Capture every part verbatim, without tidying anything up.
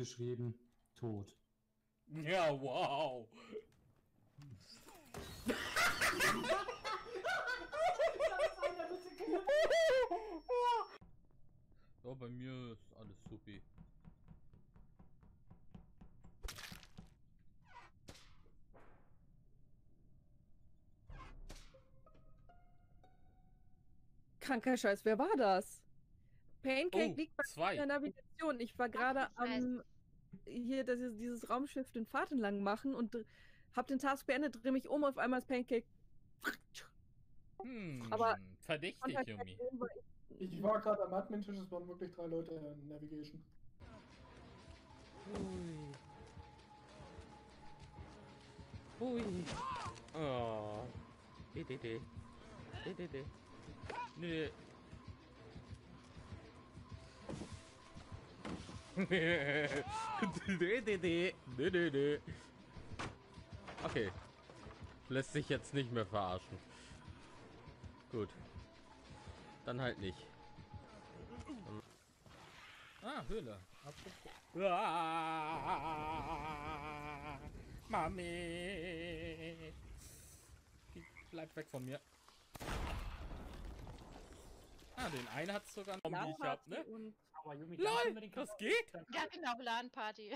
geschrieben. Tot. Ja, wow. So, bei mir ist alles supi. Kranker Scheiß, wer war das? Pancake Oh, liegt bei zwei. der Navigation. Ich war gerade Ach, ich weiß. am hier das ist dieses Raumschiff den Pfad entlang machen und äh, hab den Task beendet, dreh mich um, auf einmal ist Pancake. Hm, Aber- verdächtig, Yumi. Ich war gerade am Admin-Tisch, es waren wirklich drei Leute in Navigation. Hui. Oh. D D D. D D D. Nö. D D D. D D D. Okay. Lässt sich jetzt nicht mehr verarschen. Gut. Dann halt nicht. Ah, Höhle. Ah, Mami. Bleib weg von mir. Ah, den einen hat sogar noch, die ich hab, ne? Und Aber Yumi, Lol, das geht? Ja, genau, LAN-Party.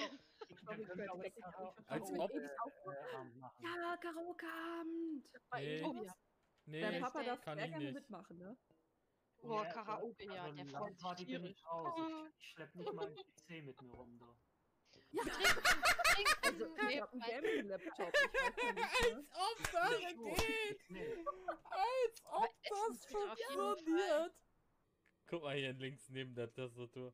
Als Oh, ob. ich auch. Ja, Karaoke-Abend. Nee. Oh ja. Nee, Dein Papa darf kann sehr ich gerne nicht. mitmachen, ne? Oh, Karaoke, ja, der freut sich Party bin tierisch. ich raus. Ich, ich schlepp nicht mal einen P C mit mir rum, da. Ja, also ich hab einen Gaming-Laptop. Ich weiß ja nicht, ne? Als ob das geht! Nee. Als ob Aber es das funktioniert auf jeden funktioniert! Guck mal hier links neben der Tastatur.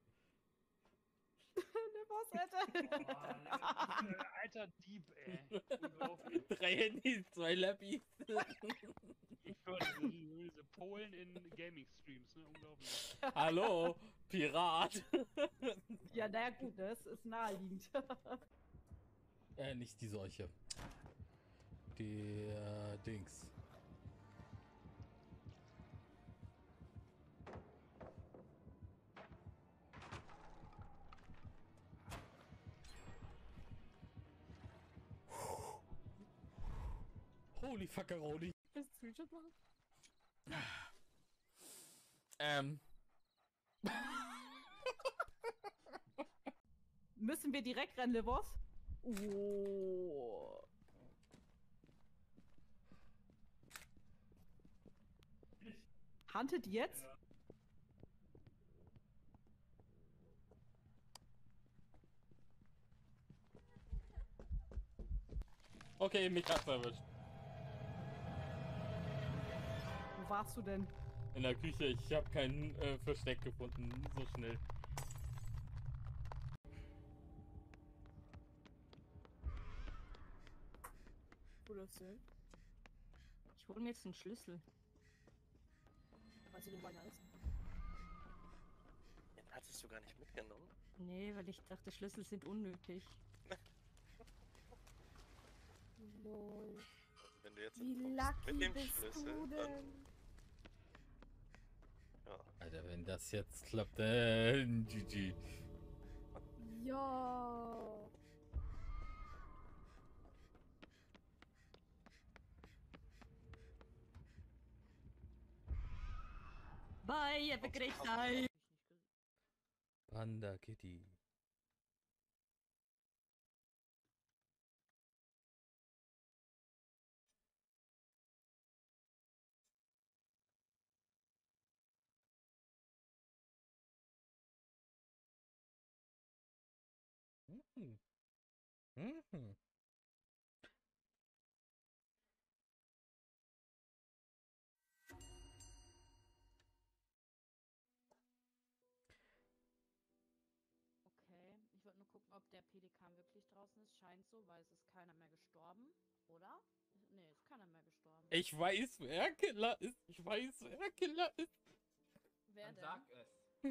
Der Boss, Alter. Alter Dieb, ey. Unglaublich. Drei Handys, zwei Lappies. Ich fördere seriöse Polen in Gaming-Streams, ne? Unglaublich. Hallo, Pirat. Ja, na gut, das ist naheliegend. äh, nicht die Seuche. Die äh, Dings. Holy fuckeroni. Willst du Screenshot machen? Ähm. Müssen wir direkt rennen, Levos? Oh. Hunted jetzt? Okay, mich hat's erwischt. Wo warst du denn? In der Küche, ich habe kein äh, Versteck gefunden, so schnell. Wo das denn? Ich hole mir jetzt einen Schlüssel. Weißt du, wo meiner ist? Den hattest du gar nicht mitgenommen? Nee, weil ich dachte, Schlüssel sind unnötig. Lol. Wenn du jetzt Wie entkommst lucky mit dem bist Schlüssel, du dann... denn? Ja. Alter, wenn das jetzt klappt, äh, G G. Ja. Bye, have a great time! Panda Kitty. Mhm. Mhm. Okay, ich wollte nur gucken, ob der Pelikan wirklich draußen ist. Scheint so, weil es ist keiner mehr gestorben, oder? Nee, ist keiner mehr gestorben. Ich weiß, wer Killer ist. Ich weiß, wer Killer ist. Wer Dann denn? sag es.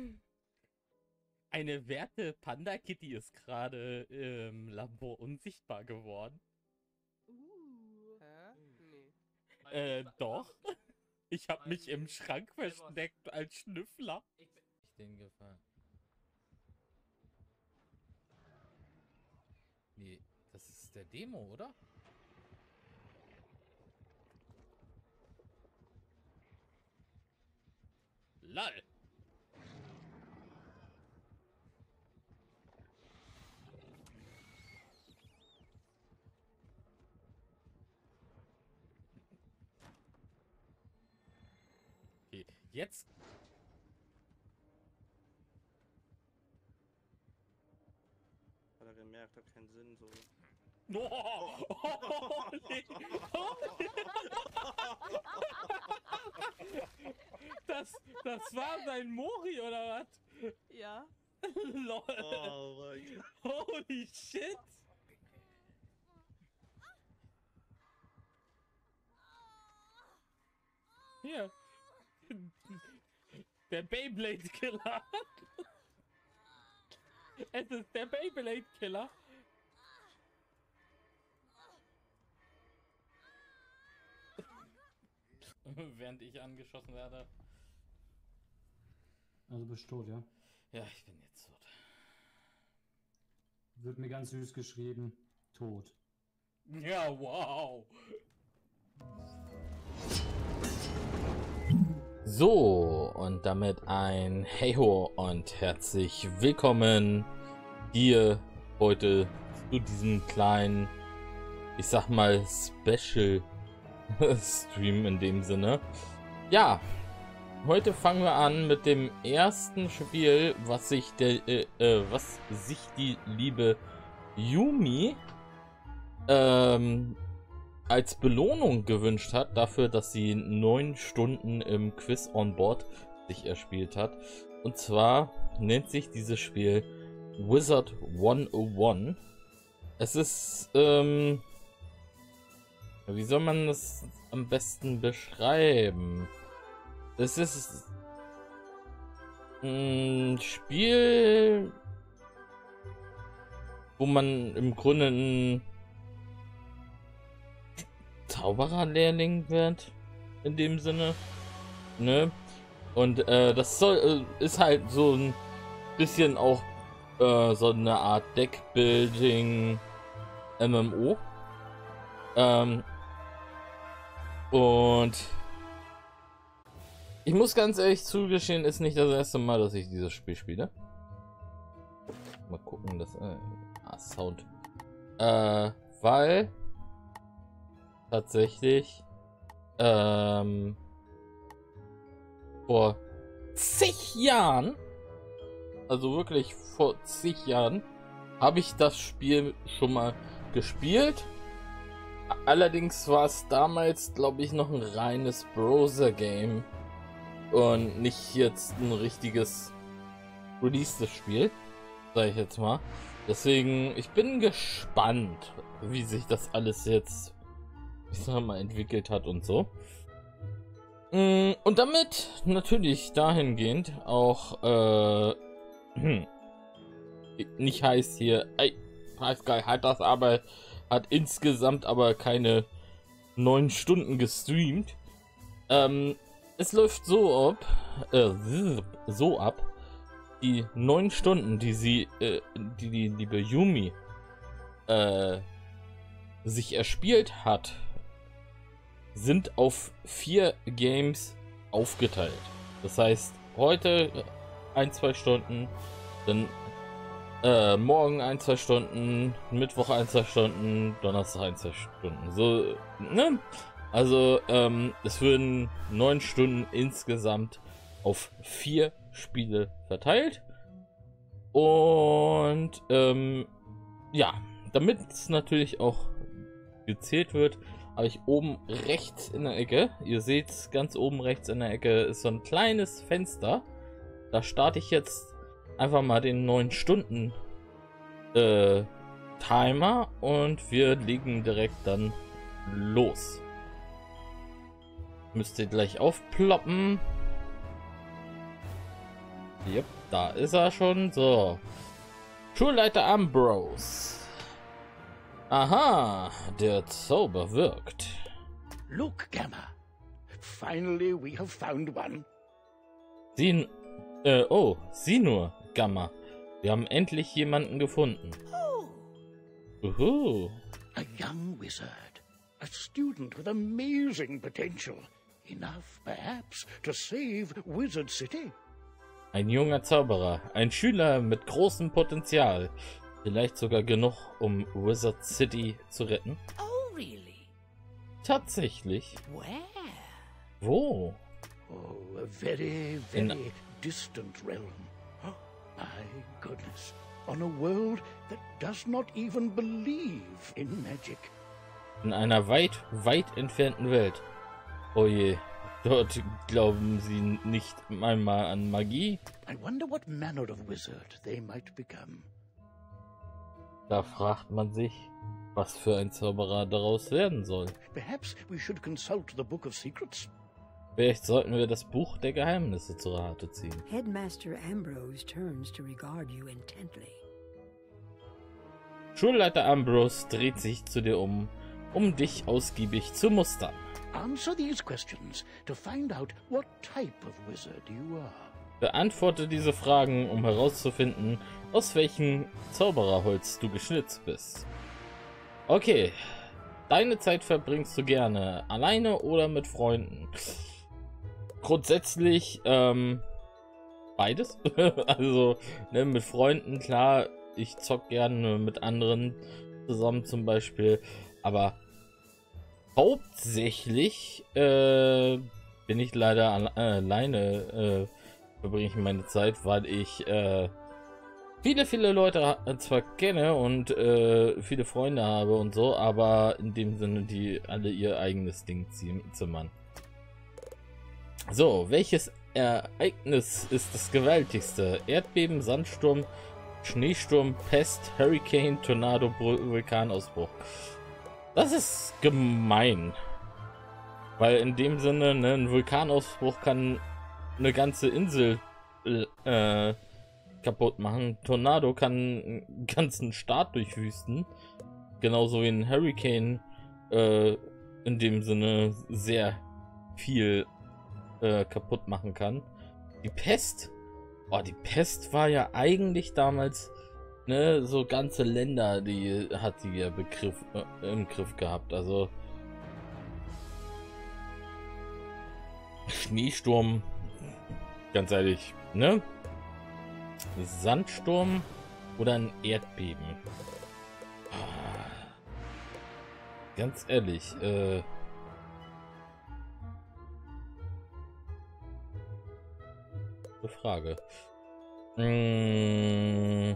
Eine werte Panda Kitty ist gerade im Labor unsichtbar geworden. Uh. Hä? Nee. Äh, doch. Ich habe mich im Schrank versteckt als Schnüffler. Ich bin. Ich den gefallen. Nee, das ist der Demo, oder? Lol. Okay, jetzt. Hat er gemerkt, hat keinen Sinn so. Oh, holy, holy. Das, das war sein Mori, oder was? Ja. Lol. Oh mein Gott. Holy shit. Hier. Der Beyblade Killer. Es ist der Beyblade Killer. Während ich angeschossen werde. Also bist tot, ja? Ja, ich bin jetzt tot. Wird mir ganz süß geschrieben. Tot. Ja, wow. So, und damit ein Hey-Ho und herzlich willkommen hier heute zu diesem kleinen, ich sag mal, Special Stream in dem Sinne. Ja, heute fangen wir an mit dem ersten Spiel, was sich der, äh, äh, was sich die liebe Yumi ähm, als Belohnung gewünscht hat, dafür, dass sie neun Stunden im Quiz on Board sich erspielt hat. Und zwar nennt sich dieses Spiel Wizard hundertundeins. Es ist, ähm, wie soll man das am besten beschreiben? Es ist ein Spiel, wo man im Grunde ein Zaubererlehrling wird, in dem Sinne, ne? Und äh, das soll äh, ist halt so ein bisschen auch äh, so eine Art Deckbuilding M M O. Ähm, und ich muss ganz ehrlich zugestehen, ist nicht das erste Mal, dass ich dieses Spiel spiele. Mal gucken, das äh, ah, Sound, äh, weil tatsächlich ähm, vor zig Jahren, also wirklich vor zig Jahren, habe ich das Spiel schon mal gespielt. Allerdings war es damals, glaube ich, noch ein reines Browser-Game und nicht jetzt ein richtiges released Spiel, sage ich jetzt mal. Deswegen, ich bin gespannt, wie sich das alles jetzt, ich sag mal, entwickelt hat und so. Und damit natürlich dahingehend auch äh, nicht heißt hier, ey, Pascal hat das aber, hat insgesamt aber keine neun Stunden gestreamt. Ähm, es läuft so ab, äh, so ab, die neun Stunden, die sie, äh, die die liebe Yumi äh, sich erspielt hat, sind auf vier Games aufgeteilt. Das heißt, heute ein, zwei Stunden, dann äh, morgen ein, zwei Stunden, Mittwoch ein, zwei Stunden, Donnerstag ein, zwei Stunden. So, ne? Also, ähm, es würden neun Stunden insgesamt auf vier Spiele verteilt. Und, ähm, ja, damit es natürlich auch gezählt wird, habe ich oben rechts in der Ecke, ihr seht ganz oben rechts in der Ecke ist so ein kleines Fenster. Da starte ich jetzt einfach mal den neun Stunden äh, Timer und wir legen direkt dann los. Müsst ihr gleich aufploppen. Yep, da ist er schon. So. Schulleiter Ambrose. Aha, der Zauber wirkt. Look, Gamma. Finally we have found one. Sie, äh, oh, sieh nur, Gamma. Wir haben endlich jemanden gefunden. Oh, Uhu. A young wizard. A student with amazing potential. Enough, perhaps, to save Wizard City. Ein junger Zauberer. Ein Schüler mit großem Potenzial. Vielleicht sogar genug, um Wizard City zu retten. Oh, really? Tatsächlich. Where? Wo? Oh, a very, In- very distant realm. Oh, my goodness. On a world that does not even believe in magic. In einer weit, weit entfernten Welt. Oh je. Dort glauben sie nicht einmal an Magie. I wonder what manner of wizard they might become. Da fragt man sich, was für ein Zauberer daraus werden soll. Perhaps we should consult the Book of Secrets. Vielleicht sollten wir das Buch der Geheimnisse zu Rate ziehen. Headmaster Ambrose turns to regard you intently. Schulleiter Ambrose dreht sich zu dir um, um dich ausgiebig zu mustern. Answer these questions to find out what type of wizard you are. Beantworte diese Fragen, um herauszufinden, aus welchem Zaubererholz du geschnitzt bist. Okay, deine Zeit verbringst du gerne alleine oder mit Freunden? Grundsätzlich ähm, beides. Also ne, mit Freunden, klar, ich zock gerne mit anderen zusammen zum Beispiel, aber hauptsächlich äh, bin ich leider alle äh, alleine, äh, verbringe ich meine Zeit, weil ich äh, viele, viele Leute zwar kenne und äh, viele Freunde habe und so, aber in dem Sinne, die alle ihr eigenes Ding zimmern. So, welches Ereignis ist das gewaltigste? Erdbeben, Sandsturm, Schneesturm, Pest, Hurricane, Tornado, Vulkanausbruch. Das ist gemein. Weil in dem Sinne, ne, ein Vulkanausbruch kann eine ganze Insel äh, kaputt machen. Tornado kann einen ganzen Staat durchwüsten. Genauso wie ein Hurricane äh, in dem Sinne sehr viel äh, kaputt machen kann. Die Pest. Oh, die Pest war ja eigentlich damals, ne, so ganze Länder, die hat die ja Begriff, äh, im Griff gehabt. Also Schneesturm, ganz ehrlich, ne? Sandsturm oder ein Erdbeben? Ganz ehrlich, äh... gute Frage. Mmh.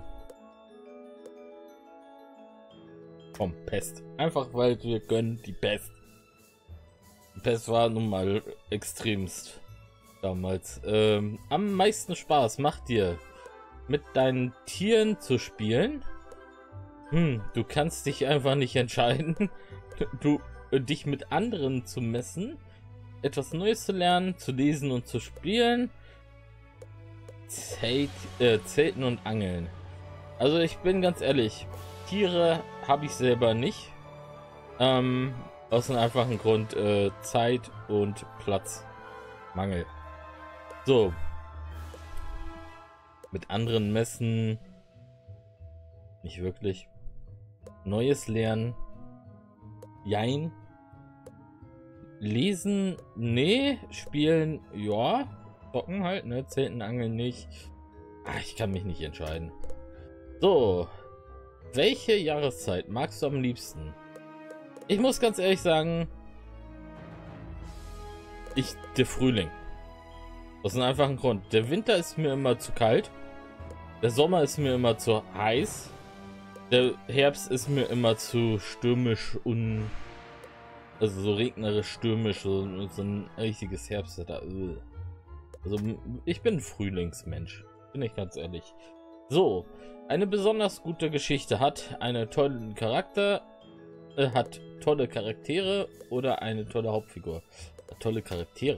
Komm, Pest. Einfach weil wir gönnen die Pest. Die Pest war nun mal extremst damals. Ähm, am meisten Spaß macht dir, mit deinen Tieren zu spielen. Hm, du kannst dich einfach nicht entscheiden. Du, dich mit anderen zu messen, etwas Neues zu lernen, zu lesen und zu spielen. Zelt, äh, Zelten und Angeln. Also ich bin ganz ehrlich, Tiere habe ich selber nicht. Ähm, aus einem einfachen Grund, äh, Zeit und Platzmangel. So. Mit anderen messen. Nicht wirklich. Neues lernen. Jein. Lesen, nee. Spielen, ja. Zocken halt, ne? Zelten, Angeln nicht. Ach, ich kann mich nicht entscheiden. So. Welche Jahreszeit magst du am liebsten? Ich muss ganz ehrlich sagen, ich, der Frühling. Aus einem einfachen Grund. Der Winter ist mir immer zu kalt. Der Sommer ist mir immer zu heiß. Der Herbst ist mir immer zu stürmisch und also so regnerisch, stürmisch, so, so ein richtiges Herbstwetter. Also ich bin ein Frühlingsmensch, bin ich ganz ehrlich. So, eine besonders gute Geschichte hat einen tollen Charakter, äh, hat tolle Charaktere oder eine tolle Hauptfigur. Hat tolle Charaktere.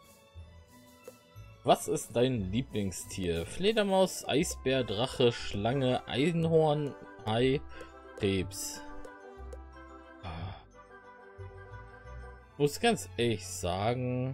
Was ist dein Lieblingstier? Fledermaus, Eisbär, Drache, Schlange, Einhorn, Hai, Krebs. Ich muss ganz ehrlich sagen,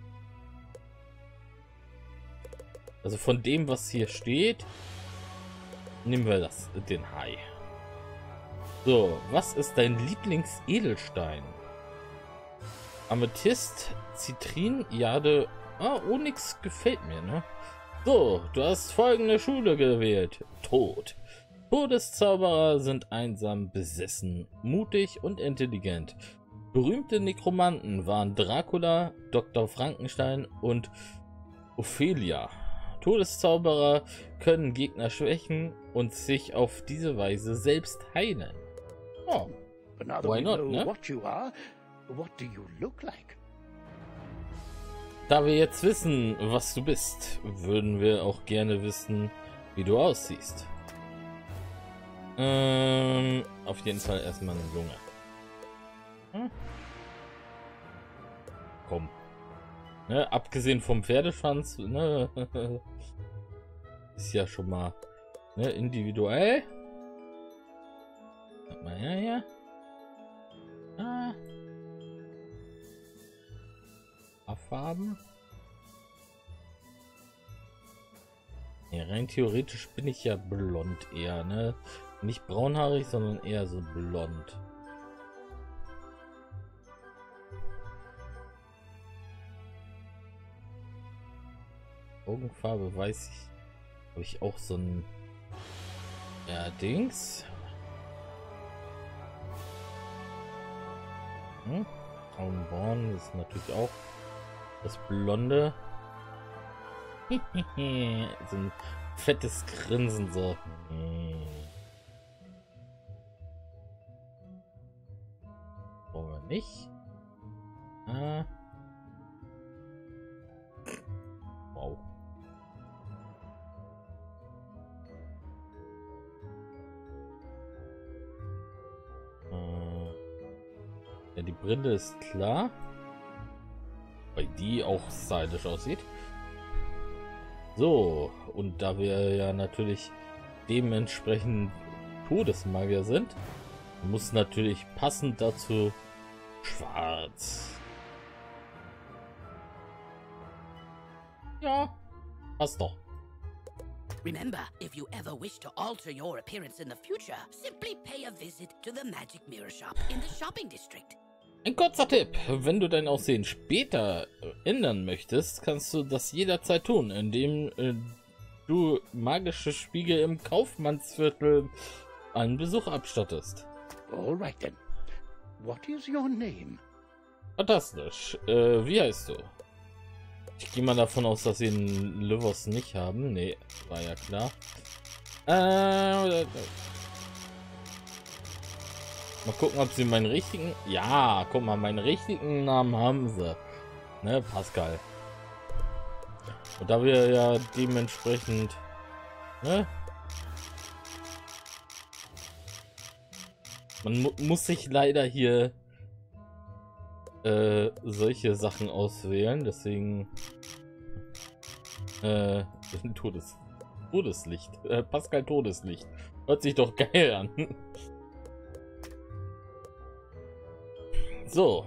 also von dem, was hier steht, nehmen wir das, den Hai. So, was ist dein Lieblingsedelstein? Amethyst, Zitrin, Jade. Ah, Onyx gefällt mir, ne? So, du hast folgende Schule gewählt. Tod. Todeszauberer sind einsam, besessen, mutig und intelligent. Berühmte Nekromanten waren Dracula, Doktor Frankenstein und Ophelia. Todeszauberer können Gegner schwächen und sich auf diese Weise selbst heilen. Oh, why not, ne? What you are, what do you look like? Da wir jetzt wissen, was du bist, würden wir auch gerne wissen, wie du aussiehst. Ähm, auf jeden Fall erstmal eine Lunge. Hm? Komm. Ne, abgesehen vom Pferdeschwanz, ne, ist ja schon mal ne, individuell. Sag mal her, hier. Ah. Farben. Ja, rein theoretisch bin ich ja blond eher, ne? Nicht braunhaarig, sondern eher so blond. Augenfarbe weiß ich. Habe ich auch so ein ja, Dings. Hm? Augenbrauen ist natürlich auch das Blonde. So ein fettes Grinsen so. Brauchen wir nicht. Ah. Wow. Ja, die Brille ist klar. Weil die auch stylisch aussieht. So, und da wir ja natürlich dementsprechend Todesmagier sind, muss natürlich passend dazu schwarz. Ja, passt doch. Remember, if you ever wish to alter your appearance in the future, simply pay a visit to the Magic Mirror Shop in the shopping district. Ein kurzer Tipp, wenn du dein Aussehen später ändern möchtest, kannst du das jederzeit tun, indem äh, du magische Spiegel im Kaufmannsviertel einen Besuch abstattest. All right then. What is your name? Fantastisch. Äh, wie heißt du? Ich gehe mal davon aus, dass sie einen Livos nicht haben. Nee, war ja klar. Äh, mal gucken, ob sie meinen richtigen... Ja, guck mal, meinen richtigen Namen haben sie. Ne, Pascal. Und da wir ja dementsprechend... Ne? Man mu muss sich leider hier äh, solche Sachen auswählen, deswegen äh, Todes Todeslicht. Äh, Pascal Todeslicht. Hört sich doch geil an. So.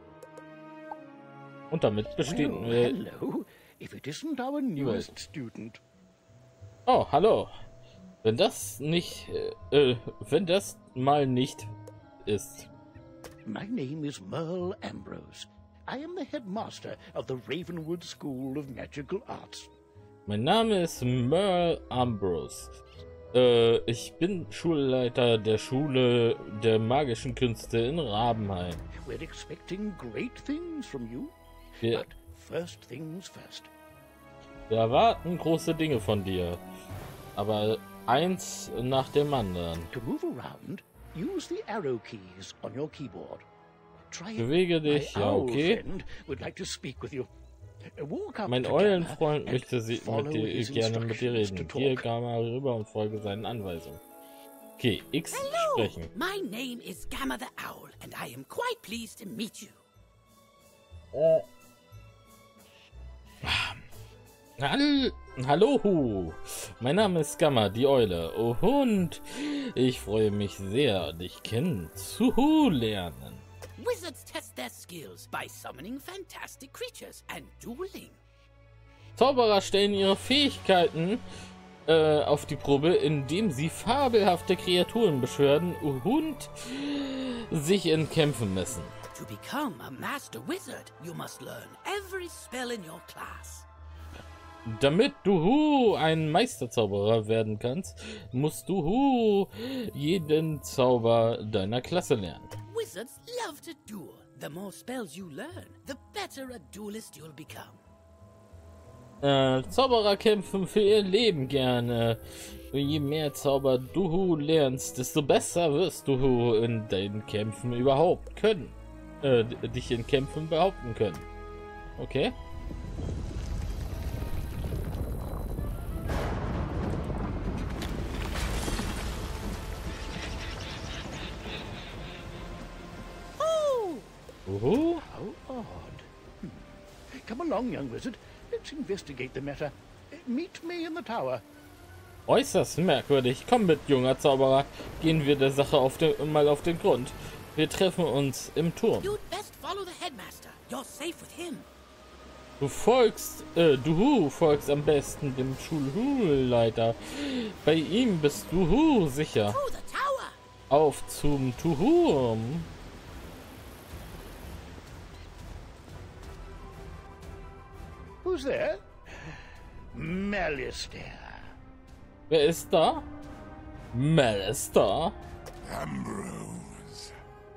Und damit bestehen Well, wir. hello. If it isn't our newest student. Oh, hallo. Wenn das nicht, äh, wenn das mal nicht ist. My name is Merle Ambrose. I am the headmaster of the Ravenwood School of Magical Arts. Mein Name ist Merle Ambrose. Äh, ich bin Schulleiter der Schule der magischen Künste in Rabenheim. We're expecting great things from you. Wir, But first things first. wir erwarten große Dinge von dir. Aber eins nach dem anderen. To move around, use the arrow keys on your keyboard. Try it. Bewege dich, My ja, owl okay. friend would like to speak with you. Walk up Mein to Eulenfreund Gamma möchte and sie follow mit dir his gerne mit dir instructions reden. to Hier talk. Gamma rüber und folge seinen Anweisungen. Okay, X sprechen. My name is Gamma the Owl, and I am quite pleased to meet you. Oh. Hall Hallo, mein Name ist Gamma, die Eule. Oh, und ich freue mich sehr, dich kennenzulernen. Wizards test their skills by summoning fantastic creatures and dueling. Zauberer stellen ihre Fähigkeiten äh, auf die Probe, indem sie fabelhafte Kreaturen beschwören und sich in Kämpfen messen. To become a master wizard, you must learn every spell in your class. Damit du hu, ein Meisterzauberer werden kannst, musst du hu, jeden Zauber deiner Klasse lernen. Wizards love to duel. The more spells you learn, the better a duelist you'll become. Äh, Zauberer kämpfen für ihr Leben gerne. Je mehr Zauber du hu lernst, desto besser wirst du hu in deinen Kämpfen überhaupt können. Äh, dich in Kämpfen behaupten können. Okay? Oh, how odd. Hmm. Come along, young wizard. Let's investigate the matter. Meet me in the tower. Äußerst merkwürdig. Komm mit, junger Zauberer. Gehen wir der Sache auf den, mal auf den Grund. Wir treffen uns im Turm. You'd best follow the headmaster. You're safe with him. Du folgst, äh, du folgst am besten dem Schulleiter. Bei ihm bist du sicher. To the tower. Auf zum Turm. Who's there? Malistaire. Wer ist da? Malistaire. Ambrose.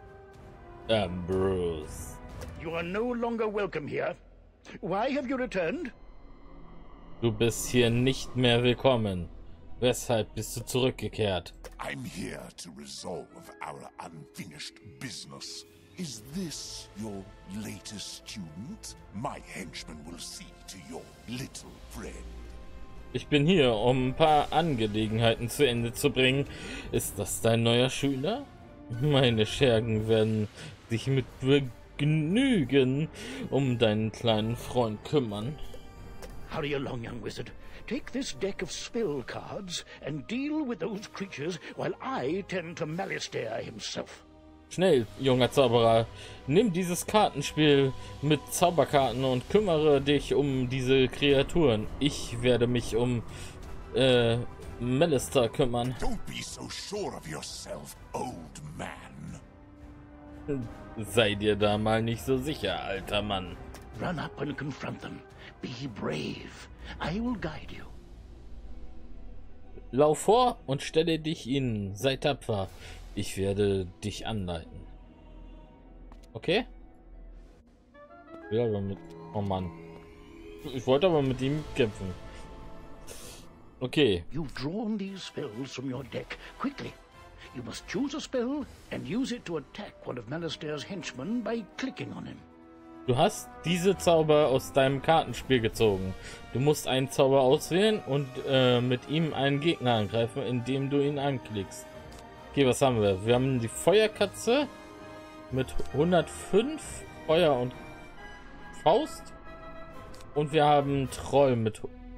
Ambrose. You are no longer welcome here. Why have you returned? Du bist hier nicht mehr willkommen. Weshalb bist du zurückgekehrt? I'm here to resolve our unfinished business. Is this your latest student? My henchman will see to your little friend. Ich bin hier, um ein paar Angelegenheiten zu Ende zu bringen. Ist das dein neuer Schüler? Meine Schergen werden sich mit Begnügen um deinen kleinen Freund kümmern. Hurry along, young wizard. Take this deck of spell cards and deal with those creatures while I tend to Malistaire himself. Schnell, junger Zauberer, nimm dieses Kartenspiel mit Zauberkarten und kümmere dich um diese Kreaturen. Ich werde mich um äh, Malistaire kümmern. Don't be so sure of yourself, old man. Sei dir da mal nicht so sicher, alter Mann. Run up and confront them. Be brave. I will guide you. Lauf vor und stelle dich ihnen. Sei tapfer. Ich werde dich anleiten. Okay? Ja, aber mit... Oh Mann. Ich wollte aber mit ihm kämpfen. Okay. You've drawn these spells from your deck. Quickly. You must choose a spell and use it to attack one of Malistaire's henchmen by clicking on him. Du hast diese Zauber aus deinem Kartenspiel gezogen. Du musst einen Zauber auswählen und äh, mit ihm einen Gegner angreifen, indem du ihn anklickst. Okay, was haben wir? Wir haben die Feuerkatze mit hundertfünf Feuer und Faust. Und wir haben Troll mit...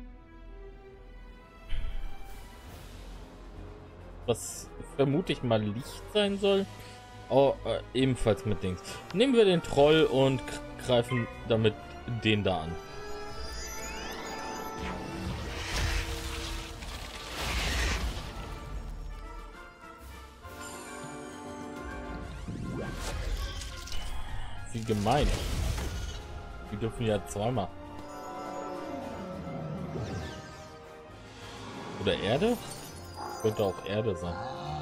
Was vermute ich mal Licht sein soll. Oh, äh, ebenfalls mit Dings. Nehmen wir den Troll und greifen damit den da an. Wie gemein. Die dürfen ja zweimal. Oder Erde? Könnte auch Erde sein.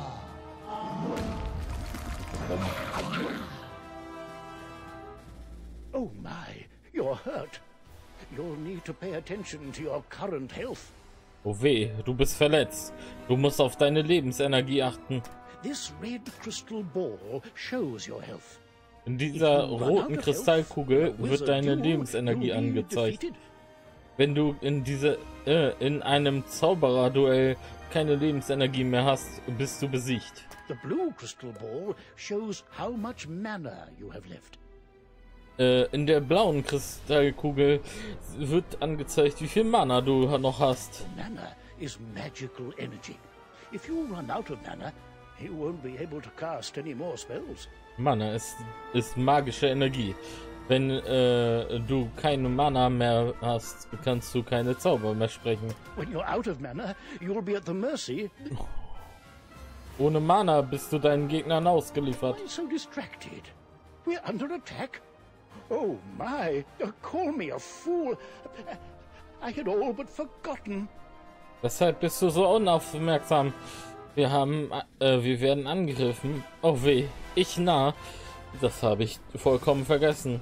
Oh my, you're hurt. You'll need to pay attention to your current health. Oh weh, du bist verletzt. Du musst auf deine Lebensenergie achten. This red crystal ball shows your health. In dieser roten Kristallkugel wird deine Lebensenergie angezeigt. Wenn du in diese äh, in einem Zaubererduell keine Lebensenergie mehr hast, bist du besiegt. The blue crystal ball shows how much mana you have left. Äh, in der blauen Kristallkugel wird angezeigt, wie viel Mana du noch hast. Mana is magical energy. If you run out of mana, you won't be able to cast any more spells. Mana ist, ist magische Energie. Wenn äh, du keine Mana mehr hast, kannst du keine Zauber mehr sprechen. When you're out of mana, you'll be at the mercy. Ohne Mana bist du deinen Gegnern ausgeliefert. Why so distracted? We're under attack. Oh my! Call me a fool. I had all but forgotten. Weshalb bist du so unaufmerksam? Wir haben, äh, wir werden angegriffen. Oh weh, ich nah. Das habe ich vollkommen vergessen.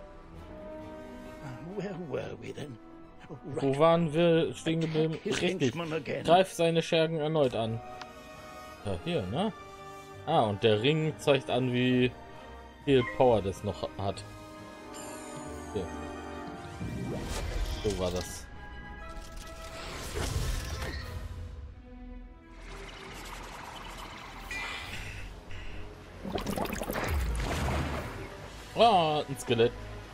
Where were we then? Wo waren wir stehen geblieben? Richtig. Greif seine Schergen erneut an. Ja, hier, ne? Ah, und der Ring zeigt an, wie viel Power das noch hat. Hier. So war das. Ah, ein Skelett.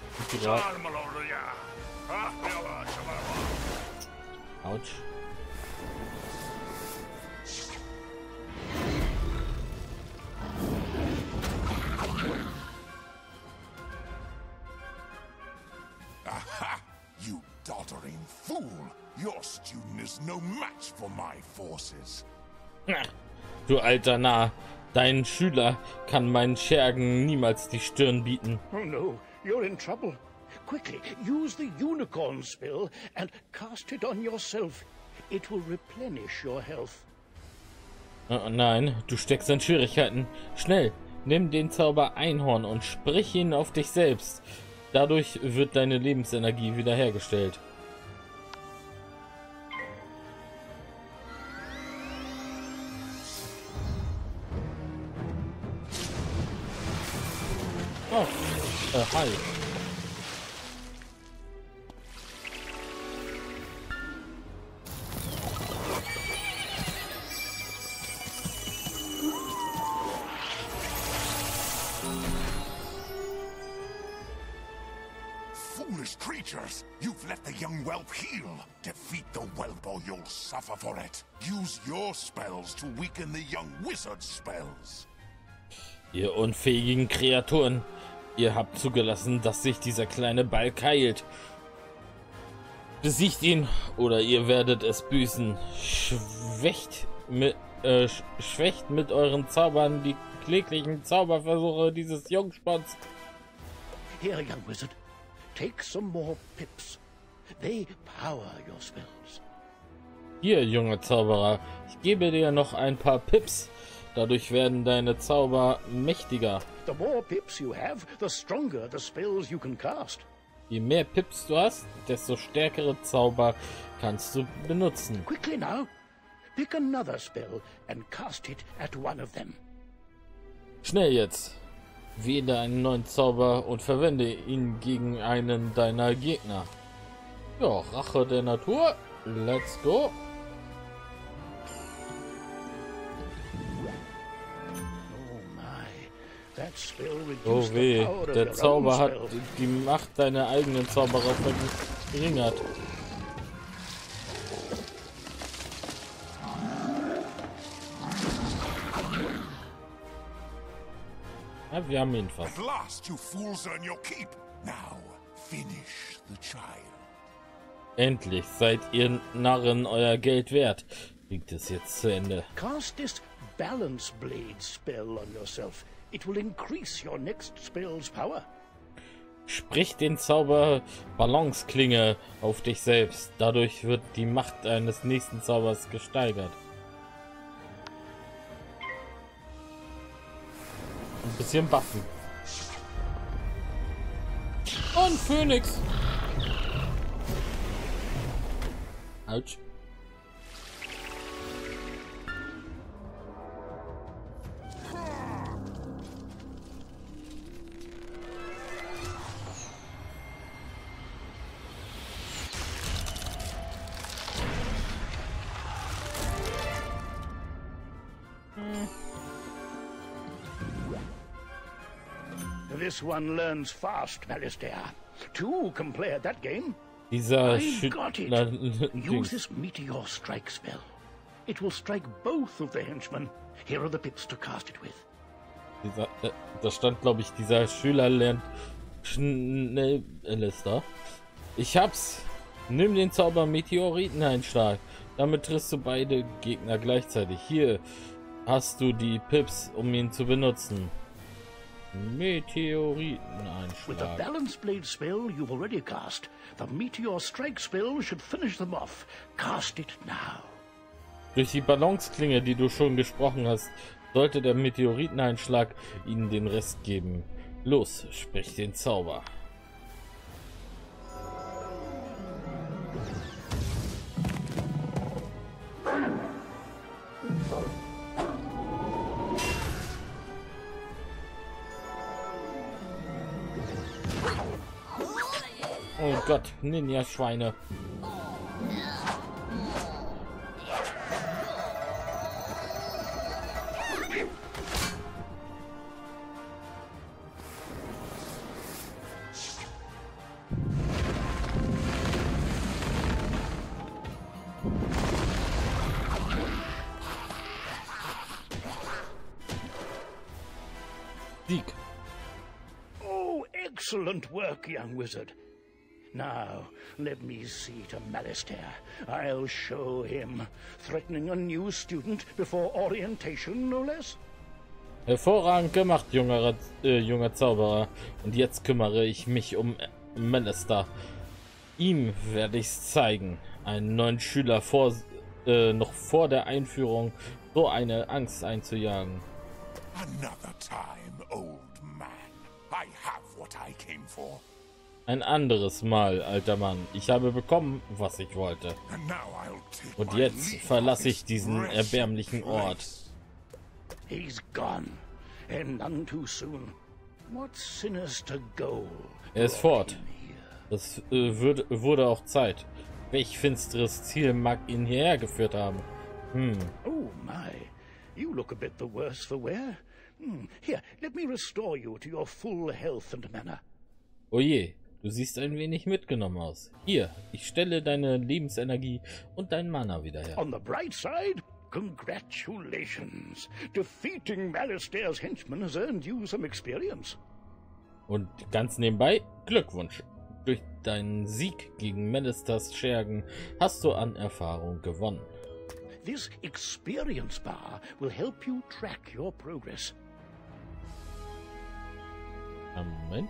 Autsch. Aha! You doddering fool! Your student is no match for my forces. Du alter Narr, dein Schüler kann meinen Schergen niemals die Stirn bieten. Oh no, you're in trouble. Quickly, use the unicorn spell and cast it on yourself. It will replenish your health. Oh nein, du steckst in Schwierigkeiten. Schnell, nimm den Zauber Einhorn und sprich ihn auf dich selbst. Dadurch wird deine Lebensenergie wiederhergestellt. Oh, äh, hi. Foolish creatures! You've let the young whelp heal. Defeat the whelp or you'll suffer for it. Use your spells to weaken the young wizard's spells. Ihr unfähigen Kreaturen, ihr habt zugelassen, dass sich dieser kleine Balk heilt. Besiegt ihn oder ihr werdet es büßen. Schwächt mit, äh, schwächt mit euren Zaubern die kläglichen Zauberversuche dieses Jungspons. Here, young wizard. Take some more pips. They power your spells. Hier, junger Zauberer, ich gebe dir noch ein paar Pips. Dadurch werden deine Zauber mächtiger. The more pips you have, the stronger the spells you can cast. Je mehr Pips du hast, desto stärkere Zauber kannst du benutzen. Quickly now. Pick another spell and cast it at one of them. Schnell jetzt. Wähle einen neuen Zauber und verwende ihn gegen einen deiner Gegner. Ja, Rache der Natur. Let's go. Oh weh, der Zauber hat die Macht deiner eigenen Zauberer verringert. Ja, wir haben ihn fast. At last, you fools earn your keep. Now, finish the child. Endlich seid ihr Narren euer Geld wert. Liegt es jetzt zu Ende. Cast this balance blade spell on yourself. It will increase your next spell's power. Sprich den Zauber Balanceklinge auf dich selbst. Dadurch wird die Macht eines nächsten Zaubers gesteigert. Ein bisschen buffen. Und Phönix. Autsch. This one learns fast, Malistaire. Two can play at that game. Dieser I got it. Use this meteor strike spell. It will strike both of the henchmen. Here are the pips to cast it with. Dieser, äh, da stand, glaube ich, dieser Schüler lernt Schnell, Alistair. Ich hab's. Nimm den Zauber Meteoriteneinschlag. Damit triffst du beide Gegner gleichzeitig. Hier hast du die Pips, um ihn zu benutzen. Meteoriteneinschlag. With the Balance Blade spell you've already cast, the Meteor Strike spell should finish them off. Cast it now. Durch die Balanceklinge, die du schon gesprochen hast, sollte der Meteoriteneinschlag ihnen den Rest geben. Los, sprich den Zauber. Oh Gott, Ninja-Schweine. Sieg. Oh, excellent work, young wizard. Now, let me see to Malistaire. I'll show him. Threatening a new student before orientation, no less? Hervorragend gemacht, junger, äh, junger Zauberer. Und jetzt kümmere ich mich um Malistaire. Ihm werde ich's zeigen. Einen neuen Schüler vor, äh, noch vor der Einführung so eine Angst einzujagen. Another time, old man. I have what I came for. Ein anderes Mal, alter Mann. Ich habe bekommen, was ich wollte. Und jetzt verlasse ich diesen erbärmlichen Ort. He's gone, and none too soon. What sinister goal? Er ist fort. Das äh, wird, wurde auch Zeit. Welch finsteres Ziel mag ihn hierher geführt haben? Hm. Oh my, you look a bit the worse for wear. Hmm. Here, let me restore you to your full health and manner. Oh je. Du siehst ein wenig mitgenommen aus. Hier, ich stelle deine Lebensenergie und dein Mana wieder her. On the bright side, congratulations. Defeating Malistaire's henchmen has earned you some experience. Und ganz nebenbei, Glückwunsch. Durch deinen Sieg gegen Malistaire's Schergen hast du an Erfahrung gewonnen. This experience bar will help you track your progress. Moment.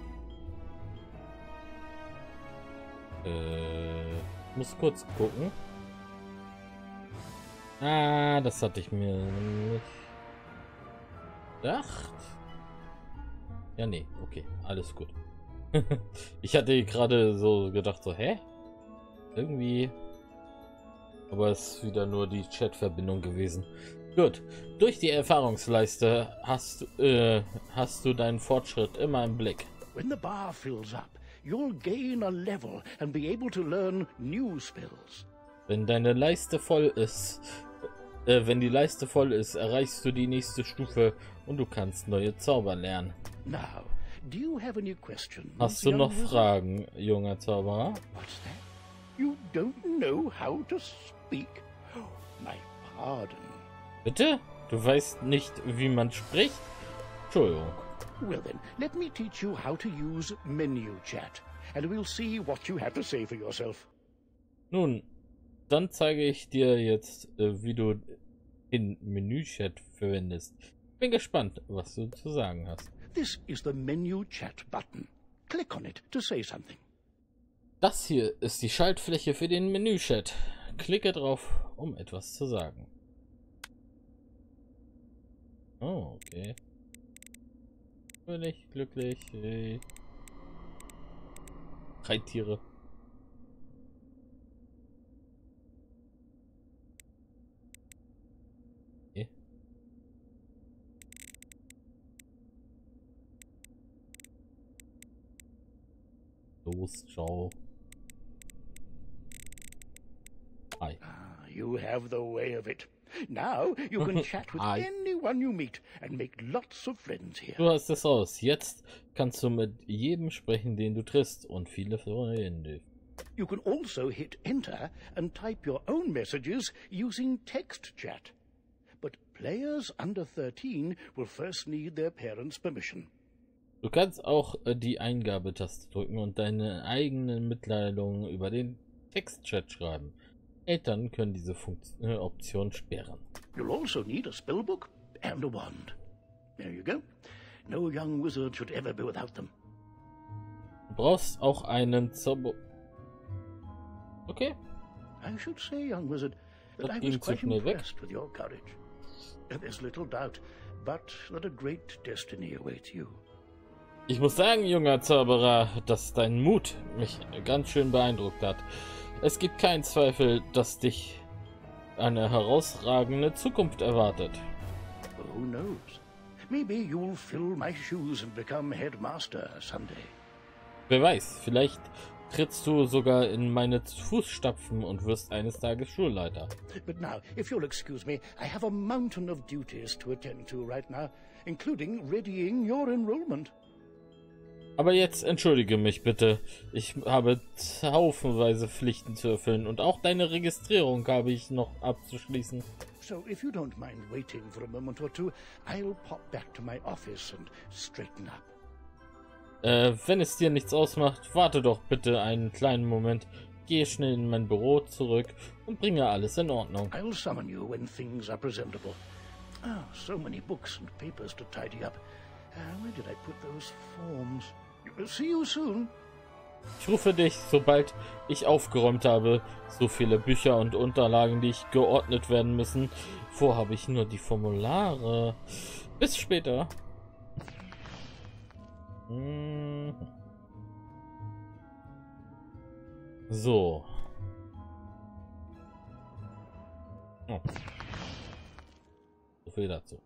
Äh, muss kurz gucken. Ah, das hatte ich mir nicht gedacht. Ja, nee, okay, alles gut. Ich hatte gerade so gedacht, so, hä? Irgendwie. Aber es ist wieder nur die Chat-Verbindung gewesen. Gut, durch die Erfahrungsleiste hast, äh, hast du deinen Fortschritt immer im Blick. When the bar fills up, you'll gain a level and be able to learn new spells. Wenn deine Leiste voll ist, äh, wenn die Leiste voll ist, erreichst du die nächste Stufe und du kannst neue Zauber lernen. Now, do you have any questions? Hast du noch Fragen, junger Zauberer? What's that? You don't know how to speak? Oh, my pardon. Bitte? Du weißt nicht, wie man spricht? Entschuldigung. Well then, let me teach you how to use menu chat, and we'll see what you have to say for yourself. Nun, dann zeige ich dir jetzt, äh, wie du den Menü-Chat verwendest. Bin gespannt, was du zu sagen hast. This is the menu chat button. Click on it to say something. Das hier ist die Schaltfläche für den Menü-Chat. Klicke drauf, um etwas zu sagen. Oh, okay. Völlig glücklich. Hey. Drei Tiere. Okay. Los, ciao. Hi. Ah, you have the way of it. Now you can chat with anyone you meet and make lots of friends here. Du hast es aus. Jetzt kannst du mit jedem sprechen, den du triffst, und viele Freunde. You can also hit enter and type your own messages using text chat. But players under thirteen will first need their parents' permission. Du kannst auch äh, die Eingabetaste drücken und deine eigenen Mitteilungen über den Textchat schreiben. Eltern können diese Funkt äh, Option sperren. You'll also need a spellbook and a wand. There you go. No young wizard should ever be without them. Du brauchst auch einen Zauber... Okay. I should say, young wizard, that Das I ging was zu quite schnell weg. impressed with your courage. There's little doubt, but that a great destiny awaits you. Ich muss sagen, junger Zauberer, dass dein Mut mich ganz schön beeindruckt hat. Es gibt keinen Zweifel, dass dich eine herausragende Zukunft erwartet. Who knows? Maybe you'll fill my shoes and become headmaster someday. Wer weiß, vielleicht trittst du sogar in meine Fußstapfen und wirst eines Tages Schulleiter. But now, if you'll excuse me, I have a mountain of duties to attend to right now, including readying your enrollment. Aber jetzt entschuldige mich bitte. Ich habe haufenweise Pflichten zu erfüllen und auch deine Registrierung habe ich noch abzuschließen. So if you don't mind waiting for a moment or two, I'll pop back to my office and straighten up. Äh, wenn es dir nichts ausmacht, warte doch bitte einen kleinen Moment. Gehe schnell in mein Büro zurück und bringe alles in Ordnung. I'll summon you when things are presentable. Ah, so many books and papers to tidy up. Uh, where did I put those forms? See you soon. Ich rufe dich, sobald ich aufgeräumt habe. So viele Bücher und Unterlagen, die ich geordnet werden müssen. Wo habe ich nur die Formulare? Bis später. Hm. So. Oh. So viel dazu.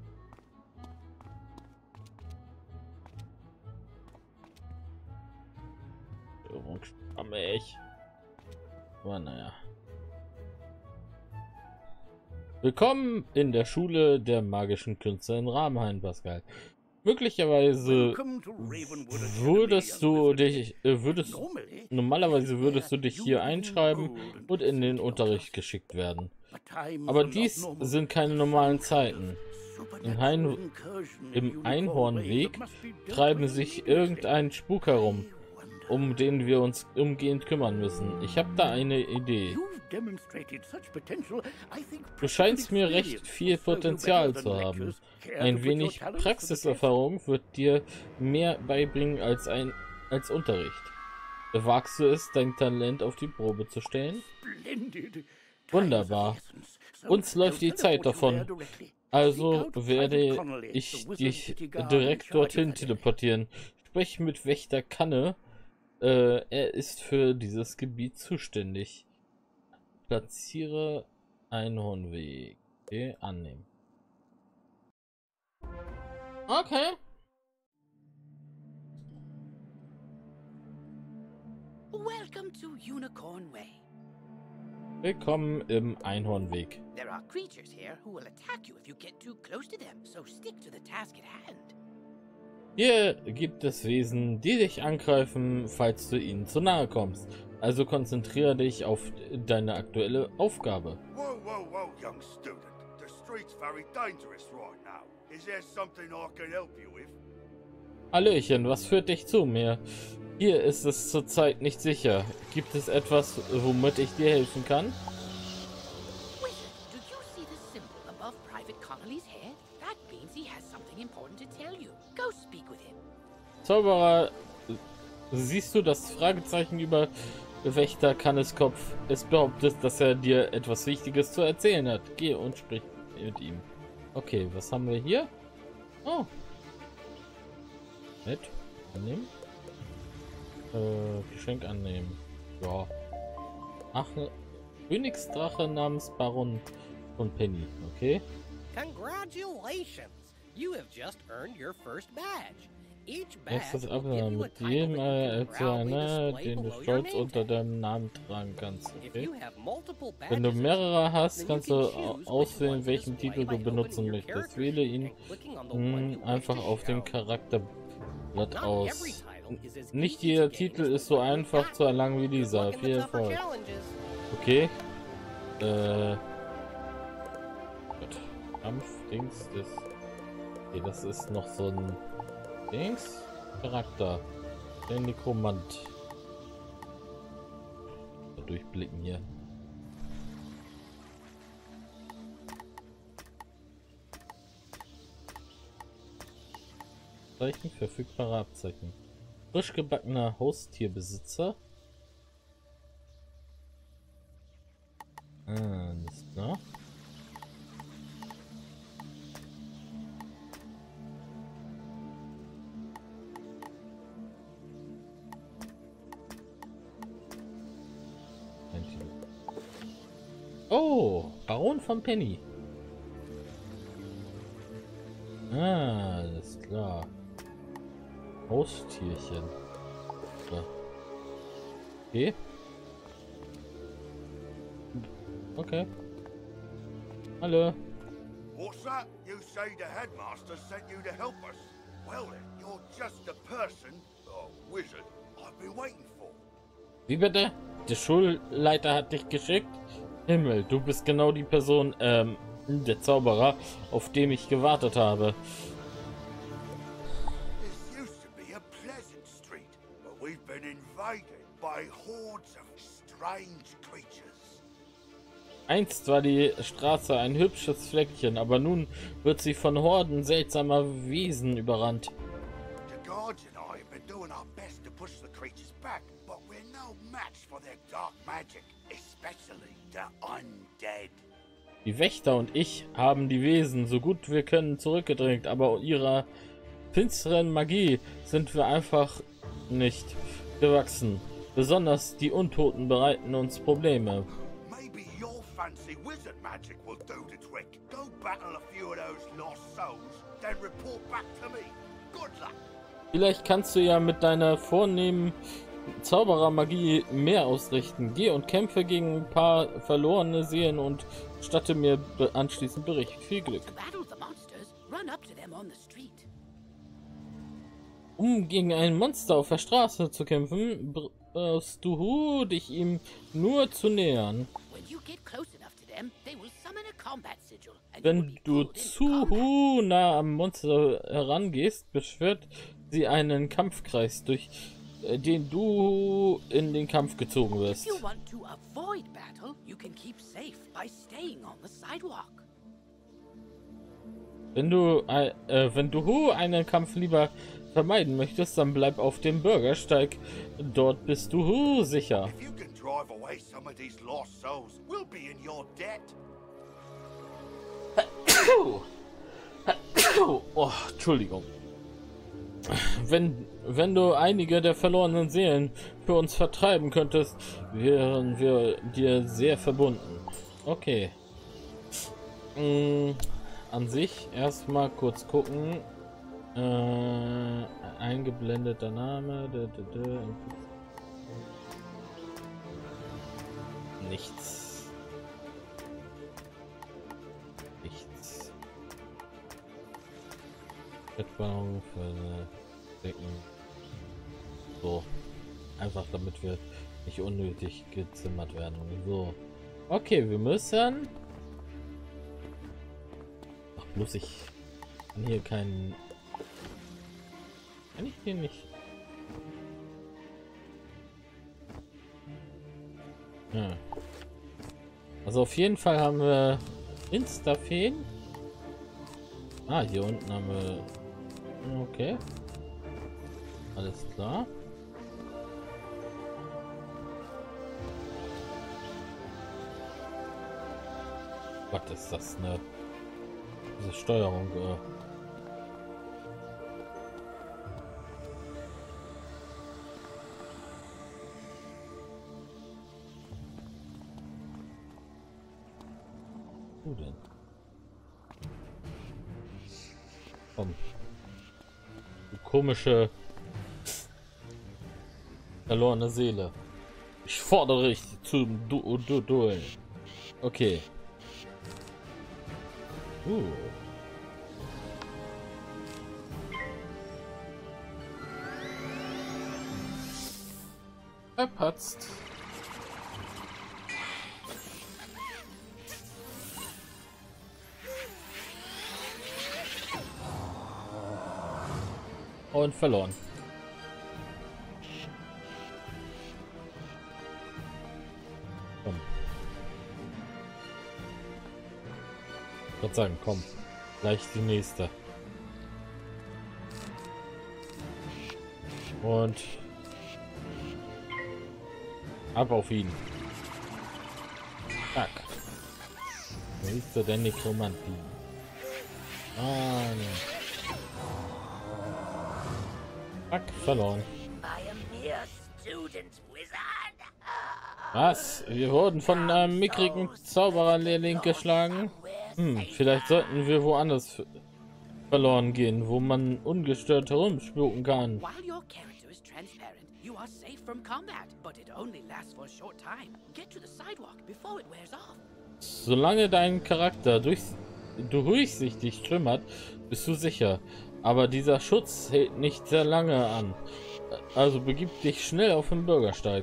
Ich. Aber naja. Willkommen in der Schule der magischen Künste in Ramheim, Pascal. Möglicherweise würdest du dich, äh, würdest, normalerweise würdest du dich hier einschreiben und in den Unterricht geschickt werden. Aber dies sind keine normalen Zeiten. In Hein, im Einhornweg treiben sich irgendein Spuk herum, um den wir uns umgehend kümmern müssen. Ich habe da eine Idee. Du scheinst mir recht viel Potenzial zu haben. Ein wenig Praxiserfahrung wird dir mehr beibringen als ein als Unterricht. Wagst du es, dein Talent auf die Probe zu stellen? Wunderbar. Uns läuft die Zeit davon. Also werde ich dich direkt dorthin teleportieren. Sprich mit Wächter Kanne. Äh, er ist für dieses Gebiet zuständig. Platziere Einhornweg. Okay, annehmen. Okay. Welcome to Unicorn Way. Willkommen im Einhornweg. There are creatures here who will attack you if you get too close to them, so stick to the task at hand. Hier gibt es Wesen, die dich angreifen, falls du ihnen zu nahe kommst. Also konzentriere dich auf deine aktuelle Aufgabe. Whoa, whoa, whoa, young student. The street's very dangerous right now. Is there something I can help you with? Hallöchen, was führt dich zu mir? Hier ist es zurzeit nicht sicher. Gibt es etwas, womit ich dir helfen kann? Wizard, do you see the symbol above Private Connolly's head? That means he has something important to tell you. Go speak with him. Zauberer, siehst du das Fragezeichen über Wächter Kannes Kopf? Es behauptet, dass er dir etwas Wichtiges zu erzählen hat. Geh und sprich mit ihm. Okay, was haben wir hier? Oh. Nett. Annehmen. Äh, Geschenk annehmen. Ja. Ach, Königsdrache namens Baron von Penny. Okay. Congratulations! You have just earned your first badge. Each Nächstes badge will give Abnahme you a mit title jedem that äh, you can proudly Erzähler, display den du below your stolz name unter tag. deinem Namen tragen kannst. If Okay. you have multiple Wenn du badges mehrere hast, then kannst you du can choose au- which auswählen, ones welchen display Titel by du benutzen opening your möchtest. character Wähle sheet ihn and clicking on the one mh, you wish einfach to auf dem show. Charakterblatt Not aus. every title is as Nicht easy jeder to gain Titel as the ist so one you einfach got. zu erlangen wie Good dieser. luck in the Viel tougher Erfolg. challenges. Okay. Äh. Gut. Kampf, Dings, das. Okay, das ist noch so ein Dings. Charakter. Der Nekromant. Durchblicken hier. Abzeichen, verfügbare Abzeichen. Frisch gebackener Haustierbesitzer. Ah, alles klar. Oh, Baron von Penny. Ah, alles klar. Haustierchen. So. Okay. Okay. Hallo. What's that? You say the headmaster sent you to help us? Well then, you're just the person, or wizard, I've been waiting for. Wie bitte? Der Schulleiter hat dich geschickt? Himmel, du bist genau die Person, ähm, der Zauberer, auf den ich gewartet habe. This used to be a pleasant street, but we've been invaded by hordes of strange creatures. Einst war die Straße ein hübsches Fleckchen, aber nun wird sie von Horden seltsamer Wesen überrannt. The guards and I have been doing our best to push the creatures back, but we're no match for their dark magic, especially the undead. Die Wächter und ich haben die Wesen so gut wir können zurückgedrängt, aber ihrer finsteren Magie sind wir einfach nicht gewachsen. Besonders die Untoten bereiten uns Probleme. Maybe your fancy wizard magic will do the trick. Go battle a few of those lost souls, then report back to me. Good luck. Vielleicht kannst du ja mit deiner vornehmen Zauberermagie mehr ausrichten. Geh und kämpfe gegen ein paar verlorene Seelen und statte mir be anschließend Bericht. Viel Glück. Um gegen ein Monster auf der Straße zu kämpfen, brauchst du dich ihm nur zu nähern. Wenn du zu nah am Monster herangehst, beschwört sie einen Kampfkreis, durch den du in den Kampf gezogen wirst. Wenn du äh, wenn du einen Kampf lieber vermeiden möchtest, dann bleib auf dem Bürgersteig. Dort bist du sicher. Oh, Entschuldigung. Wenn, wenn du einige der verlorenen Seelen für uns vertreiben könntest, wären wir dir sehr verbunden. Okay. Mm, an sich erstmal kurz gucken. Äh, eingeblendeter Name. Dö, dö, dö. Nichts. Nichts. Bettballon für eine Decken. So. Einfach damit wir nicht unnötig gezimmert werden. So. Okay, wir müssen. Ach, bloß ich kann hier keinen. Kann ich den nicht? Ja. Also auf jeden Fall haben wir Instafeen. Ah, hier unten haben wir. Okay. Alles klar. Was ist das, ne? Diese Steuerung. Äh Wo denn? Komm. Du komische verlorene Seele. Ich fordere dich zum du du Duell. Okay. Uh. Verpatzt. Und verloren. Komm. Ich würde sagen, komm. Gleich die nächste. Und ab auf ihn. Zack. Wo ist der denn Nekromantie? Ah, ne. Zack, verloren. Was? Wir wurden von einem mickrigen Zaubererlehrling geschlagen? Hm, vielleicht sollten wir woanders verloren gehen, wo man ungestört herumspuken kann. While your character is transparent, you are safe from combat, but it only lasts for a short time. Get to the sidewalk before it wears off. Solange dein Charakter durch, durchsichtig schimmert, bist du sicher. Aber dieser Schutz hält nicht sehr lange an. Also begib dich schnell auf den Bürgersteig.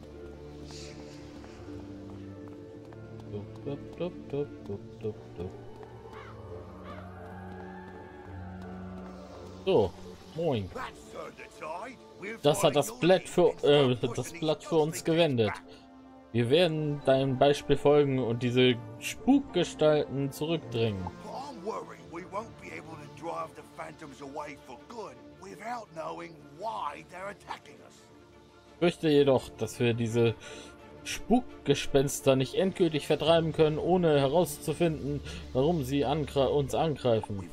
So, moin. Das hat das Blatt für äh, das Blatt für uns gewendet. Wir werden deinem Beispiel folgen und diese Spukgestalten zurückdrängen. Ich fürchte jedoch, dass wir diese Spukgespenster nicht endgültig vertreiben können, ohne herauszufinden, warum sie angre uns angreifen.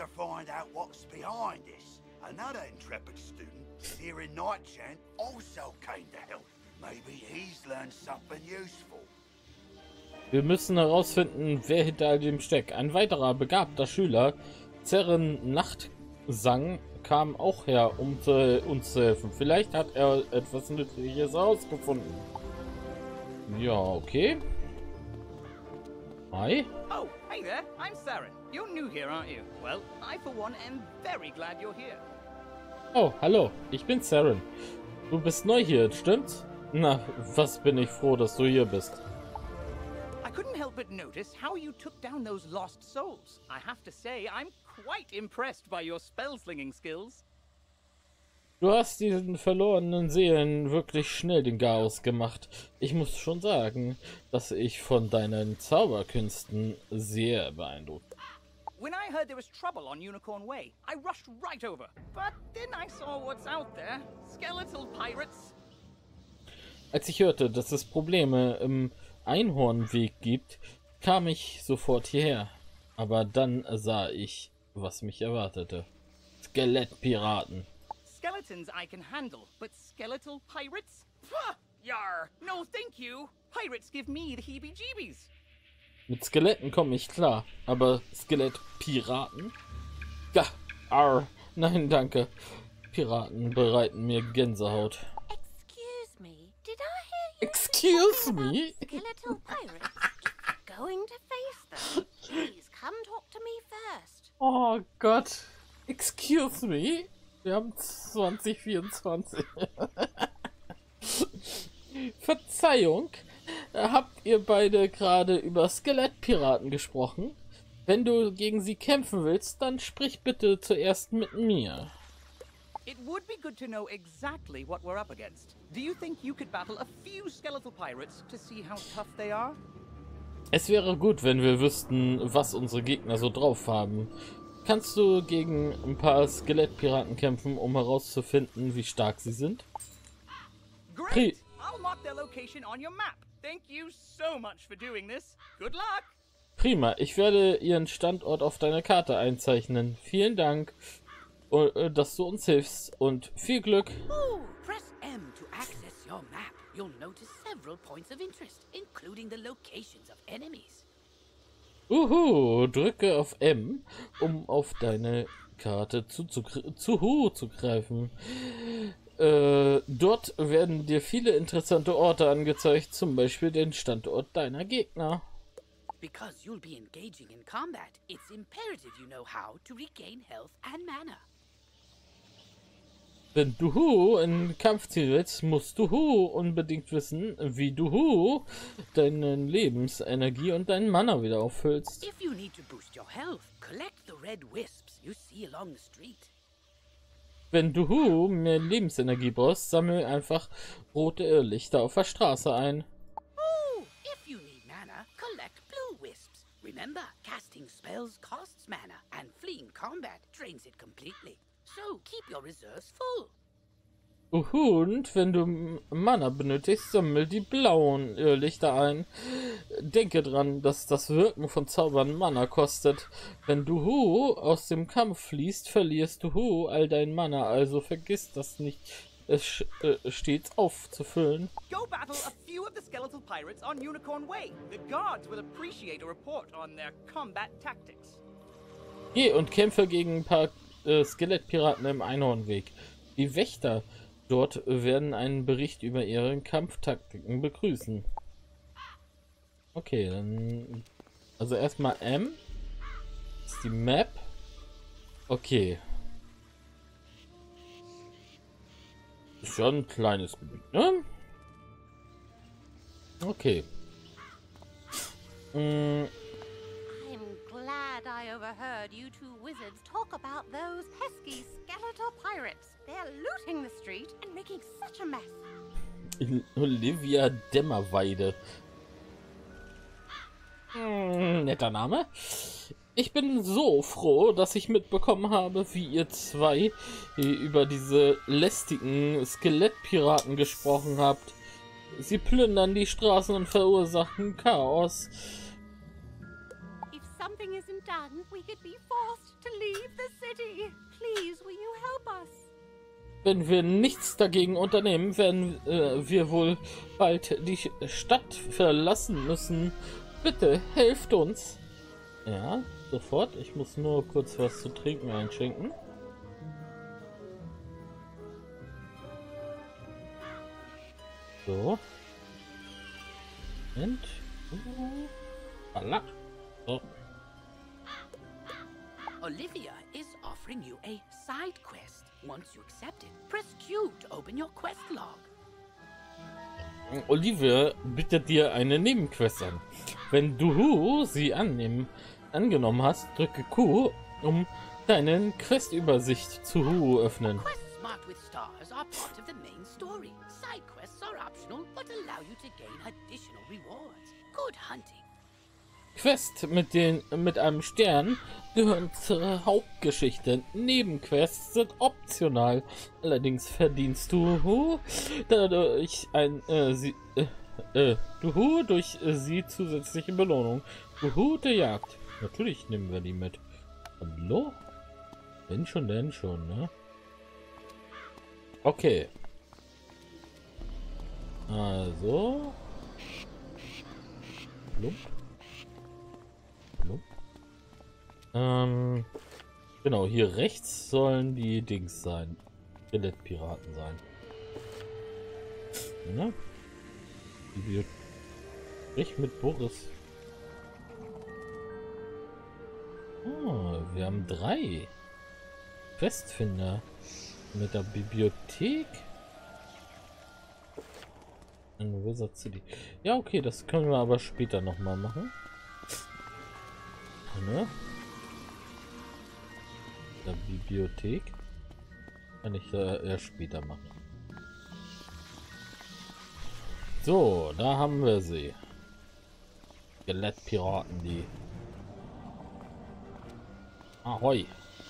Wir müssen herausfinden, wer hinter all dem steckt. Ein weiterer begabter Schüler, Zerren Nachtsang, kam auch her, um zu, uns zu helfen. Vielleicht hat er etwas Nützliches herausgefunden. Ja, okay. Hi. Oh, hey there. I'm Saren. You're new here, aren't you? Well, I for one am very glad you're here. Oh, hallo. Ich bin Saren. Du bist neu hier, stimmt's? Na, was bin ich froh, dass du hier bist. I couldn't help but notice how you took down those lost souls. I have to say, I'm quite impressed by your spell-slinging skills. Du hast diesen verlorenen Seelen wirklich schnell den Chaos gemacht. Ich muss schon sagen, dass ich von deinen Zauberkünsten sehr beeindruckt. When I heard there was trouble on Unicorn Way, I rushed right over. But then I saw what's out there. Skeletal pirates. Als ich hörte, dass es Probleme im Einhornweg gibt, kam ich sofort hierher. Aber dann sah ich, was mich erwartete. Skelettpiraten. Skeletons I can handle, but skeletal pirates? Pah! Yar! No, thank you! Pirates give me the heebie-jeebies! Mit Skeletten komme ich klar, aber Skelettpiraten? Ja, arr, nein, danke. Piraten bereiten mir Gänsehaut. Excuse me, did I hear you? Excuse me? Skeletal pirates? Going to face them? Please come talk to me first. Oh Gott. Excuse me? Wir haben zwanzig vierundzwanzig. Verzeihung, habt ihr beide gerade über Skelettpiraten gesprochen? Wenn du gegen sie kämpfen willst, dann sprich bitte zuerst mit mir. It would be good to know exactly what we're up against. Do you think you could battle a few skeletal pirates to see how tough they are? Es wäre gut, wenn wir wüssten, was unsere Gegner so drauf haben. Kannst du gegen ein paar Skelettpiraten kämpfen, um herauszufinden, wie stark sie sind? Great! I'll mark their location on your map. Thank you so much for doing this. Good luck! Prima, ich werde ihren Standort auf deiner Karte einzeichnen. Vielen Dank, dass du uns hilfst und viel Glück. Ooh, press M to access your map. You'll notice several points of interest, including the locations of enemies. Uhu, drücke auf M, um auf deine Karte zuzugreifen. Äh, dort werden dir viele interessante Orte angezeigt, zum Beispiel den Standort deiner Gegner. Because you'll be engaging in combat, it's imperative you know how to regain health and mana. Wenn du Hu in Kampf ziehen willst, musst du Hu unbedingt wissen, wie du Hu deine Lebensenergie und deinen Mana wieder auffüllst. If you need to boost your health, collect the red wisps you see along the street. Wenn du mehr Lebensenergie brauchst, sammel einfach rote Irrlichter auf der Straße ein. Oh, if you need mana, collect blue wisps. Remember, casting spells costs mana, and fleeing combat drains it completely. So keep your reserves full. Und wenn du Mana benötigst, sammel die blauen Irrlichter ein. Denke dran, dass das Wirken von Zaubern Mana kostet. Wenn du Hu aus dem Kampf fließt, verlierst du Hu all dein Mana, also vergiss das nicht, es äh, stets aufzufüllen. Go battle a few of the skeletal pirates on Unicorn Way. The guards will appreciate a report on their combat tactics. Geh und kämpfe gegen ein paar äh, Skelettpiraten im Einhornweg. Die Wächter dort werden einen Bericht über ihre Kampftaktiken begrüßen. Okay, dann... Also erstmal M. Das ist die Map. Okay. Ist schon ein kleines Gebiet, ne? Okay. Mm. I'm glad I overheard you two wizards talk about those pesky skeletal pirates. They're looting the street and making such a mess. Olivia Dämmerweide. Hm, netter Name. Ich bin so froh, dass ich mitbekommen habe, wie ihr zwei über diese lästigen Skelettpiraten gesprochen habt. Sie plündern die Straßen und verursachen Chaos. If something isn't done, we could be forced to leave the city. Please, will you help us? Wenn wir nichts dagegen unternehmen, werden äh, wir wohl bald die Stadt verlassen müssen. Bitte, helft uns. Ja, sofort. Ich muss nur kurz was zu trinken einschenken. So. Und... Voilà. So. Olivia is offering you a side quest. Once you accept it, press Q to open your quest log. Olivia bietet dir eine Nebenquest an. Wenn du sie annehmen, angenommen hast, drücke Q, um deine Questübersicht zu Hu öffnen. Quests marked with stars are part of the main story. Side quests are optional, but allow you to gain additional rewards. Good hunting. Quest mit, den, mit einem Stern gehören zur Hauptgeschichte. Nebenquests sind optional. Allerdings verdienst du dadurch ein äh, sie, äh, äh, du durch äh, sie zusätzliche Belohnung. Du der Jagd. Natürlich nehmen wir die mit. Hallo? Wenn schon, denn schon, ne? Okay. Also. Plump. Ähm, genau, hier rechts sollen die Dings sein. Skelettpiraten sein. Ja? Die Sprich mit Boris. Oh, wir haben drei Questfinder mit der Bibliothek. In Wizard City. Ja, okay, das können wir aber später noch mal machen. Ne? Der Bibliothek kann ich äh, erst später machen. So, da haben wir sie. Skelettpiraten, die. Ahoi.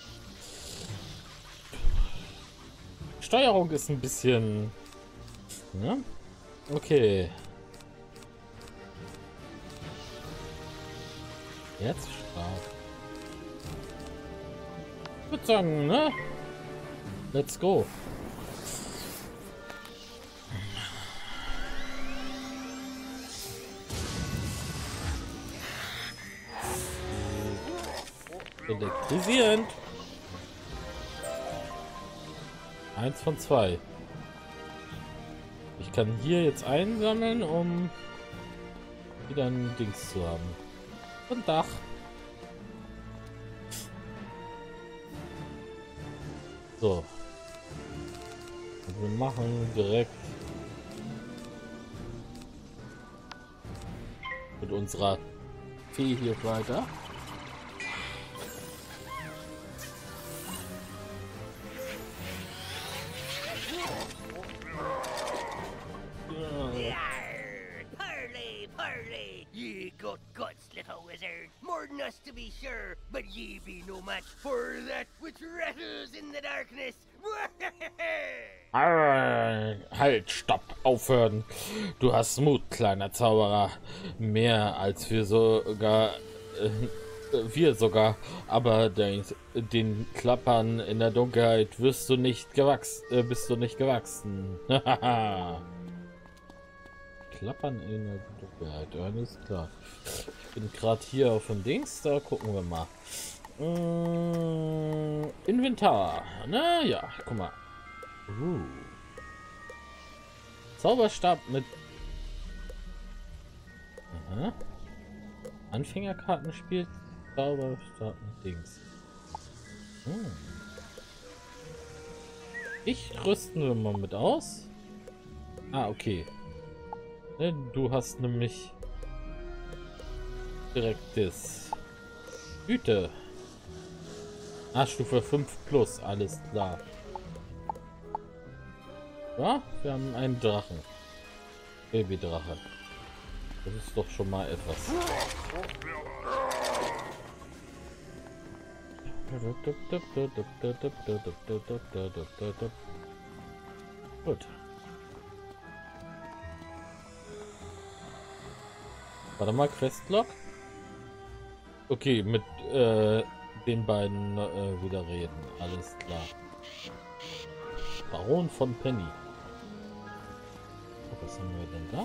Steuerung ist ein bisschen. Ne? Okay. Jetzt Strafe. Ich würde sagen, ne? Let's go. Elektrisierend. Eins von zwei. Ich kann hier jetzt einsammeln, um wieder ein Dings zu haben. Und Dach. So. Und wir machen direkt mit unserer Fee hier weiter. much for that which rattles in the darkness. Arr, halt, stopp, aufhören. Du hast Mut, kleiner Zauberer. Mehr als wir sogar, äh, wir sogar. Aber den, den Klappern in der Dunkelheit wirst du nicht gewachsen, äh, bist du nicht gewachsen. Klappern in der Dunkelheit, ja, ist klar. Ich bin gerade hier auf dem Dings, da gucken wir mal. Äh, Inventar. Na ja, guck mal. Uh. Zauberstab mit Aha. Anfängerkarten spielt Zauberstab mit Dings. Hm. Ich rüsten wir mal mit aus. Ah, okay. Du hast nämlich direktes Hüte. Ah, Stufe fünf plus, alles klar. Ja, wir haben einen Drachen. Babydrache. Das ist doch schon mal etwas. Gut. Warte mal, Questlog. Okay, mit äh, den beiden äh, wieder reden. Alles klar. Baron von Penny. Oh, was haben wir denn da?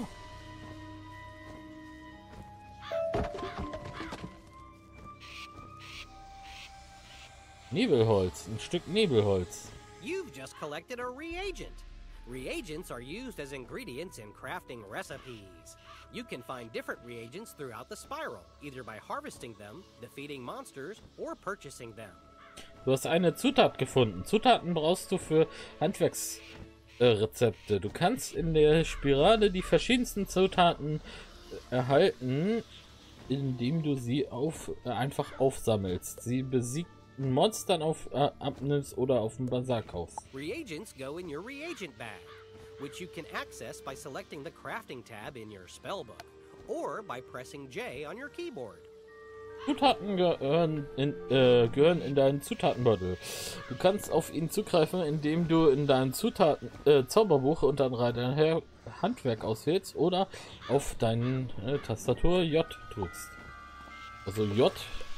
Nebelholz, ein Stück Nebelholz. You've just collected a reagent. Reagents are used as ingredients in crafting recipes. You can find different reagents throughout the spiral, either by harvesting them, defeating monsters, or purchasing them. Du hast eine Zutat gefunden. Zutaten brauchst du für Handwerksrezepte. Äh, du kannst in der Spirale die verschiedensten Zutaten erhalten, indem du sie auf, äh, einfach aufsammelst. Sie besiegten Monstern auf äh, abnimmst oder auf dem Bazar kaufst. Reagents go in your reagent bag, which you can access by selecting the crafting tab in your spellbook, or by pressing J on your keyboard. Zutaten gehören in, äh, gehören in deinen Zutatenbeutel. Du kannst auf ihn zugreifen, indem du in deinem Zutaten äh, Zauberbuch unter dein Handwerk auswählst oder auf deine äh, Tastatur J tust. Also J.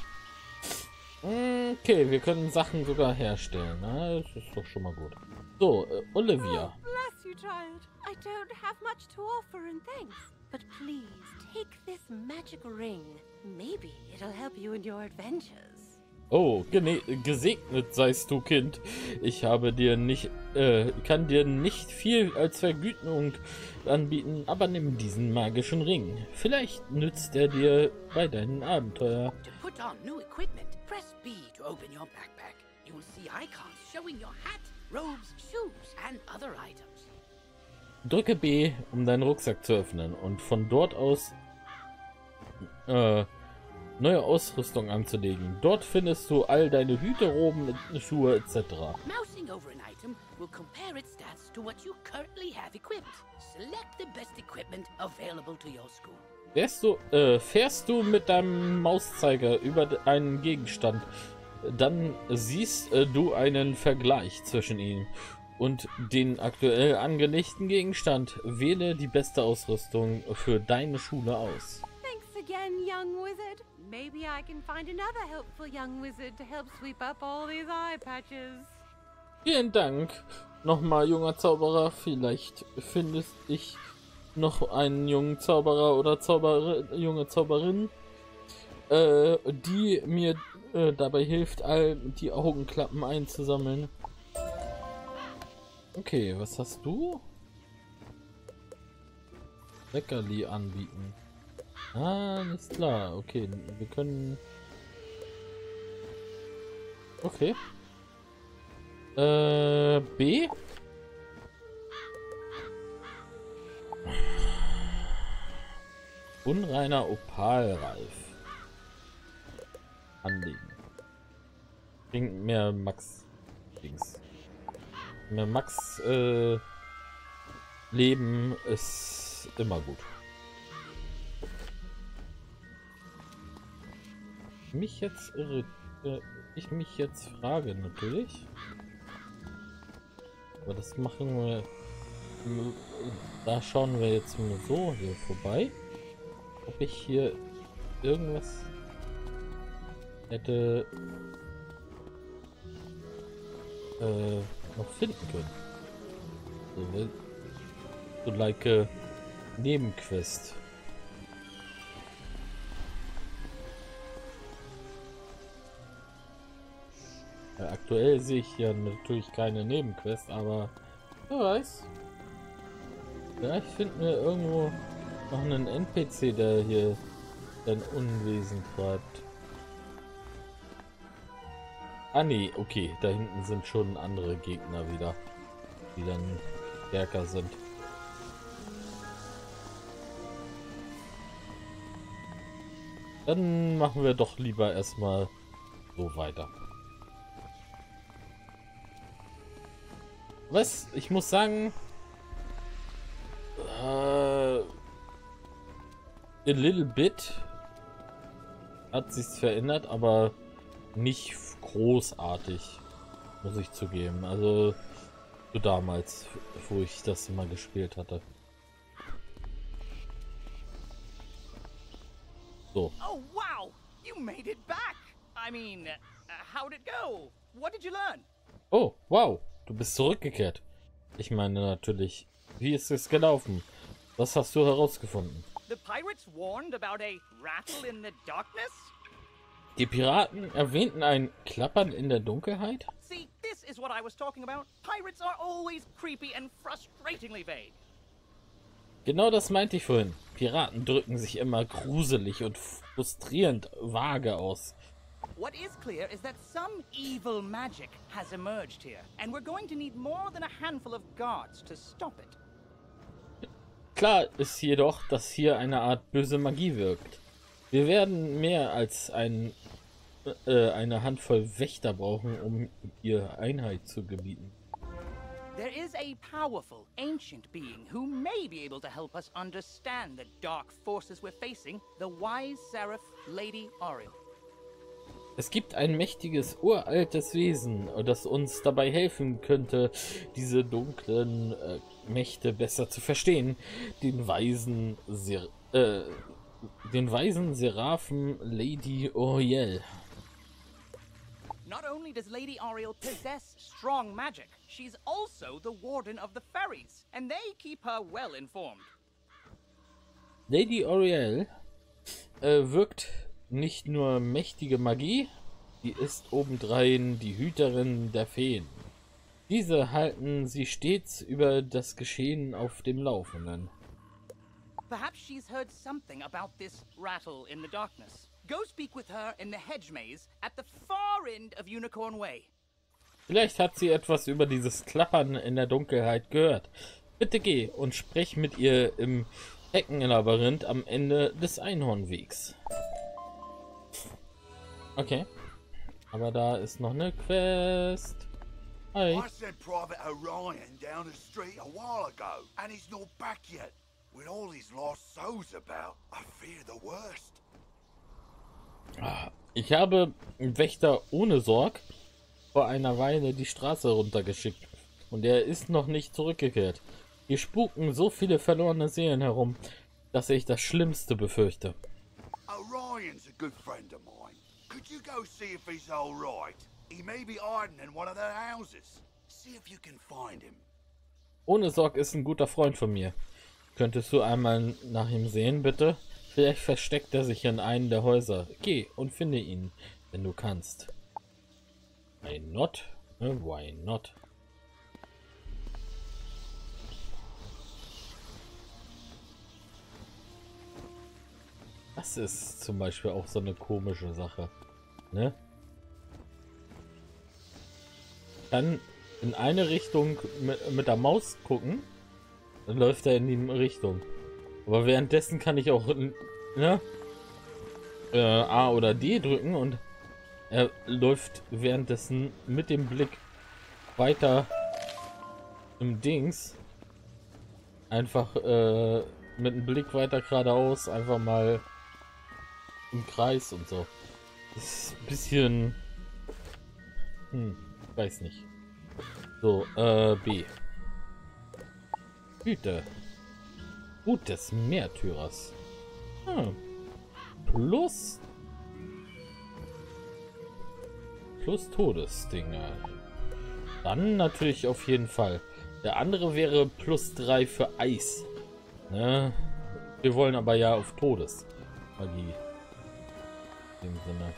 Okay, wir können Sachen sogar herstellen. Na, das ist doch schon mal gut. So, äh, Olivia. Oh, bless you, child. I don't have much to offer in thanks. But please, take this magic ring. Maybe it'll help you in your adventures. Oh, gesegnet seist du, Kind. Ich habe dir nicht, äh, kann dir nicht viel als Vergütung anbieten, aber nimm diesen magischen Ring. Vielleicht nützt er dir bei deinen Abenteuern. To put on new equipment, press B to open your backpack. You will see icons showing your hat, robes, shoes, and other items. Drücke B, um deinen Rucksack zu öffnen und von dort aus äh, neue Ausrüstung anzulegen. Dort findest du all deine Hüte, Roben, Schuhe et cetera. Mousing over an item will compare its stats to what you currently have equipped. Select the best equipment available to your school. Fährst du, äh, fährst du mit deinem Mauszeiger über einen Gegenstand, dann siehst äh, du einen Vergleich zwischen ihnen und den aktuell angelegten Gegenstand. Wähle die beste Ausrüstung für deine Schule aus. Thanks again, young wizard. Maybe I can find another helpful young wizard to help sweep up all these eye patches. Vielen Dank. Nochmal, junger Zauberer. Vielleicht findest ich noch einen jungen Zauberer oder Zauberin, junge Zauberin, äh, die mir äh, dabei hilft, all die Augenklappen einzusammeln. Okay, was hast du? Leckerli anbieten. Ah, alles klar. Okay, wir können... Okay. Äh, B? Unreiner Opalreif. Anlegen. Bringt mehr Max. Dings. Mehr Max äh, Leben ist immer gut. Mich jetzt irre, äh, ich mich jetzt frage, natürlich. Aber das machen wir. Da schauen wir jetzt mal so hier vorbei. Ob ich hier irgendwas hätte äh, noch finden können. So, so like a Nebenquest. Ja, aktuell sehe ich ja natürlich keine Nebenquest, aber wer weiß. Vielleicht finden wir irgendwo noch einen N P C, der hier sein Unwesen treibt. Ah nee, okay, da hinten sind schon andere Gegner wieder, die dann stärker sind. Dann machen wir doch lieber erstmal so weiter. Was? Ich muss sagen, äh, a little bit hat sich's verändert, aber nicht großartig, muss ich zugeben. Also so damals, wo ich das mal gespielt hatte. So. Oh wow! You made it back! I mean, uh, how'd it go? What did you learn? Oh, wow! Du bist zurückgekehrt. Ich meine natürlich, wie ist es gelaufen? Was hast du herausgefunden? The pirates warned about a rattle in the darkness? Die Piraten erwähnten ein Klappern in der Dunkelheit? See, this is what I was talking about. Pirates are always creepy and frustratingly vague. Genau das meinte ich vorhin. Piraten drücken sich immer gruselig und frustrierend vage aus. What is clear is that some evil magic has emerged here, and we're going to need more than a handful of guards to stop it. Klar ist jedoch, dass hier eine Art böse Magie wirkt. Wir werden mehr als ein, äh, eine Handvoll Wächter brauchen, um ihr Einheit zu gebieten. There is a powerful, ancient being who may be able to help us understand the dark forces we're facing, the wise seraph Lady Oriel. Es gibt ein mächtiges, uraltes Wesen, das uns dabei helfen könnte, diese dunklen äh, Mächte besser zu verstehen. Den weisen, Ser äh, den weisen Seraphen Lady Oriel. Not only does Lady Oriel possess strong magic, she's also the warden of the ferries, and they keep her well informed. Lady Oriel äh, wirkt nicht nur mächtige Magie, sie ist obendrein die Hüterin der Feen. Diese halten sie stets über das Geschehen auf dem Laufenden. Perhaps she's heard something about this rattle in the darkness. Go speak with her in the hedge maze at the far end of Unicorn Way. Vielleicht hat sie etwas über dieses Klappern in der Dunkelheit gehört. Bitte geh und sprich mit ihr im Heckenlabyrinth am Ende des Einhornwegs. Okay. Aber da ist noch eine Quest. Hi. I sent Private Orion down the street a while ago, and he's not back yet. With all these lost souls about, I fear the worst. Ich habe Wächter ohne Sorg vor einer Weile die Straße runtergeschickt und er ist noch nicht zurückgekehrt. Hier spuken so viele verlorene Seelen herum, dass ich das Schlimmste befürchte. Orion's a good friend of mine. Could you go see if he's all right? He may be hiding in one of their houses. See if you can find him. Ohne Sorg ist ein guter Freund von mir. Könntest du einmal nach ihm sehen, bitte? Vielleicht versteckt er sich in einem der Häuser. Geh und finde ihn, wenn du kannst. Why not? Why not? Das ist zum Beispiel auch so eine komische Sache, ne? Ich kann in eine Richtung mit, mit der Maus gucken, dann läuft er in die Richtung. Aber währenddessen kann ich auch, ne, äh, A oder D drücken und er läuft währenddessen mit dem Blick weiter im Dings. Einfach äh, mit dem Blick weiter geradeaus, einfach mal im Kreis und so. Das ist ein bisschen Hm, weiß nicht. So, äh, B. Güte. Gut des Märtyrers. Hm. Plus... Plus Todesdinge. Dann natürlich auf jeden Fall. Der andere wäre plus drei für Eis. Ne? Wir wollen aber ja auf Todes. Magie. In dem Sinne.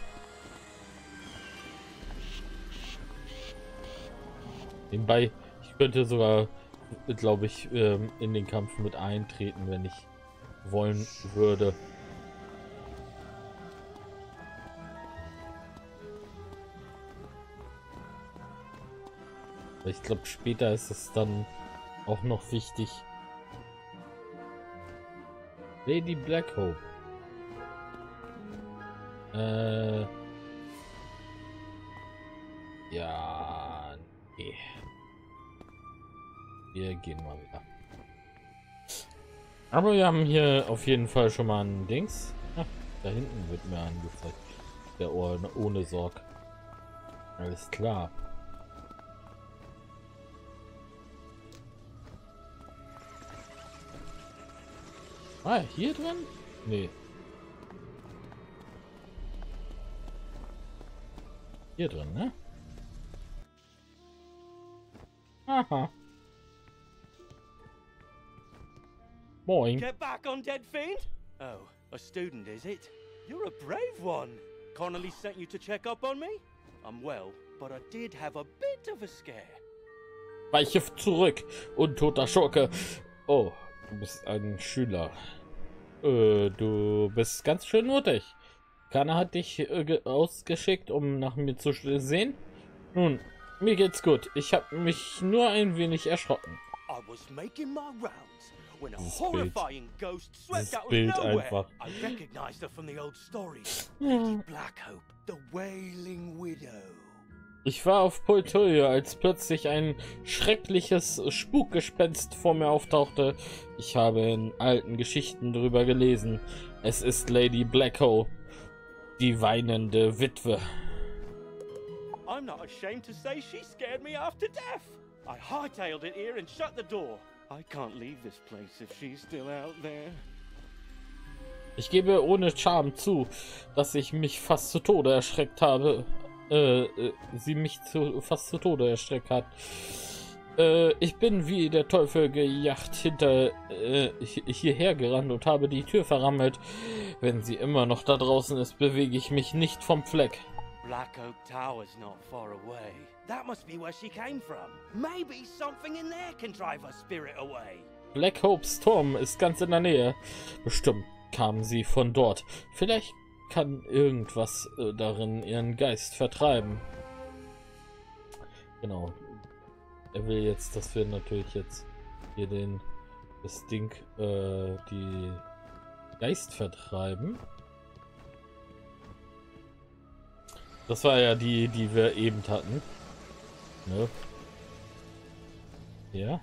Nebenbei, ich könnte sogar, glaube ich, in den Kampf mit eintreten, wenn ich wollen würde. Ich glaube, später ist es dann auch noch wichtig. Lady Blackhope. Äh. Ja. Nee. Wir gehen mal wieder. Aber wir haben hier auf jeden Fall schon mal ein Dings. Ach, da hinten wird mir angezeigt. Der Ohr ohne Sorg. Alles klar. Ah, hier drin? Nee. Hier drin, ne? Aha. Moin. Get back on, dead fiend? Oh, a student, is it? You're a brave one. Connolly sent you to check up on me? I'm well, but I did have a bit of a scare. Weiche zurück, untoter Schurke. Oh. Du bist ein Schüler. Äh, du bist ganz schön mutig. Kana hat dich äh, ausgeschickt, um nach mir zu sehen. Nun, mir geht's gut. Ich habe mich nur ein wenig erschrocken. I was making my rounds when a Dieses horrifying ghost swept Dieses out of Bild nowhere. einfach. I recognized her from the old stories. Lady Blackhope, the Wailing Widow. Ich war auf Poltoria, als plötzlich ein schreckliches Spukgespenst vor mir auftauchte. Ich habe in alten Geschichten drüber gelesen. Es ist Lady Blackhope, die weinende Witwe. I'm not ashamed to say she scared me after death. I hightailed it here and shut the door. I can't leave this place if she's still out there. Ich gebe ohne Scham zu, dass ich mich fast zu Tode erschreckt habe. Äh, äh, sie mich zu, fast zu Tode erschreckt hat. Äh, ich bin wie der Teufel gejagt hinter äh, hierher gerannt und habe die Tür verrammelt. Wenn sie immer noch da draußen ist, bewege ich mich nicht vom Fleck. Black Oak Tower's not far away. That must be where she came from. Maybe something in there can drive her spirit away. Black Hopes Turm ist ganz in der Nähe. Bestimmt kam sie von dort. Vielleicht kann irgendwas äh, darin ihren Geist vertreiben. Genau. Er will jetzt, dass wir natürlich jetzt hier den das Ding äh, die Geist vertreiben. Das war ja die, die wir eben hatten. Ne? Ja.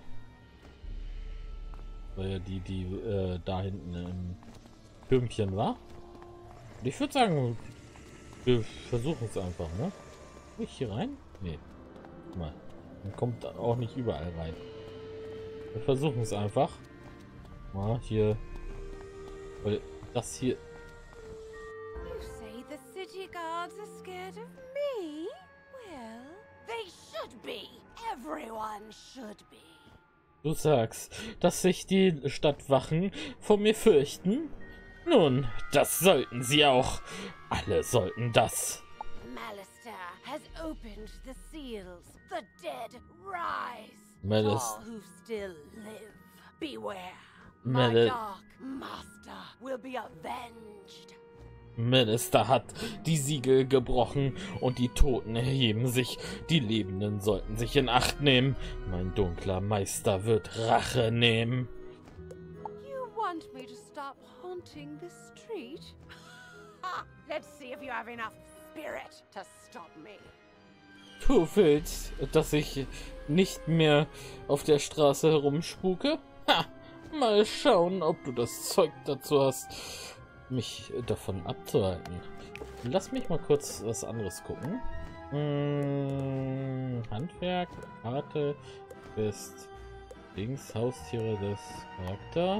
War ja die, die äh, da hinten im Türmchen war. Und ich würde sagen, wir versuchen es einfach, ne? Will ich hier rein? Nee. Mal. Man kommt auch nicht überall rein. Wir versuchen es einfach. Mal hier. Weil das hier. You say the city guards are scared of me? Well, they should be. Everyone should be. Du sagst, dass sich die Stadtwachen vor mir fürchten? Nun, das sollten sie auch. Alle sollten das. Malister has opened the seals. The dead rise. Malis- All who still live, beware. Mal- My dark master will be avenged. Minister hat die Siegel gebrochen und die Toten erheben sich. Die Lebenden sollten sich in Acht nehmen. Mein dunkler Meister wird Rache nehmen. You want me to stop haunting the street? Ha! Let's see if you have enough spirit to stop me. Du willst, dass ich nicht mehr auf der Straße herumspuke? Ha! Mal schauen, ob du das Zeug dazu hast, mich davon abzuhalten. Lass mich mal kurz was anderes gucken. Hm, Handwerk, Karte, Quest, Dings, Haustiere des Charakter.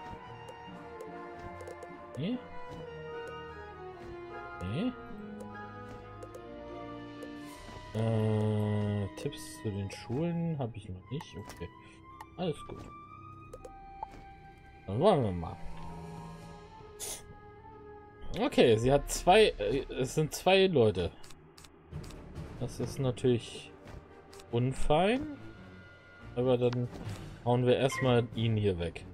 Nee. Nee. Äh, Tipps zu den Schulen habe ich noch nicht. Okay. Alles gut. Dann wollen wir mal. Okay, sie hat zwei. Äh, es sind zwei Leute. Das ist natürlich unfein. Aber dann hauen wir erstmal ihn hier weg.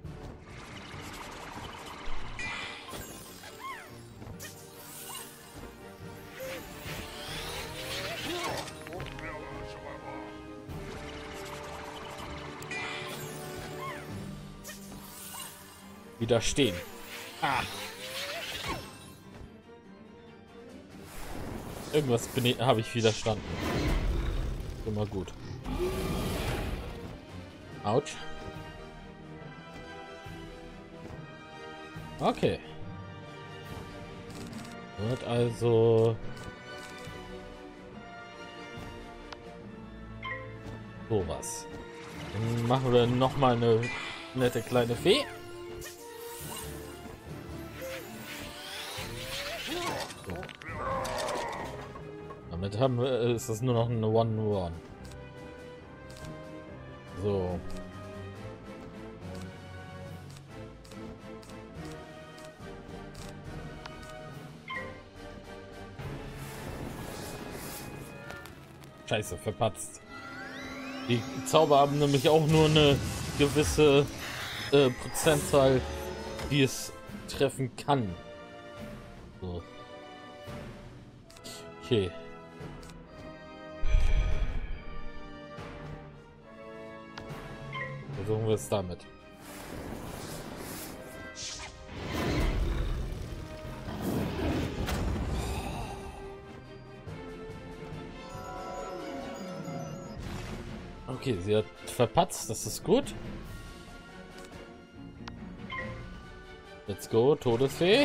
Widerstehen. Ah. Irgendwas bin ich, habe ich widerstanden. Immer gut. Autsch. Okay. Wird also sowas. Dann machen wir noch mal eine nette kleine Fee. So. Damit haben wir, ist das nur noch eine One-One. So. Scheiße, verpatzt. Die Zauber haben nämlich auch nur eine gewisse äh, Prozentzahl, die es treffen kann. So. Okay. Versuchen wir es damit. Okay, sie hat verpatzt, das ist gut. Let's go, Todesfee.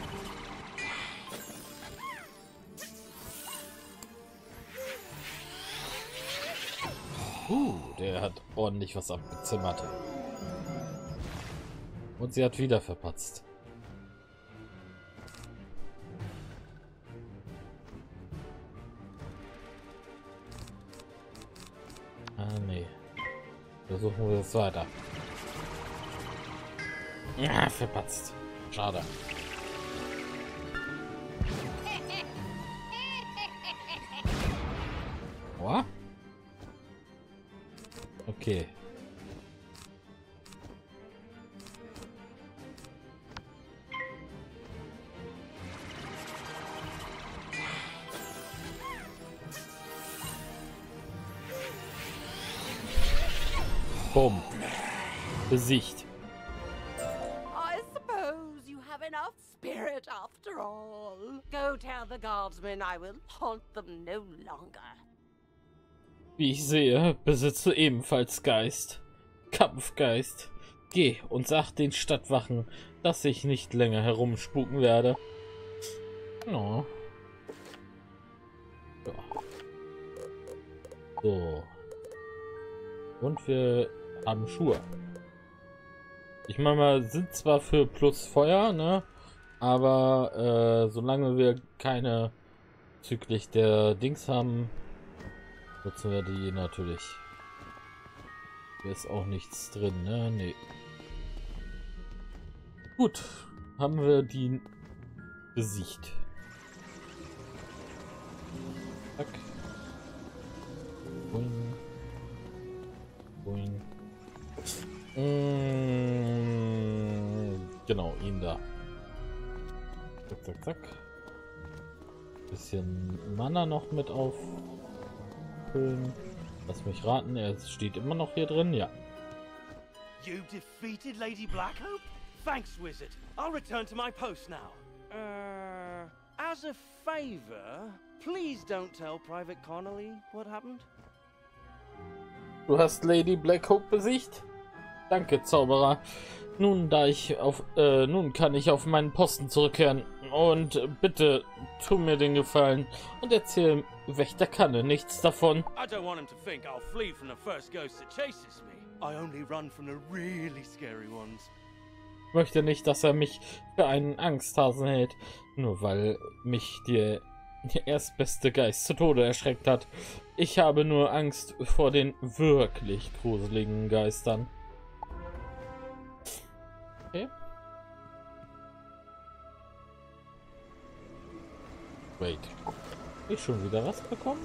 Uh, der hat ordentlich was abgezimmert. Und sie hat wieder verpatzt. Ah, nee. Versuchen wir es weiter. Ja, verpatzt. Schade. Oh? Okay. Boom. Besiegt. I suppose you have enough spirit after all. Go tell the guardsmen I will haunt them no longer. Wie ich sehe, besitzt du ebenfalls Geist. Kampfgeist. Geh und sag den Stadtwachen, dass ich nicht länger herumspuken werde. Oh. Ja. So. Und wir haben Schuhe. Ich meine mal, sind zwar für plus Feuer, ne? Aber äh, solange wir keine züglich der Dings haben, nutzen wir die natürlich. Hier ist auch nichts drin, ne? Nee. Gut, haben wir die besiegt. Zack. Boing. Boing. Mmh, genau, ihn da. Zack, zack, zack. Bisschen Mana noch mit auffüllen. Lass mich raten, er steht immer noch hier drin, ja. You defeated Lady Blackhope? Thanks, Wizard. I'll return to my post now. Uh, as a favor, please don't tell Private Connolly what happened. Du hast Lady Blackhope besiegt? Danke, Zauberer. Nun, da ich auf, äh, nun kann ich auf meinen Posten zurückkehren. Und bitte, tu mir den Gefallen und erzähl Wächter Kanne nichts davon. I don't want him to think I'll flee from the first ghost that chases me. I only run from the really scary ones. Ich möchte nicht, dass er mich für einen Angsthasen hält, nur weil mich der erstbeste Geist zu Tode erschreckt hat. Ich habe nur Angst vor den wirklich gruseligen Geistern. Okay. Wait. Ich schon wieder was bekommen?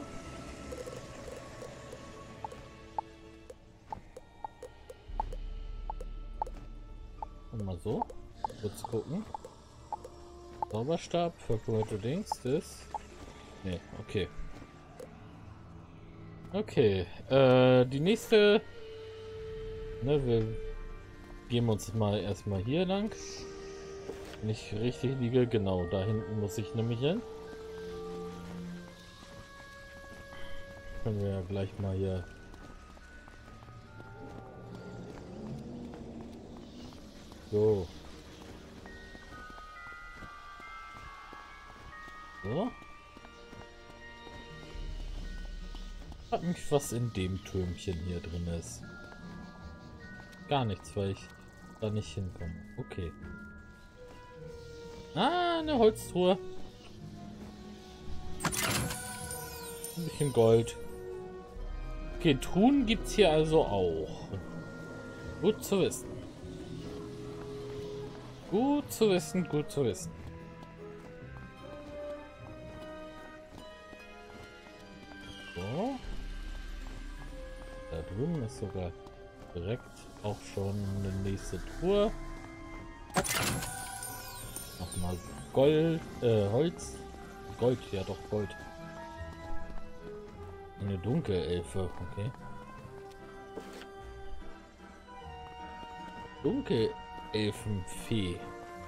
Und mal so. Kurz gucken. Zauberstab, verbrauchte Dings, das. Ne, okay. Okay, äh, die nächste. Ne, wir gehen uns mal erstmal hier lang. Wenn ich richtig liege, genau, da hinten muss ich nämlich hin. Können wir ja gleich mal hier. So. So. Frag mich, was in dem Türmchen hier drin ist. Gar nichts, weil ich da nicht hinkomme. Okay. Ah, eine Holztruhe. Ein bisschen Gold. Okay, Truhen gibt es hier also auch. Gut zu wissen. Gut zu wissen, gut zu wissen. So. Da drüben ist sogar direkt auch schon eine nächste Truhe. Nochmal Gold, äh, Holz. Gold, ja doch, Gold. Eine Dunkelelfe, okay. Dunkelelfenfee.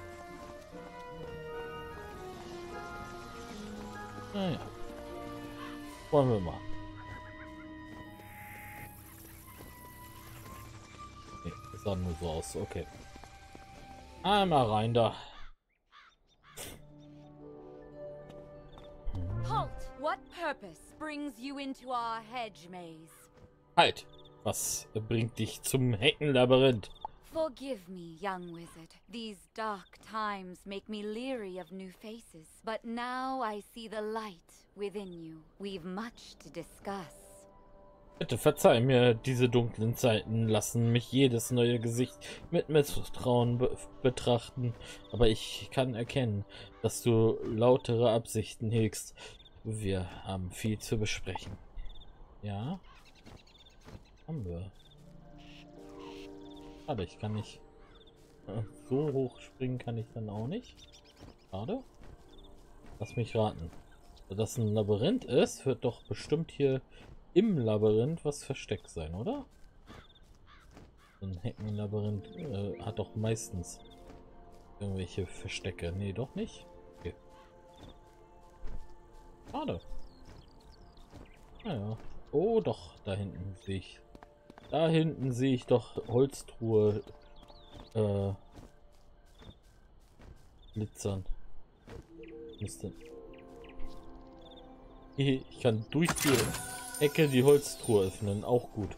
Naja. Wollen wir mal. Nee, das sah nur so aus, okay. Einmal rein da. Halt! What purpose brings you into our hedge maze? Halt! Was bringt dich zum Heckenlabyrinth? Forgive me, young wizard. These dark times make me leery of new faces. But now I see the light within you. We've much to discuss. Bitte verzeih mir, diese dunklen Zeiten lassen mich jedes neue Gesicht mit Misstrauen be betrachten. Aber ich kann erkennen, dass du lautere Absichten hegst. Wir haben viel zu besprechen. Ja? Haben wir. Schade, ich kann nicht. So hoch springen kann ich dann auch nicht. Schade. Lass mich raten. Da das ein Labyrinth ist, wird doch bestimmt hier im Labyrinth was versteckt sein, oder? So ein Heckenlabyrinth äh, hat doch meistens irgendwelche Verstecke. Nee, doch nicht. Okay. Schade. Naja. Oh, doch, da hinten sehe ich. Da hinten sehe ich doch Holztruhe äh, glitzern. Müsste. Ich kann durch die Ecke die Holztruhe öffnen, auch gut.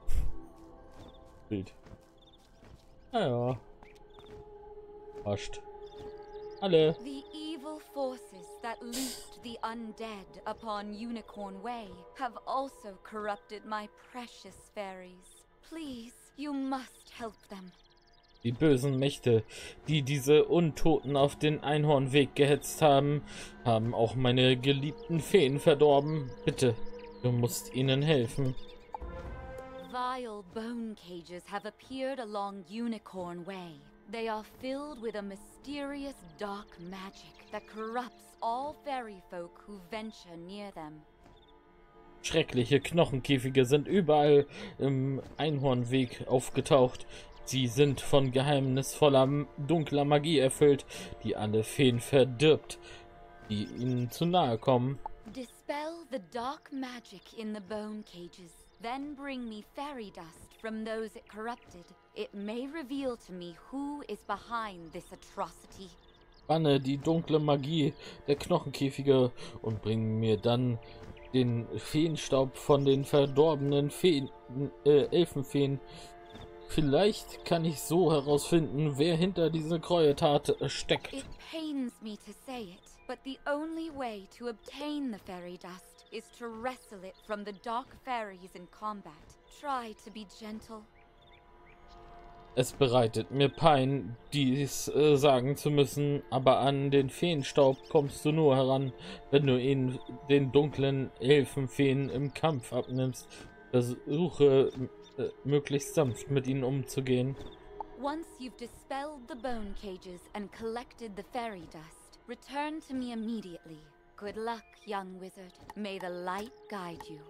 Bild. Naja. Passt. Alle. The evil forces that loosed the undead upon Unicorn Way have also corrupted my precious fairies. Please, you must help them. Die bösen Mächte, die diese Untoten auf den Einhornweg gehetzt haben, haben auch meine geliebten Feen verdorben. Bitte, du musst ihnen helfen. Vile bone cages have appeared along Unicorn Way. They are filled with a mysterious dark magic that corrupts all fairy folk who venture near them. Schreckliche Knochenkäfige sind überall im Einhornweg aufgetaucht. Sie sind von geheimnisvoller, dunkler Magie erfüllt, die alle Feen verdirbt, die ihnen zu nahe kommen. Dispel the dark magic in the bone cages. Then bring me fairy dust from those it corrupted. It may reveal to me who is behind this atrocity. banne die dunkle Magie der Knochenkäfige und bringe mir dann den Feenstaub von den verdorbenen Feen, äh, Elfenfeen. Vielleicht kann ich so herausfinden, wer hinter dieser Gräueltat steckt. It pains me to say it, but the only way to obtain the fairy dust is to wrestle it from the dark fairies in combat. Try to be gentle. Es bereitet mir Pein, dies äh, sagen zu müssen, aber an den Feenstaub kommst du nur heran, wenn du ihn den dunklen Elfenfeen im Kampf abnimmst. Versuche äh, möglichst sanft mit ihnen umzugehen. Once you've dispelled the bone cages and collected the fairy dust, return to me immediately. Good luck, young wizard. May the light guide you.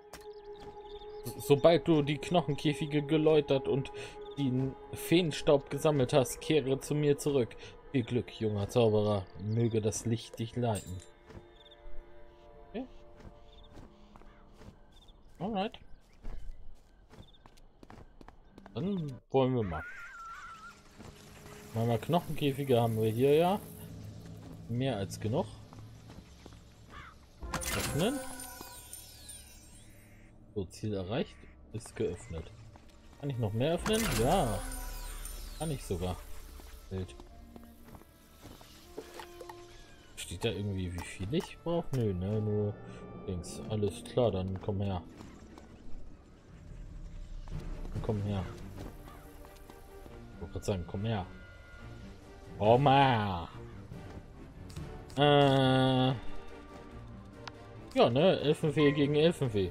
Sobald du die Knochenkäfige geläutert und den Feenstaub gesammelt hast, kehre zu mir zurück. Viel Glück, junger Zauberer. Möge das Licht dich leiten. Okay. Alright. Dann wollen wir mal. Mal Knochenkäfige haben wir hier ja. Mehr als genug. Öffnen. So, Ziel erreicht. Ist geöffnet. Kann ich noch mehr öffnen? Ja. Kann ich sogar. Bild. Steht da irgendwie, wie viel ich brauche? Nö, ne, nur links. Alles klar, dann komm her. Komm her. Ich wollte gerade sagen, komm her. Komm her. Äh. Ja, ne, Elfenfee gegen Elfenfee.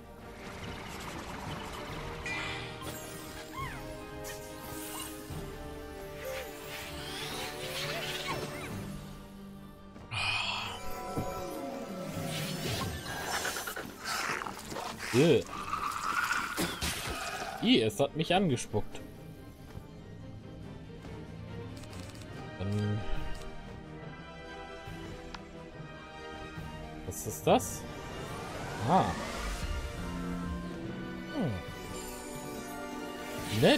Yeah. Ih, es hat mich angespuckt. Dann... Was ist das? Ah. Hm. Nett.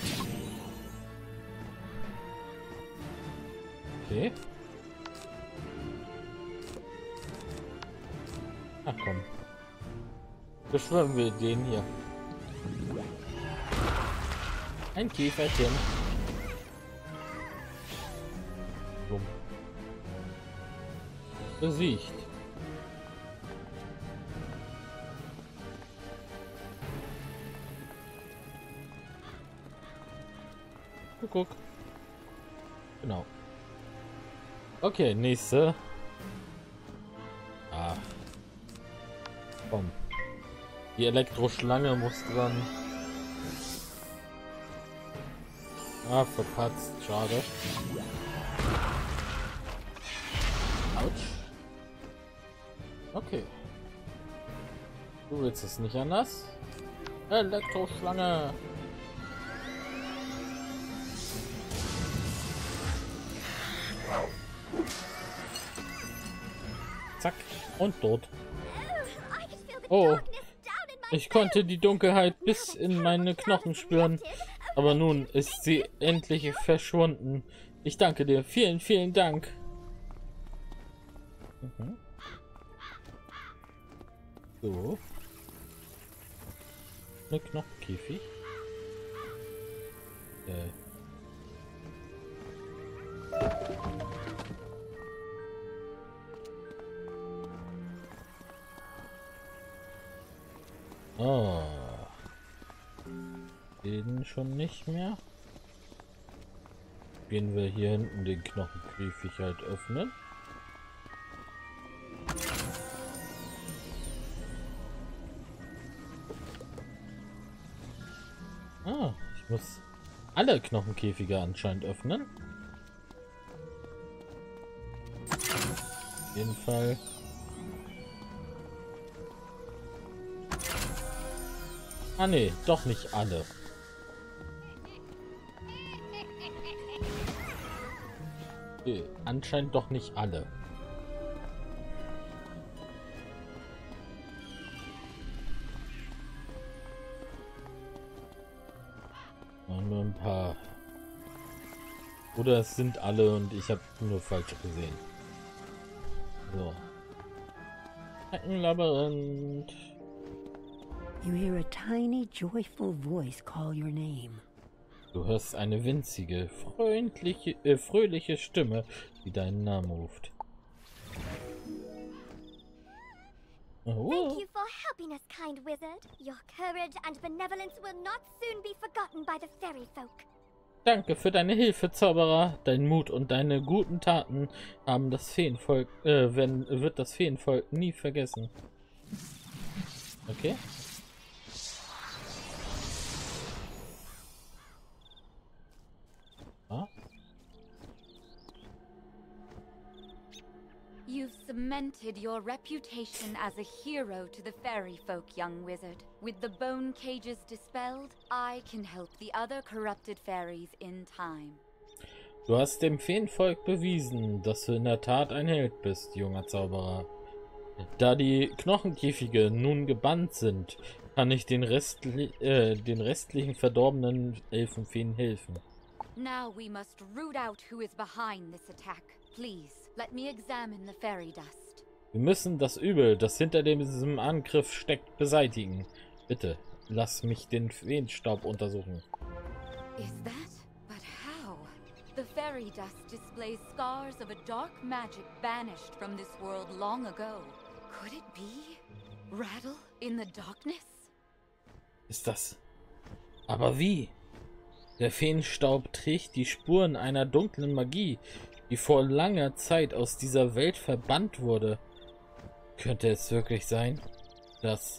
Okay. Ach komm. Beschwören wir den hier. Ein Käferchen. Dumm. Besiegt. Guck. Genau. Okay, nächste. Ah. Komm. Die Elektroschlange muss dran. Ah, verpatzt. Schade. Autsch. Okay. Du willst es nicht anders? Elektroschlange. Zack. Und tot. Oh. Ich konnte die Dunkelheit bis in meine Knochen spüren, aber nun ist sie endlich verschwunden. Ich danke dir. Vielen, vielen Dank. Mhm. So. Eine Knochenkäfig. Äh. Oh. Den schon nicht mehr. Gehen wir hier hinten den Knochenkäfig halt öffnen. Ah, ich muss alle Knochenkäfige anscheinend öffnen. Auf jeden Fall. Ah ne, doch nicht alle. Okay, anscheinend doch nicht alle. Nur ein paar Oder es sind alle und ich habe nur falsch gesehen. So. Ein Labyrinth. You hear a tiny, joyful voice call your name. Du hörst eine winzige, freundliche, äh, fröhliche Stimme, die deinen Namen ruft. Oh. Thank you for helping us, kind wizard. Your courage and benevolence will not soon be forgotten by the fairy folk. Danke für deine Hilfe, Zauberer. Dein Mut und deine guten Taten haben das Feenvolk, äh, wenn, wird das Feenvolk nie vergessen. Okay. Ah. You've cemented your reputation as a hero to the fairy folk, young wizard. With the bone cages dispelled, I can help the other corrupted fairies in time. Du hast dem Feenvolk bewiesen, dass du in der Tat ein Held bist, junger Zauberer. Da die Knochenkäfige nun gebannt sind, kann ich den, Restli äh, den restlichen verdorbenen Elfenfeen helfen. Now we must root out who is behind this attack. Please, let me examine the fairy dust. Wir müssen das Übel, das hinter diesem Angriff steckt, beseitigen. Bitte, lass mich den Feenstaub untersuchen. Is that? But how? The fairy dust displays scars of a dark magic banished from this world long ago. Could it be? Rattle in the darkness? Ist das? Aber wie? Der Feenstaub trägt die Spuren einer dunklen Magie, die vor langer Zeit aus dieser Welt verbannt wurde. Könnte es wirklich sein, dass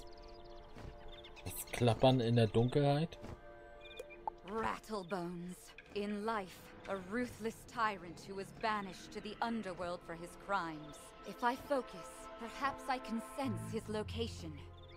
das Klappern in der Dunkelheit? Rattlebones. In life, a ruthless tyrant who was banished to the underworld for his crimes. If I focus, perhaps I can sense his location.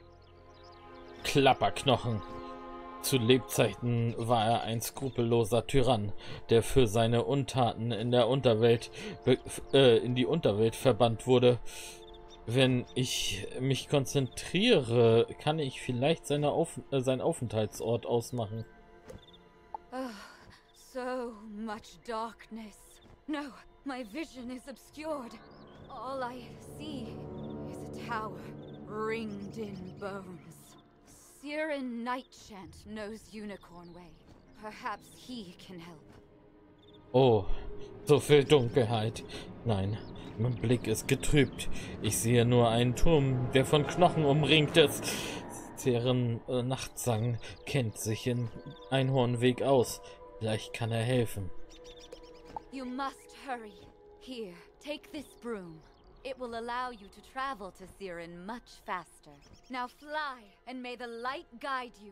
Klapperknochen. Zu Lebzeiten war er ein skrupelloser Tyrann, der für seine Untaten in der Unterwelt äh, in die Unterwelt verbannt wurde. Wenn ich mich konzentriere, kann ich vielleicht seine Auf äh, seinen Aufenthaltsort ausmachen. Oh, so much darkness. No, my vision is obscured. All I see is a tower ringed in bones. Siren Nightchant knows Unicorn Way. Perhaps he can help. Oh, so viel Dunkelheit. Nein, mein Blick ist getrübt. Ich sehe nur einen Turm, der von Knochen umringt ist. Siren äh, Nachtsang kennt sich in Einhornweg aus. Vielleicht kann er helfen. You must hurry. Here, take this broom. It will allow you to travel to Siren much faster. Now fly, and may the light guide you.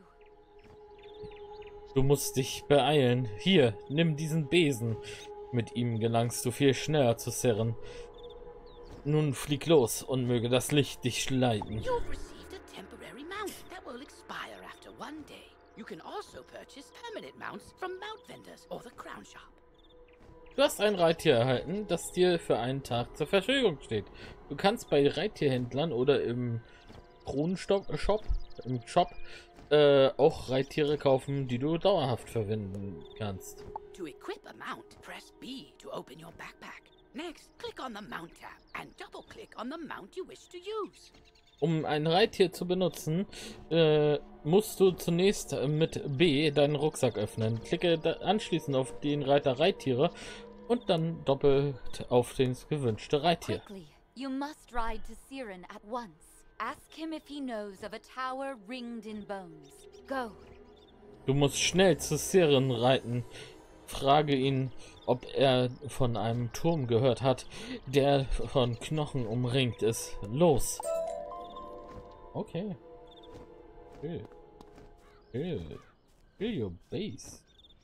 Du musst dich beeilen. Hier, nimm diesen Besen. Mit ihm gelangst du viel schneller zu Siren. Nun flieg los und möge das Licht dich leiten. You've received a temporary mount that will expire after one day. You can also purchase permanent mounts from mount vendors or the crown shop. Du hast ein Reittier erhalten, das dir für einen Tag zur Verfügung steht. Du kannst bei Reittierhändlern oder im Kronenshop im Shop äh, auch Reittiere kaufen, die du dauerhaft verwenden kannst. To equip a mount, press B to open your backpack. Next, click on the Mount tab and double-click on the mount you wish to use. Um ein Reittier zu benutzen, äh, musst du zunächst mit B deinen Rucksack öffnen. Klicke anschließend auf den Reiter Reittiere und dann doppelt auf das gewünschte Reittier. Quickly, you must ride to Siren at once. Ask him if he knows of a tower ringed in bones. Go. Du musst schnell zu Siren reiten. Frage ihn, ob er von einem Turm gehört hat, der von Knochen umringt ist. Los! Okay. Kill. Kill. Kill your base.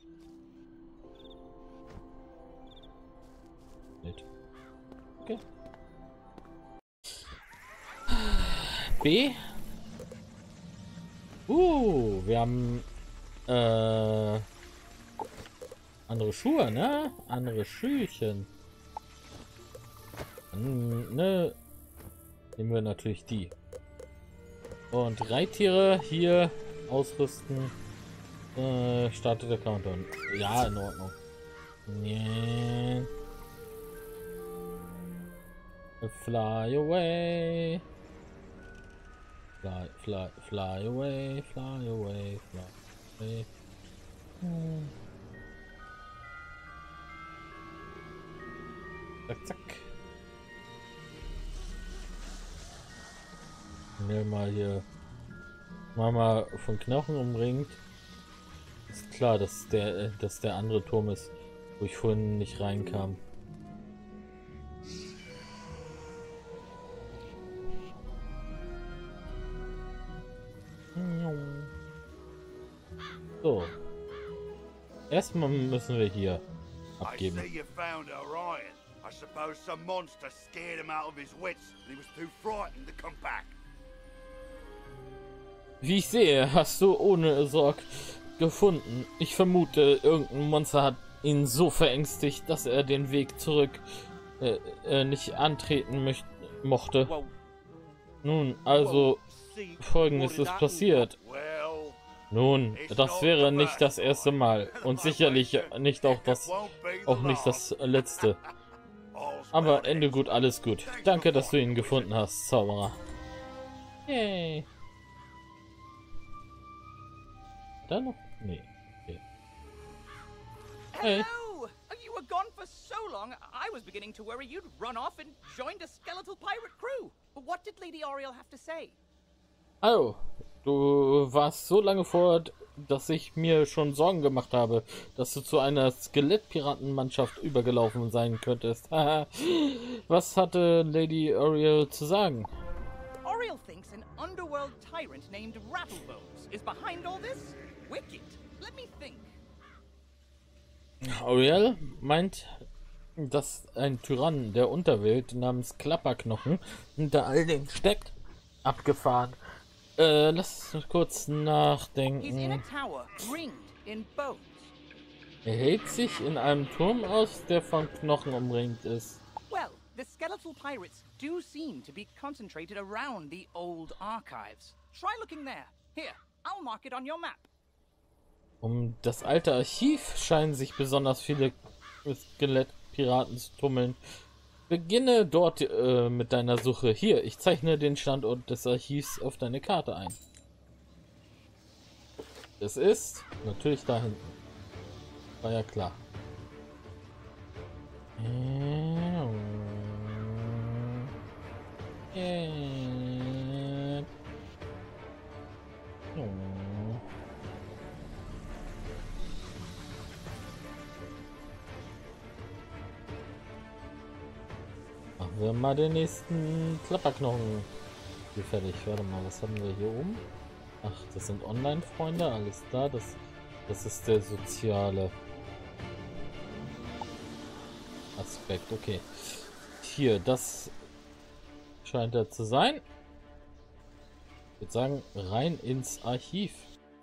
Nicht. Okay. B. Uh, wir haben äh, andere Schuhe, ne? Andere Schüchen. Dann, ne? Nehmen wir natürlich die. Und Reittiere hier ausrüsten. Äh, startet der Countdown. Ja, in Ordnung. Yeah. Fly away. Fly, fly, fly away, fly away, fly away. Hm. Zack, zack. Ne, mal hier Mama von Knochen umringt. Ist klar, dass der, dass der andere Turm ist, wo ich vorhin nicht reinkam. So. Erstmal müssen wir hier abgeben. I see you found Orion. I suppose some monster scared him out of his wits and he was too frightened to come back. Wie ich sehe, hast du ohne Sorg gefunden. Ich vermute, irgendein Monster hat ihn so verängstigt, dass er den Weg zurück äh, äh, nicht antreten möcht mochte. Nun, also Folgendes ist passiert. Nun, das wäre nicht das erste Mal und sicherlich nicht auch das auch nicht das letzte. Aber Ende gut, alles gut. Danke, dass du ihn gefunden hast, Zauberer. Yay. Da noch? Nee. Okay. Hey. Hello! You were gone for so long, I was beginning to worry you'd run off and joined a skeletal pirate crew. What did Lady Oriel have to say? Hallo. Du warst so lange fort, dass ich mir schon Sorgen gemacht habe, dass du zu einer Skelettpiratenmannschaft übergelaufen sein könntest. Was hatte Lady Oriel zu sagen? Oriel thinks an underworld tyrant named Rattlebones is behind all this? Wicked. Let me think. Oriel meint, dass ein Tyrann der Unterwelt namens Klapperknochen hinter all dem steckt. Abgefahren. Äh, lass uns kurz nachdenken. Er hält sich in einem Turm aus, der von Knochen umringt ist. Well, the skeletal pirates do seem to be concentrated around the old archives. Try looking there. Here, I'll mark it on your map. Um das alte Archiv scheinen sich besonders viele Skelettpiraten zu tummeln. Beginne dort äh, mit deiner Suche. Hier, ich zeichne den Standort des Archivs auf deine Karte ein. Es ist natürlich da hinten. War ja klar. Machen wir mal den nächsten Klapperknochen hier fertig. Warte mal, was haben wir hier oben? Ach, das sind Online-Freunde, alles da. Das, das ist der soziale Aspekt. Okay. Hier, das scheint er zu sein. Ich würde sagen, rein ins Archiv.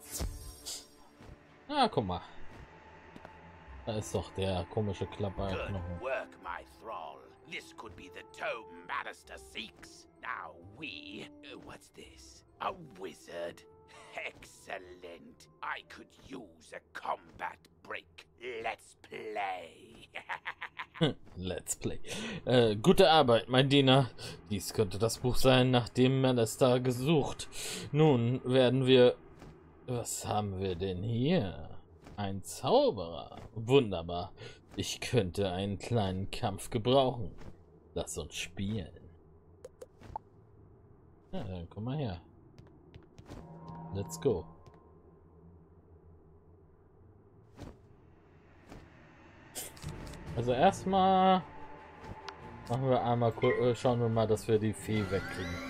Ah, guck mal. Da ist doch der komische Klapperknochen. Good work, my thrall. This could be the tome Bannister seeks. Now we... Uh, what's this? A wizard? Excellent. I could use a combat break. Let's play. Let's play. Äh, gute Arbeit, mein Diener. Dies könnte das Buch sein, nach dem Malestar gesucht. Nun werden wir... Was haben wir denn hier? Ein Zauberer. Wunderbar. Ich könnte einen kleinen Kampf gebrauchen. Lass uns spielen. Ja, dann komm mal her. Let's go. Also erstmal machen wir einmal, äh, schauen wir mal, dass wir die Fee wegkriegen.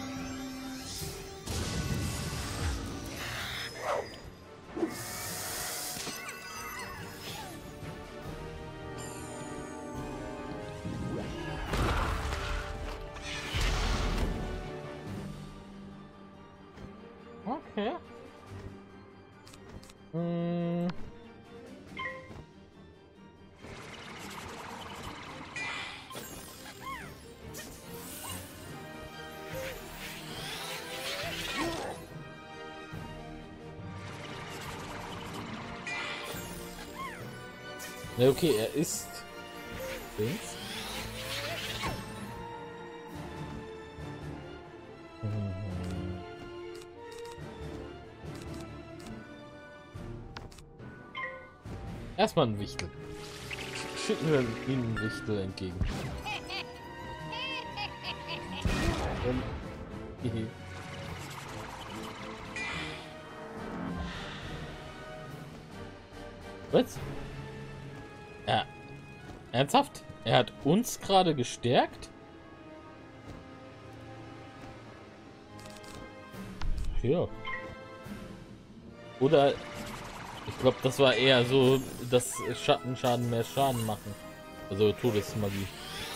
Okay. Hm. Ja, okay, er ist links. Mhm. Erstmal ein Wichtel. Schicken wir ihm einen Wichtel entgegen. Und, hihi. Was? Ja. Ernsthaft? Er hat uns gerade gestärkt? Ja. Oder ich glaube, das war eher so, dass Schattenschaden mehr Schaden machen. Also Todesmagie.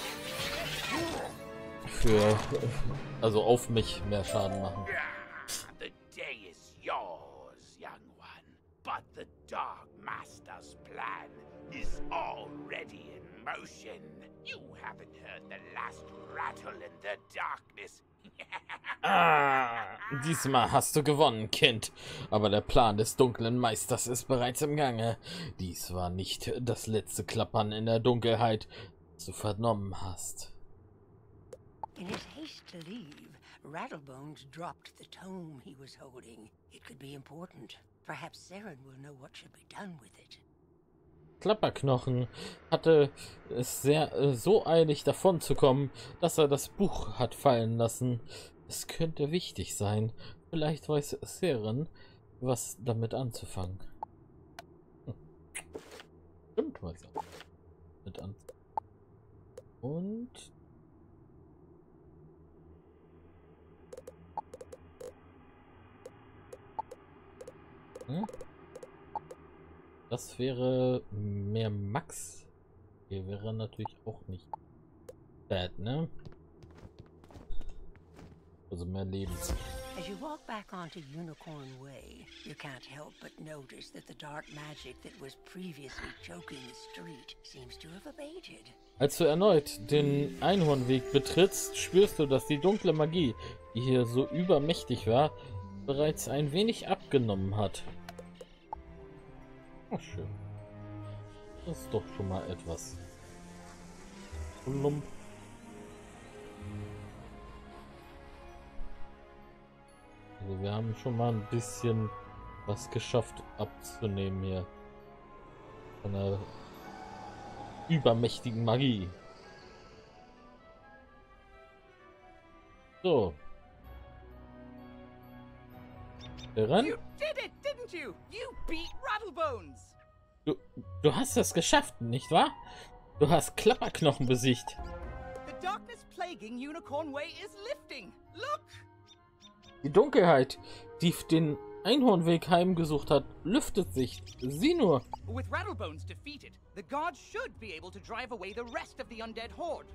Für also auf mich mehr Schaden machen. The day is yours, young one. But the Dark Master's plan is already in motion. You haven't heard the last rattle in the darkness. Ah, diesmal hast du gewonnen, Kind. Aber der Plan des dunklen Meisters ist bereits im Gange. Dies war nicht das letzte Klappern in der Dunkelheit, das du vernommen hast. In his haste to leave, Rattlebones dropped the tome he was holding. It could be important. Perhaps Saren will know what should be done with it. Klapperknochen hatte es sehr äh, so eilig davon zu kommen, dass er das Buch hat fallen lassen. Es könnte wichtig sein. Vielleicht weiß Saren, was damit anzufangen. Hm. Stimmt, weiß er. Mit an. Und hm? Das wäre mehr Max. Hier wäre natürlich auch nicht bad, ne? Also mehr Leben. As you walk back onto Unicorn Way, you can't help but notice that the dark magic that was previously choking the street seems to have abated. Als du erneut den Einhornweg betrittst, spürst du, dass die dunkle Magie, die hier so übermächtig war, bereits ein wenig abgenommen hat. Oh, schön. Das ist doch schon mal etwas. Lump. Also wir haben schon mal ein bisschen was geschafft abzunehmen hier. Von der übermächtigen Magie. So. Ran? You did it, didn't you? You beat Rattlebones. Du, du hast es geschafft, nicht wahr? Du hast Klapperknochen besiegt. The darkness plaguing Unicorn Way is lifting. Look! Die Dunkelheit, die den Einhornweg heimgesucht hat, lüftet sich. Sieh nur. With Rattlebones defeated, the gods should be able to drive away the rest of the undead horde.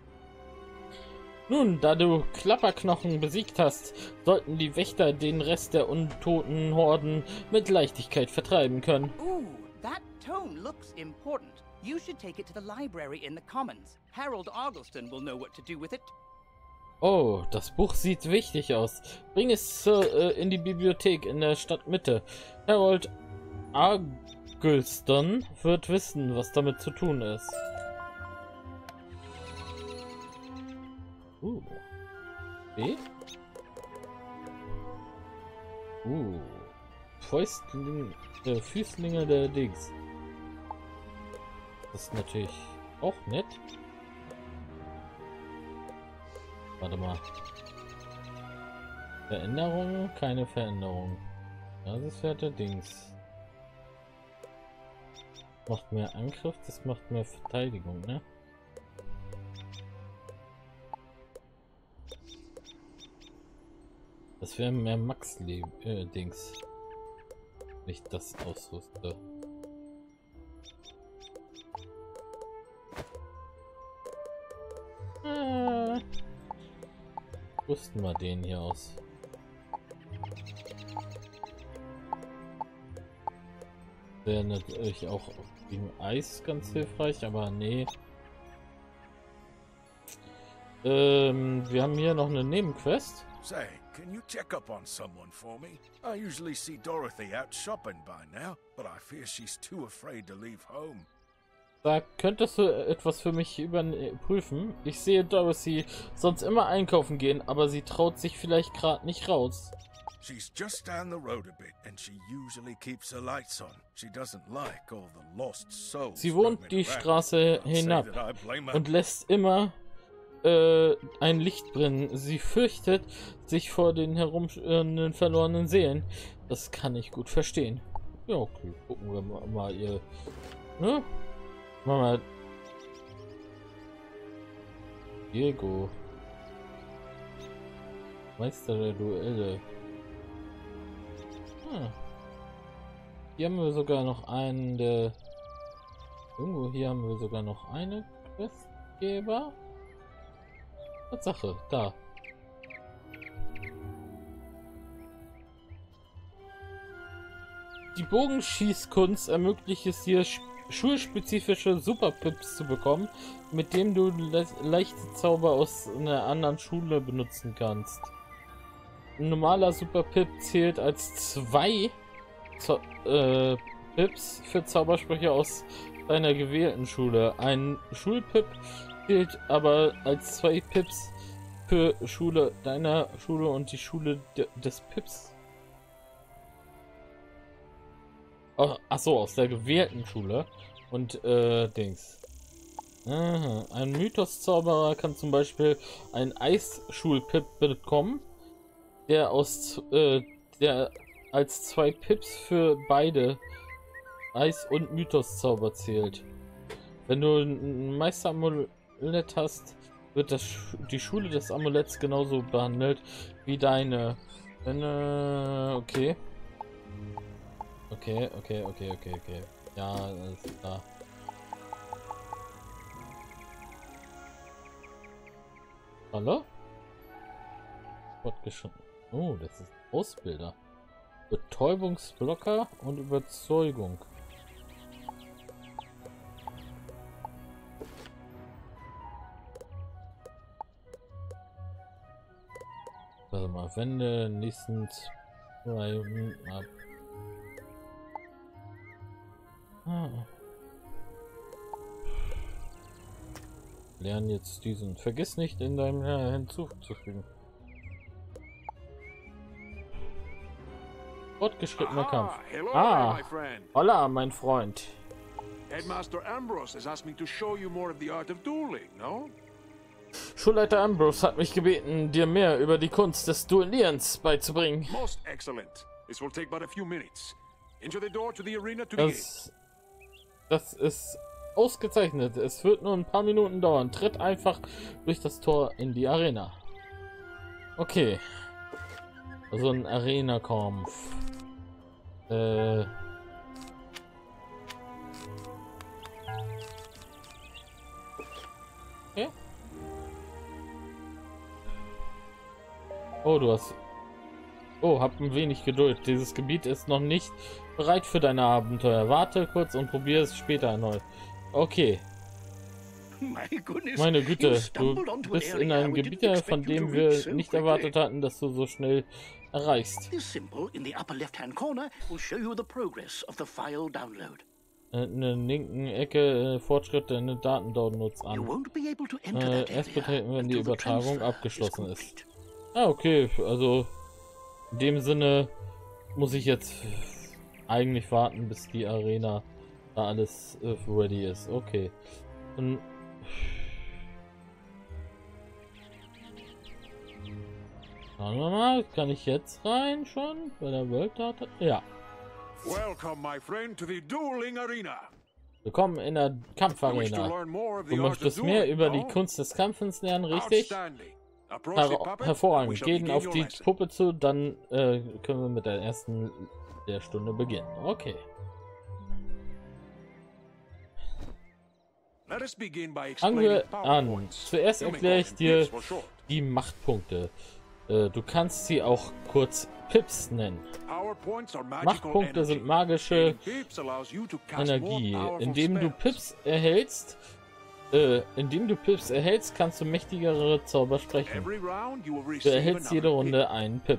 Nun, da du Klapperknochen besiegt hast, sollten die Wächter den Rest der untoten Horden mit Leichtigkeit vertreiben können. Ooh, that tome looks important. You should take it to the library in the Commons. Harold Argleston will know what to do with it. Oh, das Buch sieht wichtig aus. Bring es zur, äh, in die Bibliothek in der Stadtmitte. Harold Argleston wird wissen, was damit zu tun ist. Uh. B? Uh. Fäustling, äh, Füßlinge der Dings. Das ist natürlich auch nett. Warte mal. Veränderungen? Keine Veränderung. Das ist ja der Dings. Macht mehr Angriff, das macht mehr Verteidigung, ne? Das wäre mehr Max-Leben, äh, Dings. Nicht das ausrüste. Ah. Rüsten wir den hier aus. Wäre natürlich auch gegen Eis ganz hilfreich, aber nee. Ähm, wir haben hier noch eine Nebenquest. Say, can you check up on someone for me? I usually see Dorothy out shopping by now, but I fear she's too afraid to leave home. Da könntest du etwas für mich überprüfen. Ich sehe Dorothy sonst immer einkaufen gehen, aber sie traut sich vielleicht gerade nicht raus. She's just down the road a bit, and she usually keeps her lights on. She doesn't like all the lost souls. Sie wohnt die Straße hinab und lässt immer äh, ein Licht brennen. Sie fürchtet sich vor den herumschwirrenden verlorenen Seelen. Das kann ich gut verstehen. Ja, okay, gucken wir mal, mal ihr. Ne? Machen wir. Diego. Meister der Duelle. Hm. Hier haben wir sogar noch einen der. Irgendwo hier haben wir sogar noch eine Questgeber. Tatsache, da. Die Bogenschießkunst ermöglicht es dir, schulspezifische Superpips zu bekommen, mit dem du le leichte Zauber aus einer anderen Schule benutzen kannst. Ein normaler Superpip zählt als zwei Zau äh, Pips für Zaubersprüche aus deiner gewählten Schule. Ein Schulpip zählt aber als zwei Pips für Schule deiner Schule und die Schule de des Pips. Oh, ach so, aus der gewählten Schule. Und, äh, Dings. Aha. Ein Mythos-Zauberer kann zum Beispiel einen Eisschul-Pip bekommen, der aus, äh, der als zwei Pips für beide Eis- und Mythos-Zauber zählt. Wenn du ein Meister-Amulett hast, wird das Sch die Schule des Amuletts genauso behandelt wie deine. Wenn, äh, okay. Okay, okay, okay, okay, okay. Ja, alles klar. Hallo? Fortgeschritten. Oh, das ist Ausbilder. Betäubungsblocker und Überzeugung. Warte mal, wende nächsten zwei Minuten ab. Ah. Lernen jetzt diesen. Vergiss nicht, in deinem Jahr hinzuzufügen. Fortgeschrittener Kampf. Hello, ah, my friend. Hola, mein Freund. Headmaster Ambrose has asked me to show you more of the art of dueling, no? Schulleiter Ambrose hat mich gebeten, dir mehr über die Kunst des Duellierens beizubringen. Most excellent. This will take but a few minutes. Enter the door to the arena to begin. Das, das ist ausgezeichnet. Es wird nur ein paar Minuten dauern. Tritt einfach durch das Tor in die Arena. Okay. Also ein Arena-Kampf. Äh. Okay. Oh, du hast... Oh, hab ein wenig Geduld. Dieses Gebiet ist noch nicht bereit für deine Abenteuer. Warte kurz und probiere es später erneut. Okay. Meine Güte, du bist in einem Gebiet, von dem wir nicht erwartet hatten, dass du so schnell erreichst. In der linken Ecke äh, Fortschritte in den Datendownloads an. Äh, erst betreten, wenn die Übertragung abgeschlossen ist. Ah, okay, also in dem Sinne muss ich jetzt eigentlich warten, bis die Arena da alles äh, ready ist. Okay. Und schauen wir mal, kann ich jetzt rein schon bei der World Data? Ja. Welcome, my friend, to the dueling arena. Willkommen in der Kampfarena. Du möchtest mehr über die Kunst des Kampfens lernen, richtig? Her hervorragend. Gehen auf die Puppe zu, dann äh, können wir mit der ersten der Stunde beginnen. Okay. Fangen wir an. Zuerst erkläre ich dir die Machtpunkte. Äh, du kannst sie auch kurz Pips nennen. Machtpunkte sind magische Energie. Indem du Pips erhältst, äh, indem du Pips erhältst, kannst du mächtigere Zauber sprechen. Du erhältst jede Runde einen Pip.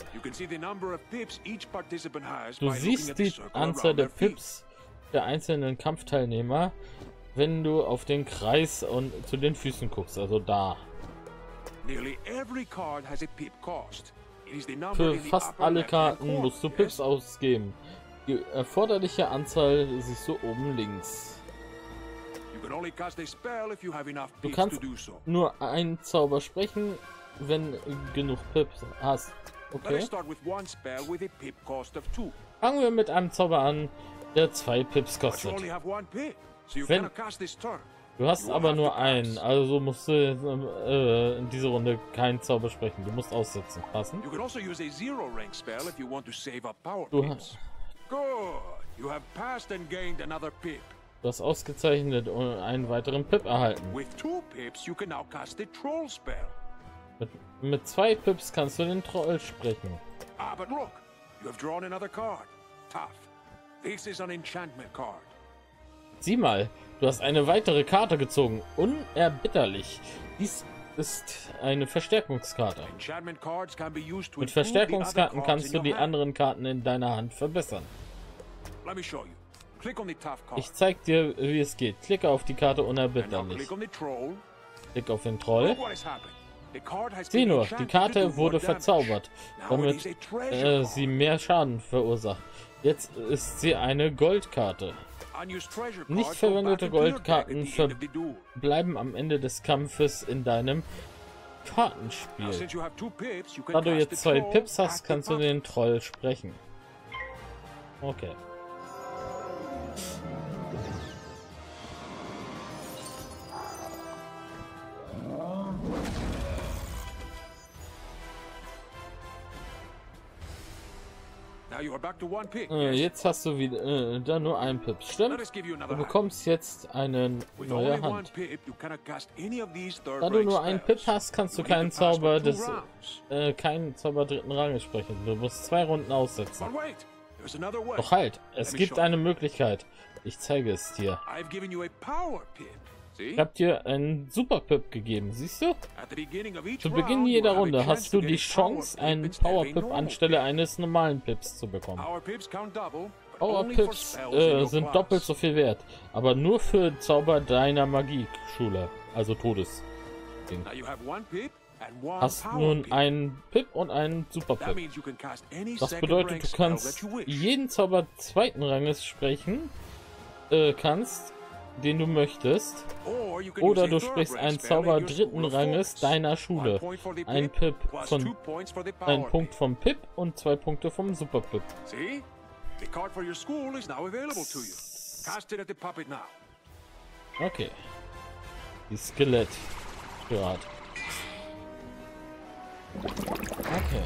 Du siehst die Anzahl der Pips der einzelnen Kampfteilnehmer wenn du auf den Kreis und zu den Füßen guckst, also da. Nearly every card has a pip cost. It is the number Für in the fast upper alle left-hand Karten corner, musst du yes? Pips ausgeben. Die erforderliche Anzahl siehst du oben links. You can only cast a spell if you have enough Du pips kannst to do so. nur einen Zauber sprechen, wenn genug Pips hast. Let Okay. us start with one spell with a pip cost of two. Fangen wir mit einem Zauber an, der zwei Pips But you kostet. only have one pip, so you Wenn- cannot cast this turn. Du hast You will aber have to nur pass. einen, also musst du äh, in dieser Runde keinen Zauber sprechen. Du musst aussetzen. Passen? You can also use a zero rank spell if you want to save up power Du pips. Good. You have passed and gained another pip. Du hast ausgezeichnet und einen weiteren Pip erhalten. With two pips, you can now cast a troll spell. Mit, mit zwei Pips kannst du den Troll sprechen. Ah, but look, you have drawn another card. Tough. This is an enchantment card. Sieh mal, du hast eine weitere Karte gezogen. Unerbitterlich. Dies ist eine Verstärkungskarte. Enchantment cards can be used to Mit improve the other Verstärkungskarten cards kannst in du your die hand. anderen Karten in deiner Hand verbessern. Let me show you. Click on the tough card. Ich zeig dir, wie es geht. Klicke auf die Karte And now unerbitterlich. click on the troll. Klick auf den Troll. Look what has happened. The card has Sieh been nur, die enchanted to Karte do more wurde damage. verzaubert, Now it damit is a treasure äh, card. sie mehr Schaden verursacht. Jetzt ist sie eine Goldkarte. Unused treasure Nicht cards go back verwendete into your deck at Goldkarten the end of the duel. verbleiben am Ende des Kampfes in deinem Now, Kartenspiel. since you have two pips, you can Da du cast jetzt the zwei troll Pips at hast, the kannst du puppet. den Troll sprechen. Okay. Now you are back to one pip. Äh, yes? jetzt hast du wieder äh, da nur einen Pip. Let Stimmt? us give you Du another hand. bekommst jetzt eine With neue only one Hand. pip, you cannot cast any of these third Da du rank nur einen spells. Pip hast, kannst du You need keinen to pass Zauber for two des rounds. äh, keinen Zauber dritten Ranges sprechen. Du musst zwei Runden aussetzen. But wait, there's another way. Doch halt, es Let me gibt show eine Möglichkeit. Ich zeige es dir. I've given you a power pip. See? Ich habe dir einen Super Pip gegeben, siehst du? At the beginning of each Zu Beginn round, you jeder have a Runde chance hast to du get die a power Chance, pip einen instead of Power a Pip normal anstelle pip. eines normalen Pips zu bekommen. Power pips count double, but Power only for Pips spells in äh, your sind class. doppelt so viel wert, aber nur für Zauber deiner Magie-Schule, also Todes. Now you have one pip and one Hast power nun pip. einen Pip und einen Super That Pip. means you can cast any Das second bedeutet, rank du spell kannst that you wish. jeden Zauber zweiten Ranges sprechen, äh, kannst, den du möchtest, Or you can oder use a du third sprichst rank einen spell Zauber in your dritten school of Ranges focus. deiner One Schule. point for the Ein pip, Pip plus von two points for the ein power Punkt pip. vom Pip und zwei Punkte vom Super Pip. See? The card for your school is now available to you. Cast it at the puppet now. Okay. Die Skelett. Pirat. Okay.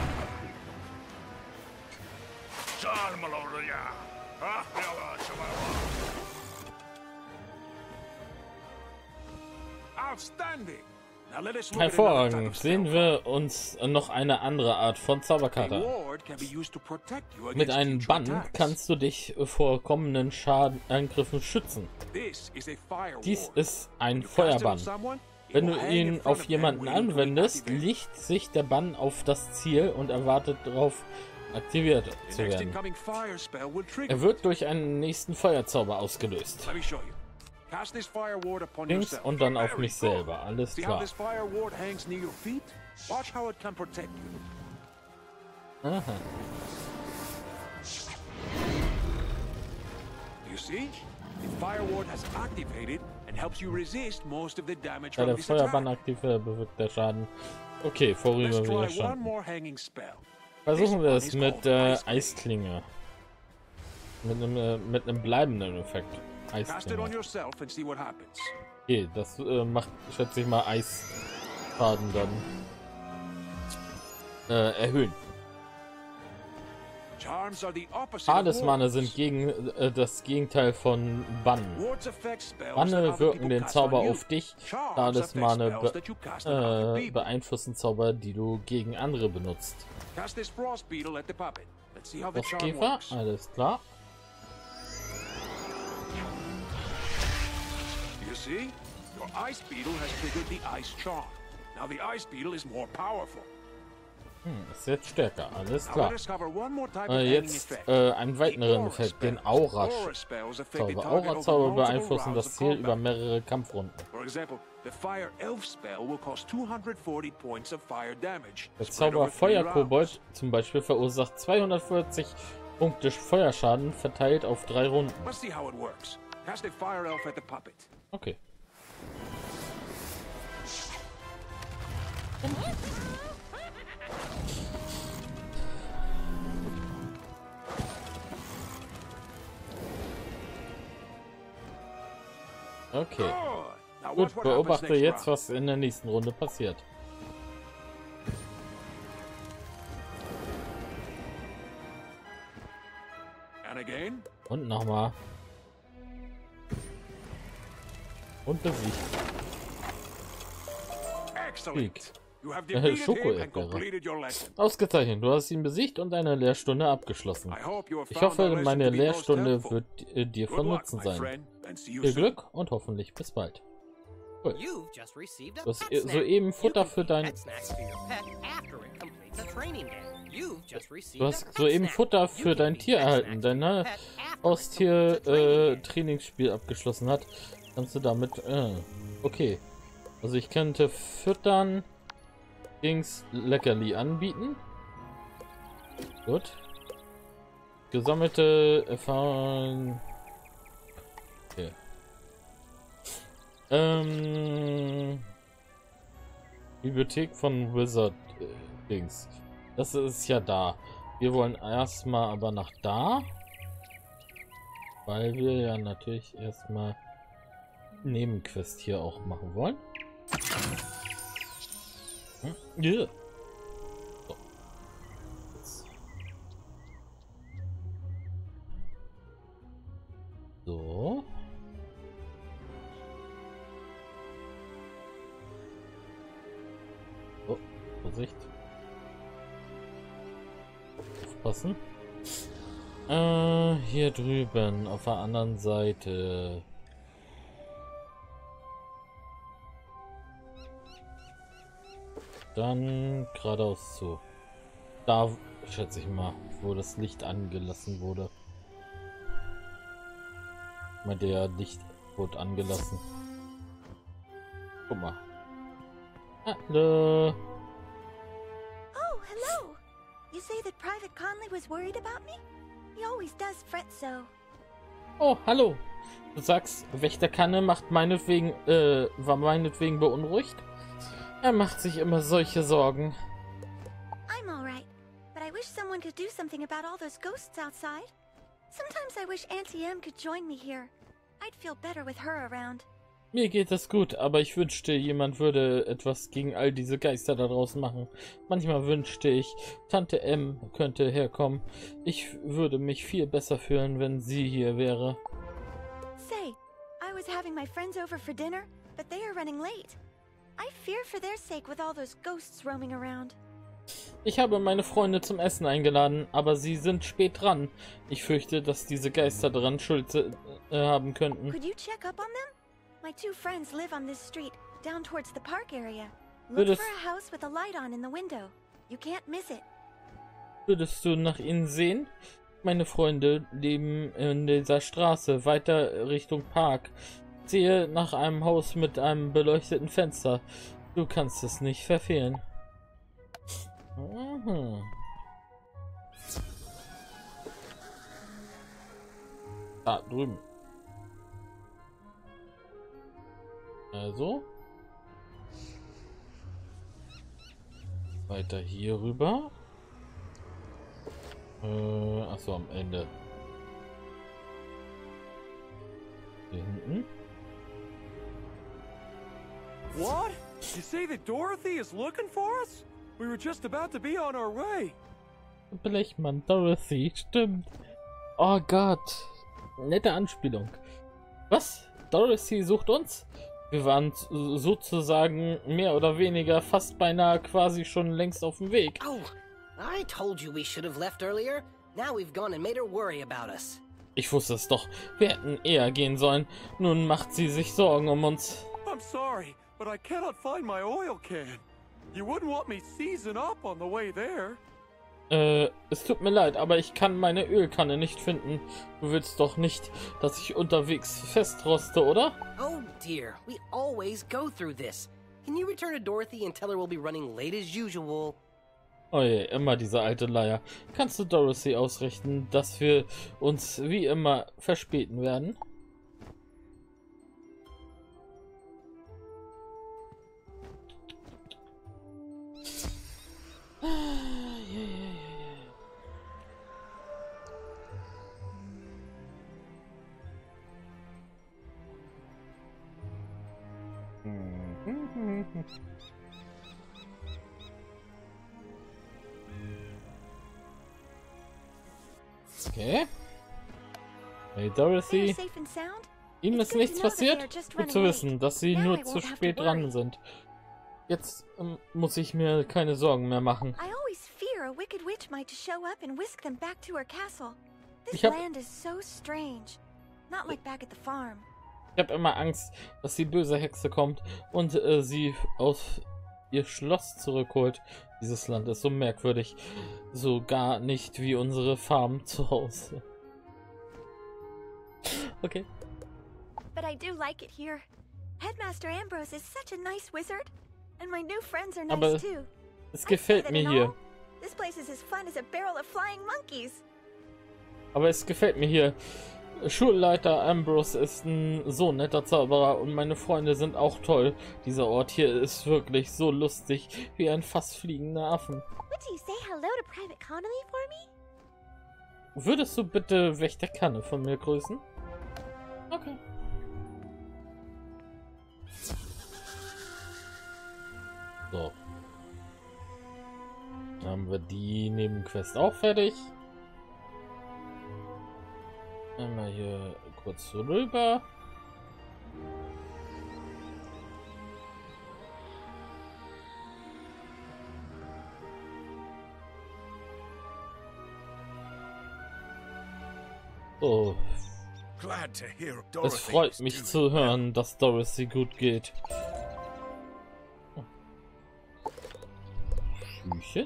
Outstanding. Now let us look at another type Hervorragend. of Sehen spell. wir uns noch eine andere Art von A Zauberkarte an. ward can be used to protect you Mit against einem future Bann attacks. kannst du dich vor kommenden Schadenangriffen schützen. This is a fire Dies ward. ist ein You cast it on Feuerbann. someone, it Wenn will du hang in ihn front auf of them jemanden waiting to be anwendest, activated. liegt sich der Bann auf das Ziel und erwartet darauf, aktiviert The zu next werden. incoming fire spell will trigger. Er wird durch einen nächsten Feuerzauber ausgelöst. Let me show you. Cast this fire ward upon Links yourself. und dann auf Very mich good. selber. Alles See how klar. this fire ward hangs near your feet? Watch how it can protect you. Aha. You see? The fire ward has activated and helps you resist most of the damage Da from der this Feuerbann attack. aktiv wird, bewirkt der Schaden. Okay, vorüber Let's try one widerstanden. more hanging spell. Versuchen wir es This mit one is der called Ice Eisklinge. Mit einem, äh, mit einem bleibenden Effekt. Cast it on Eisklinge. yourself and see what happens. Okay, das äh, macht, schätze ich mal, Eisschaden dann äh, erhöhen. Charms are the opposite of Talismane wards. sind gegen äh, das Gegenteil von Bannen. Wards affect spells that Banne other wirken people den cast Zauber on you. auf dich. Charms Talismane affect spells be that you cast on other äh, people. beeinflussen Zauber, die du gegen andere benutzt. Cast this frost beetle at the puppet. Let's see how the charm Frostkäfer, works. alles klar. You see? Your ice beetle has triggered the ice charm. Now the ice beetle is more powerful. Hm, ist jetzt stärker, alles klar. Äh, jetzt äh, einen weiteren Effekt, den Aura-Zauber. Aura-Zauber beeinflussen das Ziel über mehrere Kampfrunden. Der Zauber Feuerkobold zum Beispiel verursacht zweihundertvierzig Punkte Feuerschaden verteilt auf drei Runden. Okay. Okay. Gut, beobachte jetzt, was in der nächsten Runde passiert. Und nochmal. Und besiegt. Sieg. Äh, Schoko-Erdbeere. Ausgezeichnet, du hast ihn besiegt und deine Lehrstunde abgeschlossen. Ich hoffe, meine Lehrstunde wird äh, dir von Nutzen sein. Viel Glück und hoffentlich bis bald. Cool. Du hast soeben Futter für dein... Du hast soeben Futter für dein Tier erhalten. Dein Haustier-Trainingsspiel äh, abgeschlossen hat. Kannst du damit... Äh, okay. Also ich könnte füttern... Dings Leckerli anbieten. Gut. Gesammelte Erfahrung... Okay. Ähm... Bibliothek von Wizard äh, Dings. Das ist ja da. Wir wollen erstmal aber nach da. Weil wir ja natürlich erstmal Nebenquest hier auch machen wollen. Hm? Yeah. So. So. Oh, Vorsicht. Aufpassen. Äh, hier drüben auf der anderen Seite. Dann geradeaus zu. Da schätze ich mal, wo das Licht angelassen wurde. Mal der Licht wurde angelassen. Guck mal. Hallo. Oh, hello. You say that Private Conley was worried about me? He always does fret so. Oh, hallo. Du sagst, Wächter Kanne macht meinetwegen, äh, war meinetwegen beunruhigt? Er macht sich immer solche Sorgen. I'm all right, but I wish someone could do something about all those ghosts outside. Sometimes I wish Auntie Em could join me here. I'd feel better with her around. Mir geht es gut, aber ich wünschte, jemand würde etwas gegen all diese Geister da draußen machen. Manchmal wünschte ich, Tante Em könnte herkommen. Ich würde mich viel besser fühlen, wenn sie hier wäre. Say, I was having my friends over for dinner, but they are running late. I fear for their sake with all those ghosts roaming around. Ich habe meine Freunde zum Essen eingeladen, aber sie sind spät dran. Ich fürchte, dass diese Geister daran Schuld äh, haben könnten. Could you check up on them? My two friends live on this street, down towards the park area. Look Würdest, for a house with a light on in the window. You can't miss it. Würdest du nach ihnen sehen? Meine Freunde leben in dieser Straße, weiter Richtung Park. Sehe nach einem Haus mit einem beleuchteten Fenster. Du kannst es nicht verfehlen. Mhm. Da drüben. Also. Weiter hier rüber. Äh, achso, am Ende. Hier hinten. What? You say that Dorothy is looking for us? We were just about to be on our way. Blechmann, Dorothy, stimmt. Oh Gott. Nette Anspielung. Was? Dorothy sucht uns? Wir waren sozusagen mehr oder weniger fast beinahe quasi schon längst auf dem Weg. Oh, I told you we should have left earlier. Now we've gone and made her worry about us. Ich wusste es doch. Wir hätten eher gehen sollen. Nun macht sie sich Sorgen um uns. I'm sorry, but I cannot find my oil can. You wouldn't want me seizing up on the way there. Äh, es tut mir leid, aber ich kann meine Ölkanne nicht finden. Du willst doch nicht, dass ich unterwegs festroste, oder? Oh dear, we always go through this. Can you return to Dorothy and tell her we'll be running late as usual? Oh je, immer diese alte Leier. Kannst du Dorothy ausrichten, dass wir uns wie immer verspäten werden? Okay. Hey Dorothy. Ihnen ist nichts passiert? Gut zu wissen, dass sie nur zu spät dran sind. Jetzt ähm, muss ich mir keine Sorgen mehr machen. Ich habe Ich habe immer Angst, dass die böse Hexe kommt und äh, sie aus ihr Schloss zurückholt. Dieses Land ist so merkwürdig. So gar nicht wie unsere Farm zu Hause. Okay. But I do like it here. Headmaster Ambrose is such a nice wizard, and my new friends are nice Aber too. es gefällt mir hier. This place is as fun as a barrel of flying monkeys. Aber es gefällt mir hier. Schulleiter Ambrose ist ein so netter Zauberer und meine Freunde sind auch toll. Dieser Ort hier ist wirklich so lustig wie ein fast fliegender Affen. Would you say hello to Private Connolly for me? Würdest du bitte Wächter Kanne von mir grüßen? Okay. So. Dann haben wir die Nebenquest auch fertig. Einmal hier kurz rüber. So. Es freut mich zu hören, dass Dorothy gut geht. Oh. Schüchen?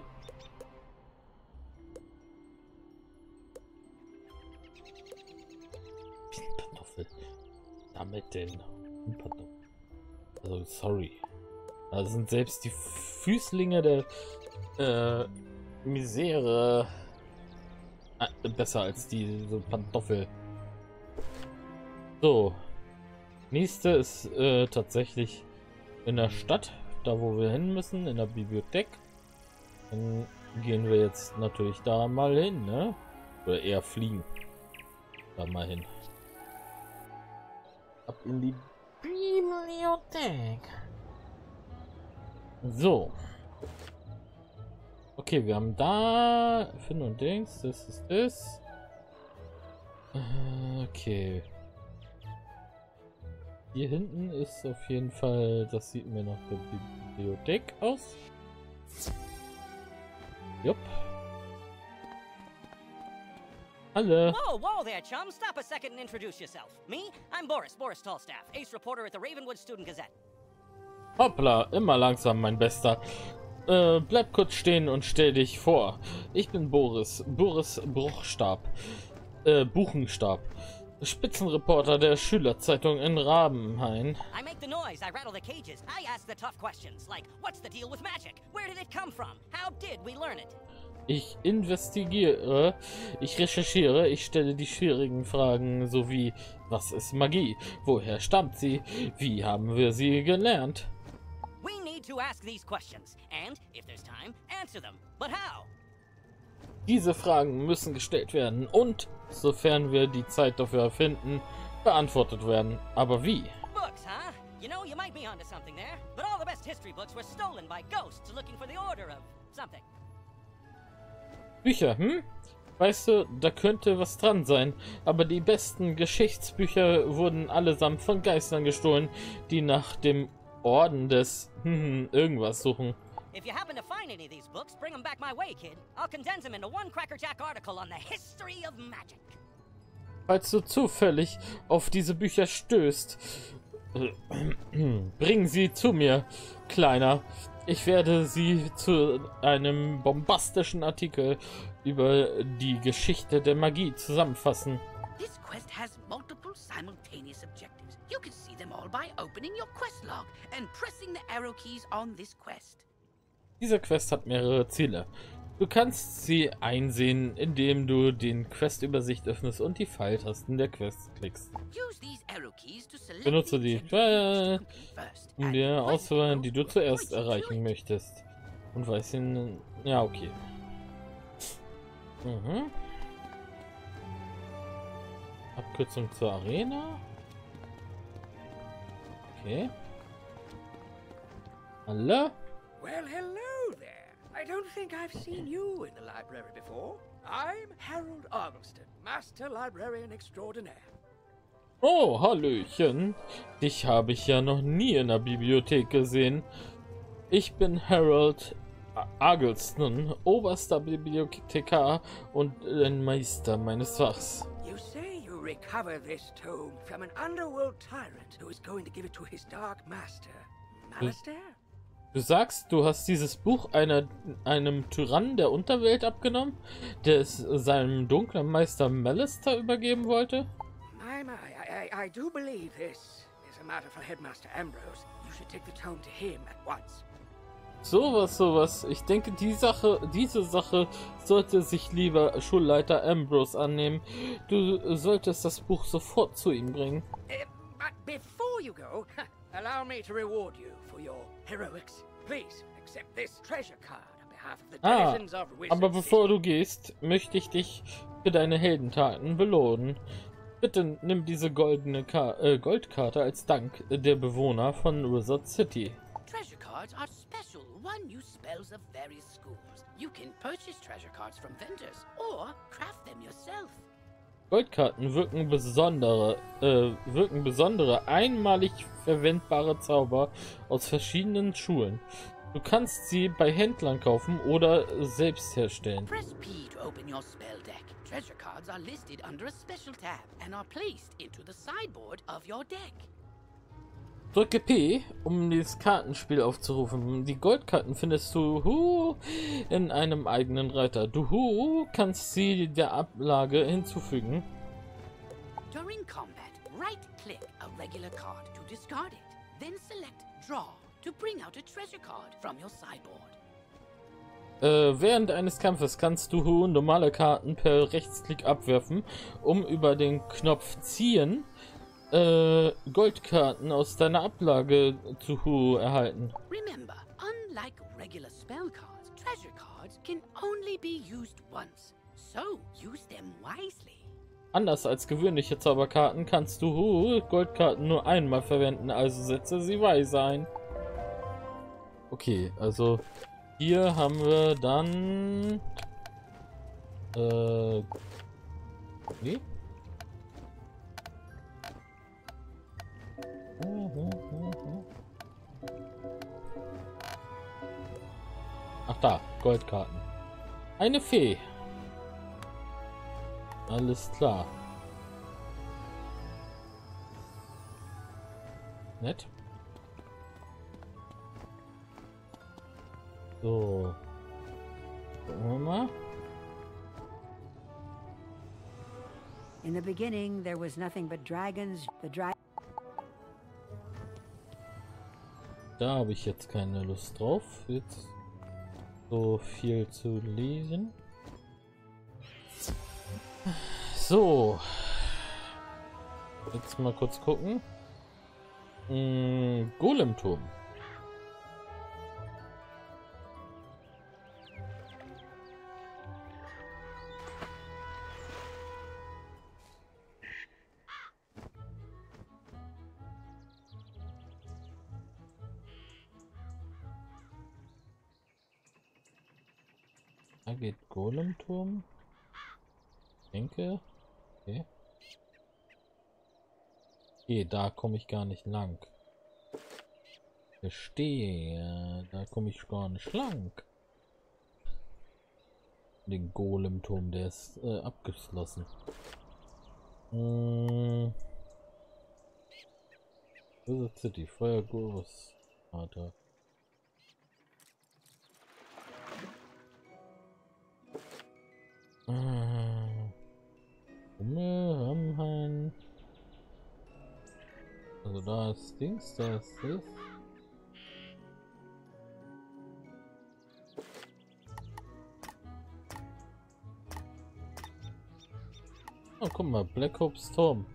Damit denn? Also, sorry. Da sind selbst die Füßlinge der äh, Misere äh, besser als die so Pantoffel. So. Nächste ist äh, tatsächlich in der Stadt, da wo wir hin müssen, in der Bibliothek. Dann gehen wir jetzt natürlich da mal hin, ne? Oder eher fliegen. Da mal hin. Ab in die Bibliothek. So. Okay, wir haben da Finn und Dings. Das ist das. Okay. Hier hinten ist auf jeden Fall, das sieht mir nach der Bibliothek aus. Jupp. Hello. Whoa, whoa there, chum. Stop a second and introduce yourself. Me? I'm Boris, Boris Tallstaff, ace reporter at the Ravenwood Student Gazette. Hoppla, immer langsam, mein Bester. Äh, bleib kurz stehen und stell dich vor. Ich bin Boris, Boris Bruchstab. Äh, Buchenstab. Spitzenreporter der Schülerzeitung in Rabenhain. I make the noise, I rattle the cages, I ask the tough questions, like, what's the deal with magic? Where did it come from? How did we learn it? Ich investigiere, ich recherchiere, ich stelle die schwierigen Fragen, sowie, was ist Magie? Woher stammt sie? Wie haben wir sie gelernt? We need to ask these questions, and, if there's time, answer them. But how? Diese Fragen müssen gestellt werden und, sofern wir die Zeit dafür finden, beantwortet werden. Aber wie? Books, huh? You know, you might be onto something there, but all the best history books were stolen by ghosts looking for the order of something. Bücher, hm? Weißt du, da könnte was dran sein, aber die besten Geschichtsbücher wurden allesamt von Geistern gestohlen, die nach dem Orden des hm, irgendwas suchen. If you happen to find any of these books, bring them back my way, kid. I'll condense them into one crackerjack article on the history of magic. Falls du zufällig auf diese Bücher stößt, Bring sie zu mir, Kleiner. Ich werde sie zu einem bombastischen Artikel über die Geschichte der Magie zusammenfassen. This quest has multiple simultaneous objectives. You can see them all by opening your quest log and pressing the arrow keys on this quest. Diese Quest hat mehrere Ziele. Du kannst sie einsehen, indem du den Quest-Übersicht öffnest und die Pfeiltasten der Quest klickst. Use these arrow keys to select Benutze die, äh, first. um dir auszuwählen, die du zuerst erreichen möchtest. Und weiß ihn... Ja, okay. Mhm. Abkürzung zur Arena. Okay. Hallo? Well, hello there. I don't think I've seen you in the library before. I'm Harold Argleston, Master Librarian Extraordinaire. Oh, Hallöchen. Dich habe ich ja noch nie in der Bibliothek gesehen. Ich bin Harold Argleston, oberster Bibliothekar und ein Meister meines Fachs. You say you recover this tome from an underworld tyrant who is going to give it to his dark master, Malistaire? Du sagst, du hast dieses Buch einer, einem Tyrannen der Unterwelt abgenommen, der es seinem dunklen Meister Malistaire übergeben wollte? My, my, I, I, I do believe this is a matter for Headmaster Ambrose. You should take the tome to him at once. Sowas, sowas. Ich denke, die Sache, diese Sache sollte sich lieber Schulleiter Ambrose annehmen. Du solltest das Buch sofort zu ihm bringen. Uh, but before you go, allow me to reward you for your heroics. Please accept this treasure card on behalf of the Ah, denizens of Wizard aber bevor du gehst, möchte ich dich für deine Heldentaten belohnen. Bitte nimm diese goldene Ka äh, Goldkarte als Dank der Bewohner von Wizard City. Treasure cards are special one-use spells of various schools. You can purchase treasure cards from vendors or craft them yourself. Goldkarten wirken besondere, äh, wirken besondere, einmalig verwendbare Zauber aus verschiedenen Schulen. Du kannst sie bei Händlern kaufen oder selbst herstellen. Press P to open your spell deck. Treasure cards are listed under a special tab and are placed into the sideboard of your deck. Drücke P, um dieses Kartenspiel aufzurufen. Die Goldkarten findest du hu, in einem eigenen Reiter. Du hu, kannst sie der Ablage hinzufügen. During combat, right-click a regular card to discard it. Then select Draw to bring out a treasure card from your sideboard. Äh, während eines Kampfes kannst du hu normale Karten per Rechtsklick abwerfen, um über den Knopf Ziehen Äh, Goldkarten aus deiner Ablage zu hu erhalten. Remember, unlike regular spell cards, treasure cards can only be used once. So, use them wisely. Anders als gewöhnliche Zauberkarten kannst du hu Goldkarten nur einmal verwenden, also setze sie weise ein. Okay, also hier haben wir dann äh nee. Ach da, Goldkarten. Eine Fee. Alles klar. Nett. So. Gucken wir mal. In the beginning, there was nothing but dragons. The dra Da habe ich jetzt keine Lust drauf, jetzt so viel zu lesen. So. Jetzt mal kurz gucken. Hm, Golemturm. Da geht Golemturm. Ich denke. Okay. Okay, da komme ich gar nicht lang. Verstehe. Da komme ich gar nicht lang. Den Golemturm, der ist äh, abgeschlossen. Hm. Wizard City, Feuergurus, Vater. Rummelhamhain. Also da ist Dings, da ist das. Oh, guck mal, Black Hope's Turm.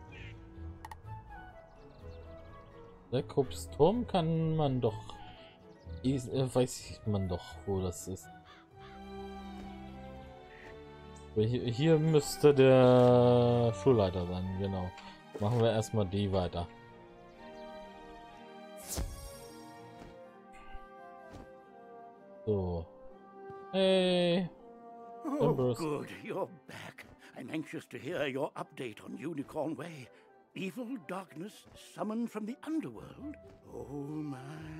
Black Hope's Turm kann man doch... Äh, weiß man doch, wo das ist. Hier, hier müsste der Schulleiter sein, genau. Machen wir erstmal die weiter. So. Hey. Oh, Ambrose. good, you're back. I'm anxious to hear your update on Unicorn Way. Evil darkness summoned from the underworld? Oh my...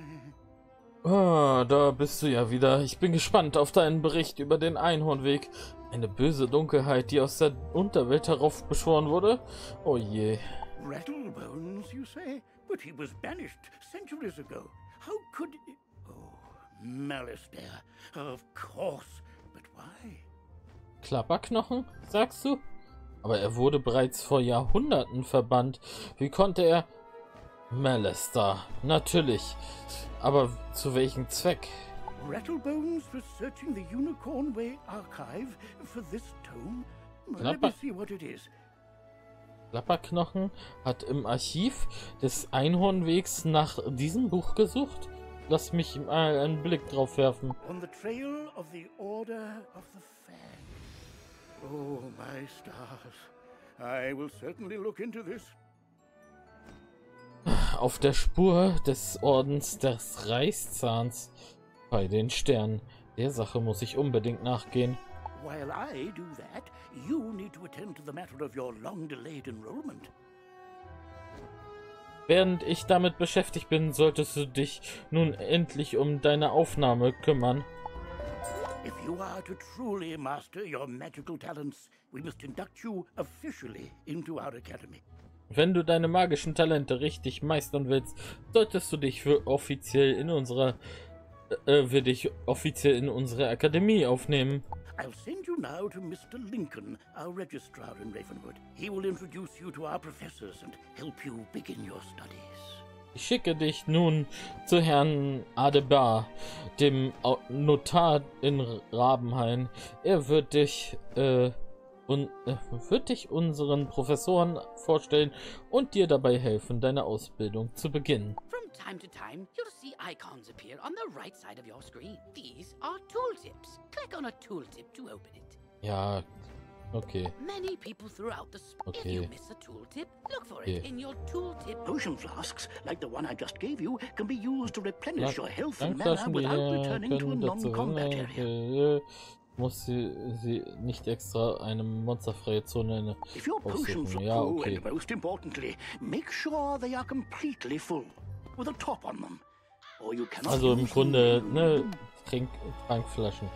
Ah, da bist du ja wieder. Ich bin gespannt auf deinen Bericht über den Einhornweg. Eine böse Dunkelheit, die aus der Unterwelt heraufbeschworen wurde? Oh je. Rattlebones, you say? But he was banished centuries ago. How could... Oh, Malistaire. Of course. But why? Klapperknochen, sagst du? Aber er wurde bereits vor Jahrhunderten verbannt. Wie konnte er... Malistaire, natürlich. Aber zu welchem Zweck? Rattlebones was searching the Unicorn Way archive for this tome. Let me Klapper see what it is. Klapperknochen hat im Archiv des Einhornwegs nach diesem Buch gesucht? Lass mich mal einen Blick drauf werfen. On the trail of the Order of the Fang. Oh, my stars. I will certainly look into this. Auf der Spur des Ordens des Reichszahns bei den Sternen. Der Sache muss ich unbedingt nachgehen. While I do that, you need to attend to the matter of your long-delayed enrollment. Während ich damit beschäftigt bin, solltest du dich nun endlich um deine Aufnahme kümmern. If you are to truly master your magical talents, we must induct you officially into our academy. Wenn du deine magischen Talente richtig meistern willst, solltest du dich für offiziell in unserer äh, wir dich offiziell in unsere Akademie aufnehmen. I'll send you now to Mister Lincoln, our registrar in Ravenwood. He will introduce you to our professors and help you begin your studies. Ich schicke dich nun zu Herrn Adebar, dem Notar in Rabenhain. Er wird dich, äh, und, äh, wird dich unseren Professoren vorstellen und dir dabei helfen, deine Ausbildung zu beginnen. From time to time, you'll see icons appear on the right side of your screen. These are tooltips. Click on a tooltip to open it. Ja, okay. Many people throughout the sp- Okay. If you miss a tooltip, look for Okay. it in your tooltip. Potion flasks, like the one I just gave you, can be used to replenish your health and mana Tankflaschen, die without hier returning to a können dazu non-combat area. äh, muss sie, sie nicht extra eine monsterfreie Zone If your potions aussuchen. are Ja, full, okay. and most importantly, make sure they are completely full, with a top on them. Or you cannot Also im use Grunde, them. ne, Trink Trankflaschen.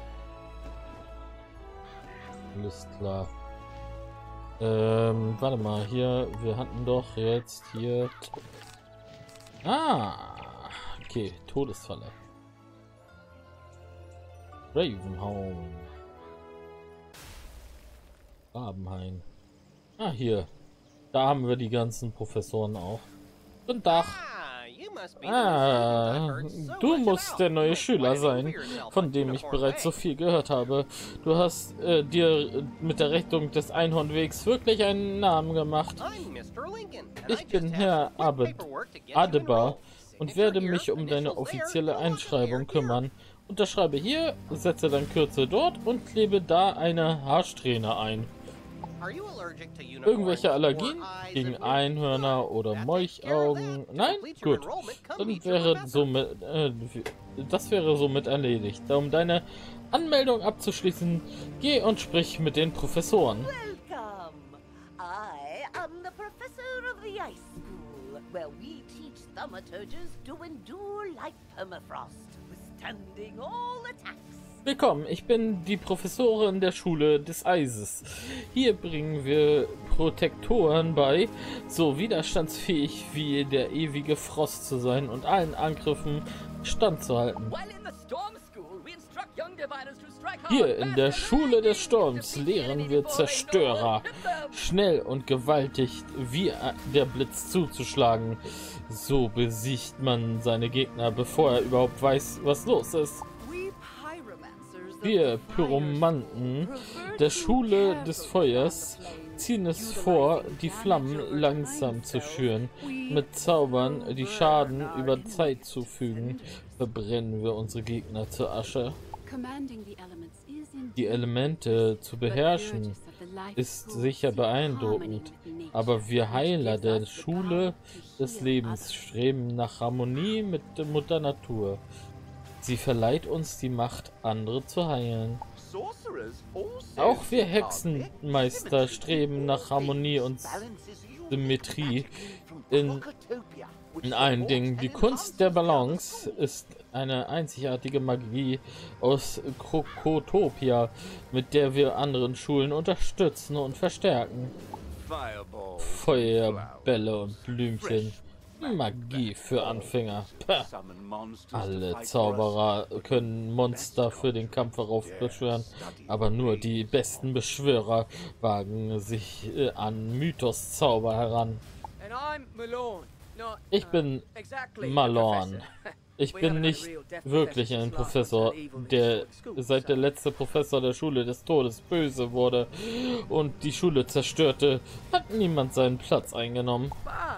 Alles klar. Ähm, warte mal, hier, wir hatten doch jetzt hier... Ah, okay, Todesfalle. Ravenhain. Rabenhain. Ah, hier. Da haben wir die ganzen Professoren auch. Guten Tag. Ah, du musst der neue Schüler sein, von dem ich bereits so viel gehört habe. Du hast äh, dir mit der Rettung des Einhornwegs wirklich einen Namen gemacht. Ich bin Herr Abed Adebar und werde mich um deine offizielle Einschreibung kümmern. Unterschreibe hier, setze dein Kürzel dort und klebe da eine Haarsträhne ein. Irgendwelche Allergien gegen Einhörner oder Molchaugen? Nein? Gut. Dann wäre somit, äh, das wäre somit erledigt. Um deine Anmeldung abzuschließen, geh und sprich mit den Professoren. Welcome. I am the professor of the Ice School, where we teach thaumaturges to endure like permafrost, withstanding all attacks. Willkommen, ich bin die Professorin der Schule des Eises. Hier bringen wir Protektoren bei, so widerstandsfähig wie der ewige Frost zu sein und allen Angriffen standzuhalten. Hier in der Schule des Sturms lehren wir Zerstörer, schnell und gewaltig wie der Blitz zuzuschlagen. So besiegt man seine Gegner, bevor er überhaupt weiß, was los ist. Wir Pyromanten der Schule des Feuers ziehen es vor, die Flammen langsam zu schüren. Mit Zaubern, die Schaden über Zeit zufügen, verbrennen wir unsere Gegner zur Asche. Die Elemente zu beherrschen ist sicher beeindruckend, aber wir Heiler der Schule des Lebens streben nach Harmonie mit der Mutter Natur. Sie verleiht uns die Macht, andere zu heilen. Auch wir Hexenmeister streben nach Harmonie und Symmetrie in, in allen Dingen. Die Kunst der Balance ist eine einzigartige Magie aus Krokotopia, mit der wir anderen Schulen unterstützen und verstärken. Feuerbälle und Blümchen. Magie für Anfänger. Pah. Alle Zauberer können Monster für den Kampf heraufbeschwören, aber nur die besten Beschwörer wagen sich äh, an Mythos-Zauber heran. Ich bin Malorn. Ich bin nicht wirklich ein Professor, der seit der letzte Professor der Schule des Todes böse wurde und die Schule zerstörte, hat niemand seinen Platz eingenommen.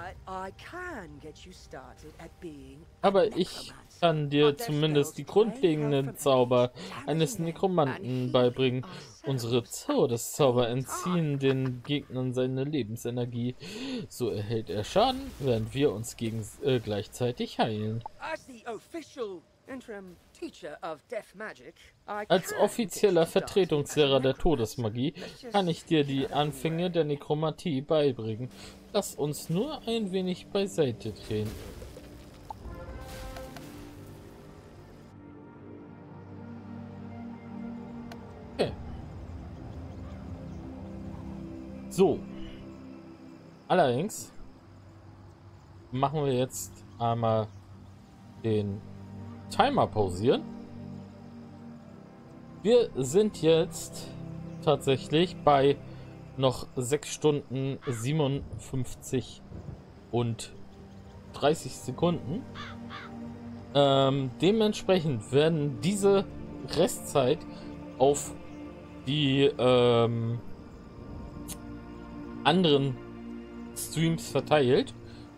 Aber ich kann dir zumindest die grundlegenden Zauber eines Nekromanten beibringen. Unsere Todeszauber entziehen den Gegnern seine Lebensenergie. So erhält er Schaden, während wir uns gegen, äh, gleichzeitig heilen. Als offizieller Vertretungslehrer der Todesmagie kann ich dir die Anfänge der Nekromantie beibringen. Lass uns nur ein wenig beiseite drehen. Okay. So. Allerdings machen wir jetzt einmal den Timer pausieren. Wir sind jetzt tatsächlich bei noch sechs Stunden siebenundfünfzig und dreißig Sekunden. Ähm, dementsprechend werden diese Restzeit auf die ähm, anderen Streams verteilt,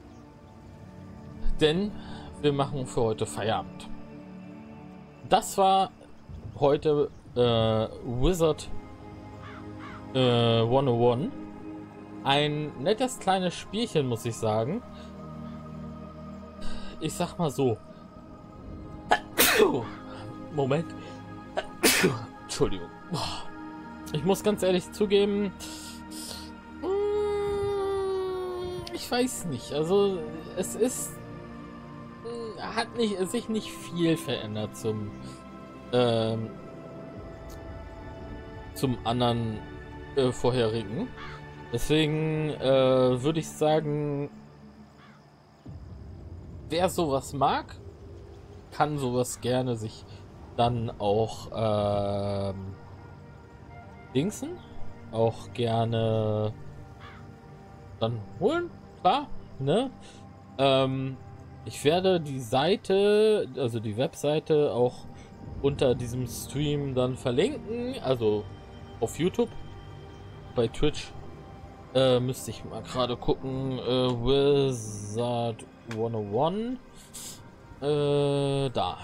denn wir machen für heute Feierabend. Das war heute äh, Wizard äh, hundertundeins. Ein nettes kleines Spielchen, muss ich sagen. Ich sag mal so. Moment. Entschuldigung. Ich muss ganz ehrlich zugeben, ich weiß nicht. Also es ist hat nicht sich nicht viel verändert zum ähm, zum anderen äh, vorherigen. Deswegen äh, würde ich sagen, wer sowas mag, kann sowas gerne sich dann auch ähm, dingsen, auch gerne dann holen, klar, ne? Ähm, ich werde die Seite, also die Webseite auch unter diesem Stream dann verlinken, also auf YouTube. Bei Twitch äh, müsste ich mal gerade gucken, äh, Wizard hundertundeins, äh, da.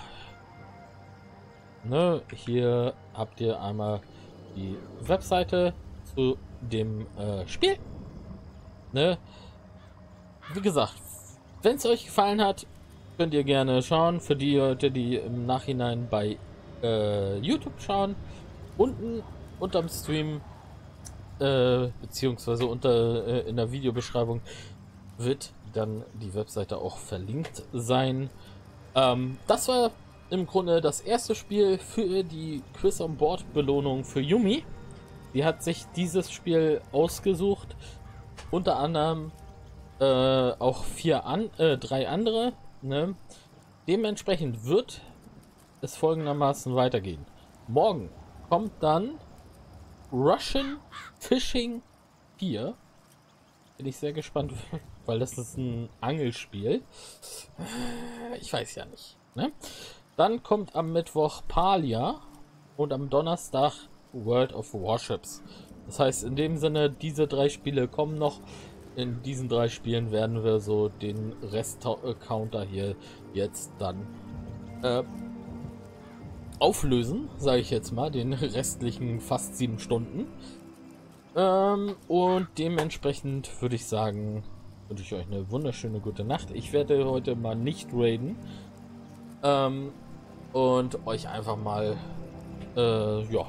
Ne, hier habt ihr einmal die Webseite zu dem äh, Spiel. Ne? Wie gesagt, wenn es euch gefallen hat, könnt ihr gerne schauen. Für die Leute, die im Nachhinein bei äh, YouTube schauen, unten unterm Stream äh, beziehungsweise unter äh, in der Videobeschreibung wird dann die Webseite auch verlinkt sein. Ähm, das war im Grunde das erste Spiel für die Quiz on Board Belohnung für Yumi. Sie hat sich dieses Spiel ausgesucht, unter anderem äh, auch vier an, äh, drei andere. Ne? Dementsprechend wird es folgendermaßen weitergehen. Morgen kommt dann Russian Fishing vier. Bin ich sehr gespannt, weil das ist ein Angelspiel. Ich weiß ja nicht. Ne? Dann kommt am Mittwoch Palia und am Donnerstag World of Warships. Das heißt, in dem Sinne, diese drei Spiele kommen noch. In diesen drei Spielen werden wir so den Rest-Counter hier jetzt dann äh, auflösen, sage ich jetzt mal, den restlichen fast sieben Stunden. Ähm, und dementsprechend würde ich sagen, wünsche ich euch eine wunderschöne gute Nacht. Ich werde heute mal nicht raiden. Ähm, und euch einfach mal, äh, ja,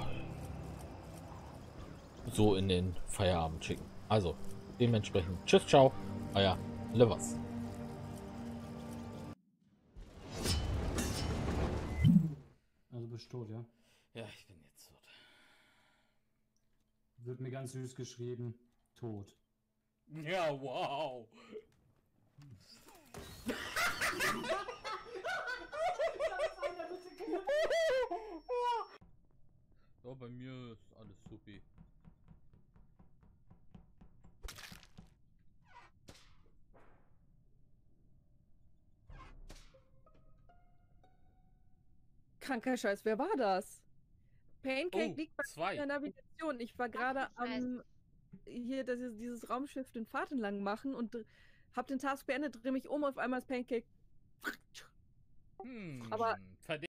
so in den Feierabend schicken. Also, dementsprechend, tschüss, ciao, euer Livers. Also bist du tot, ja? Ja, ich bin jetzt tot. Wird mir ganz süß geschrieben. Tot. Ja, wow. Ja, bei mir ist alles supi. Kranker Scheiß, wer war das? Pancake Oh, liegt bei zwei. der Navigation. Ich war gerade am hier das ist dieses Raumschiff den Pfad entlang machen und dr- hab den Task beendet, drehe mich um, auf einmal ist Pancake. Hm, Aber verdammt.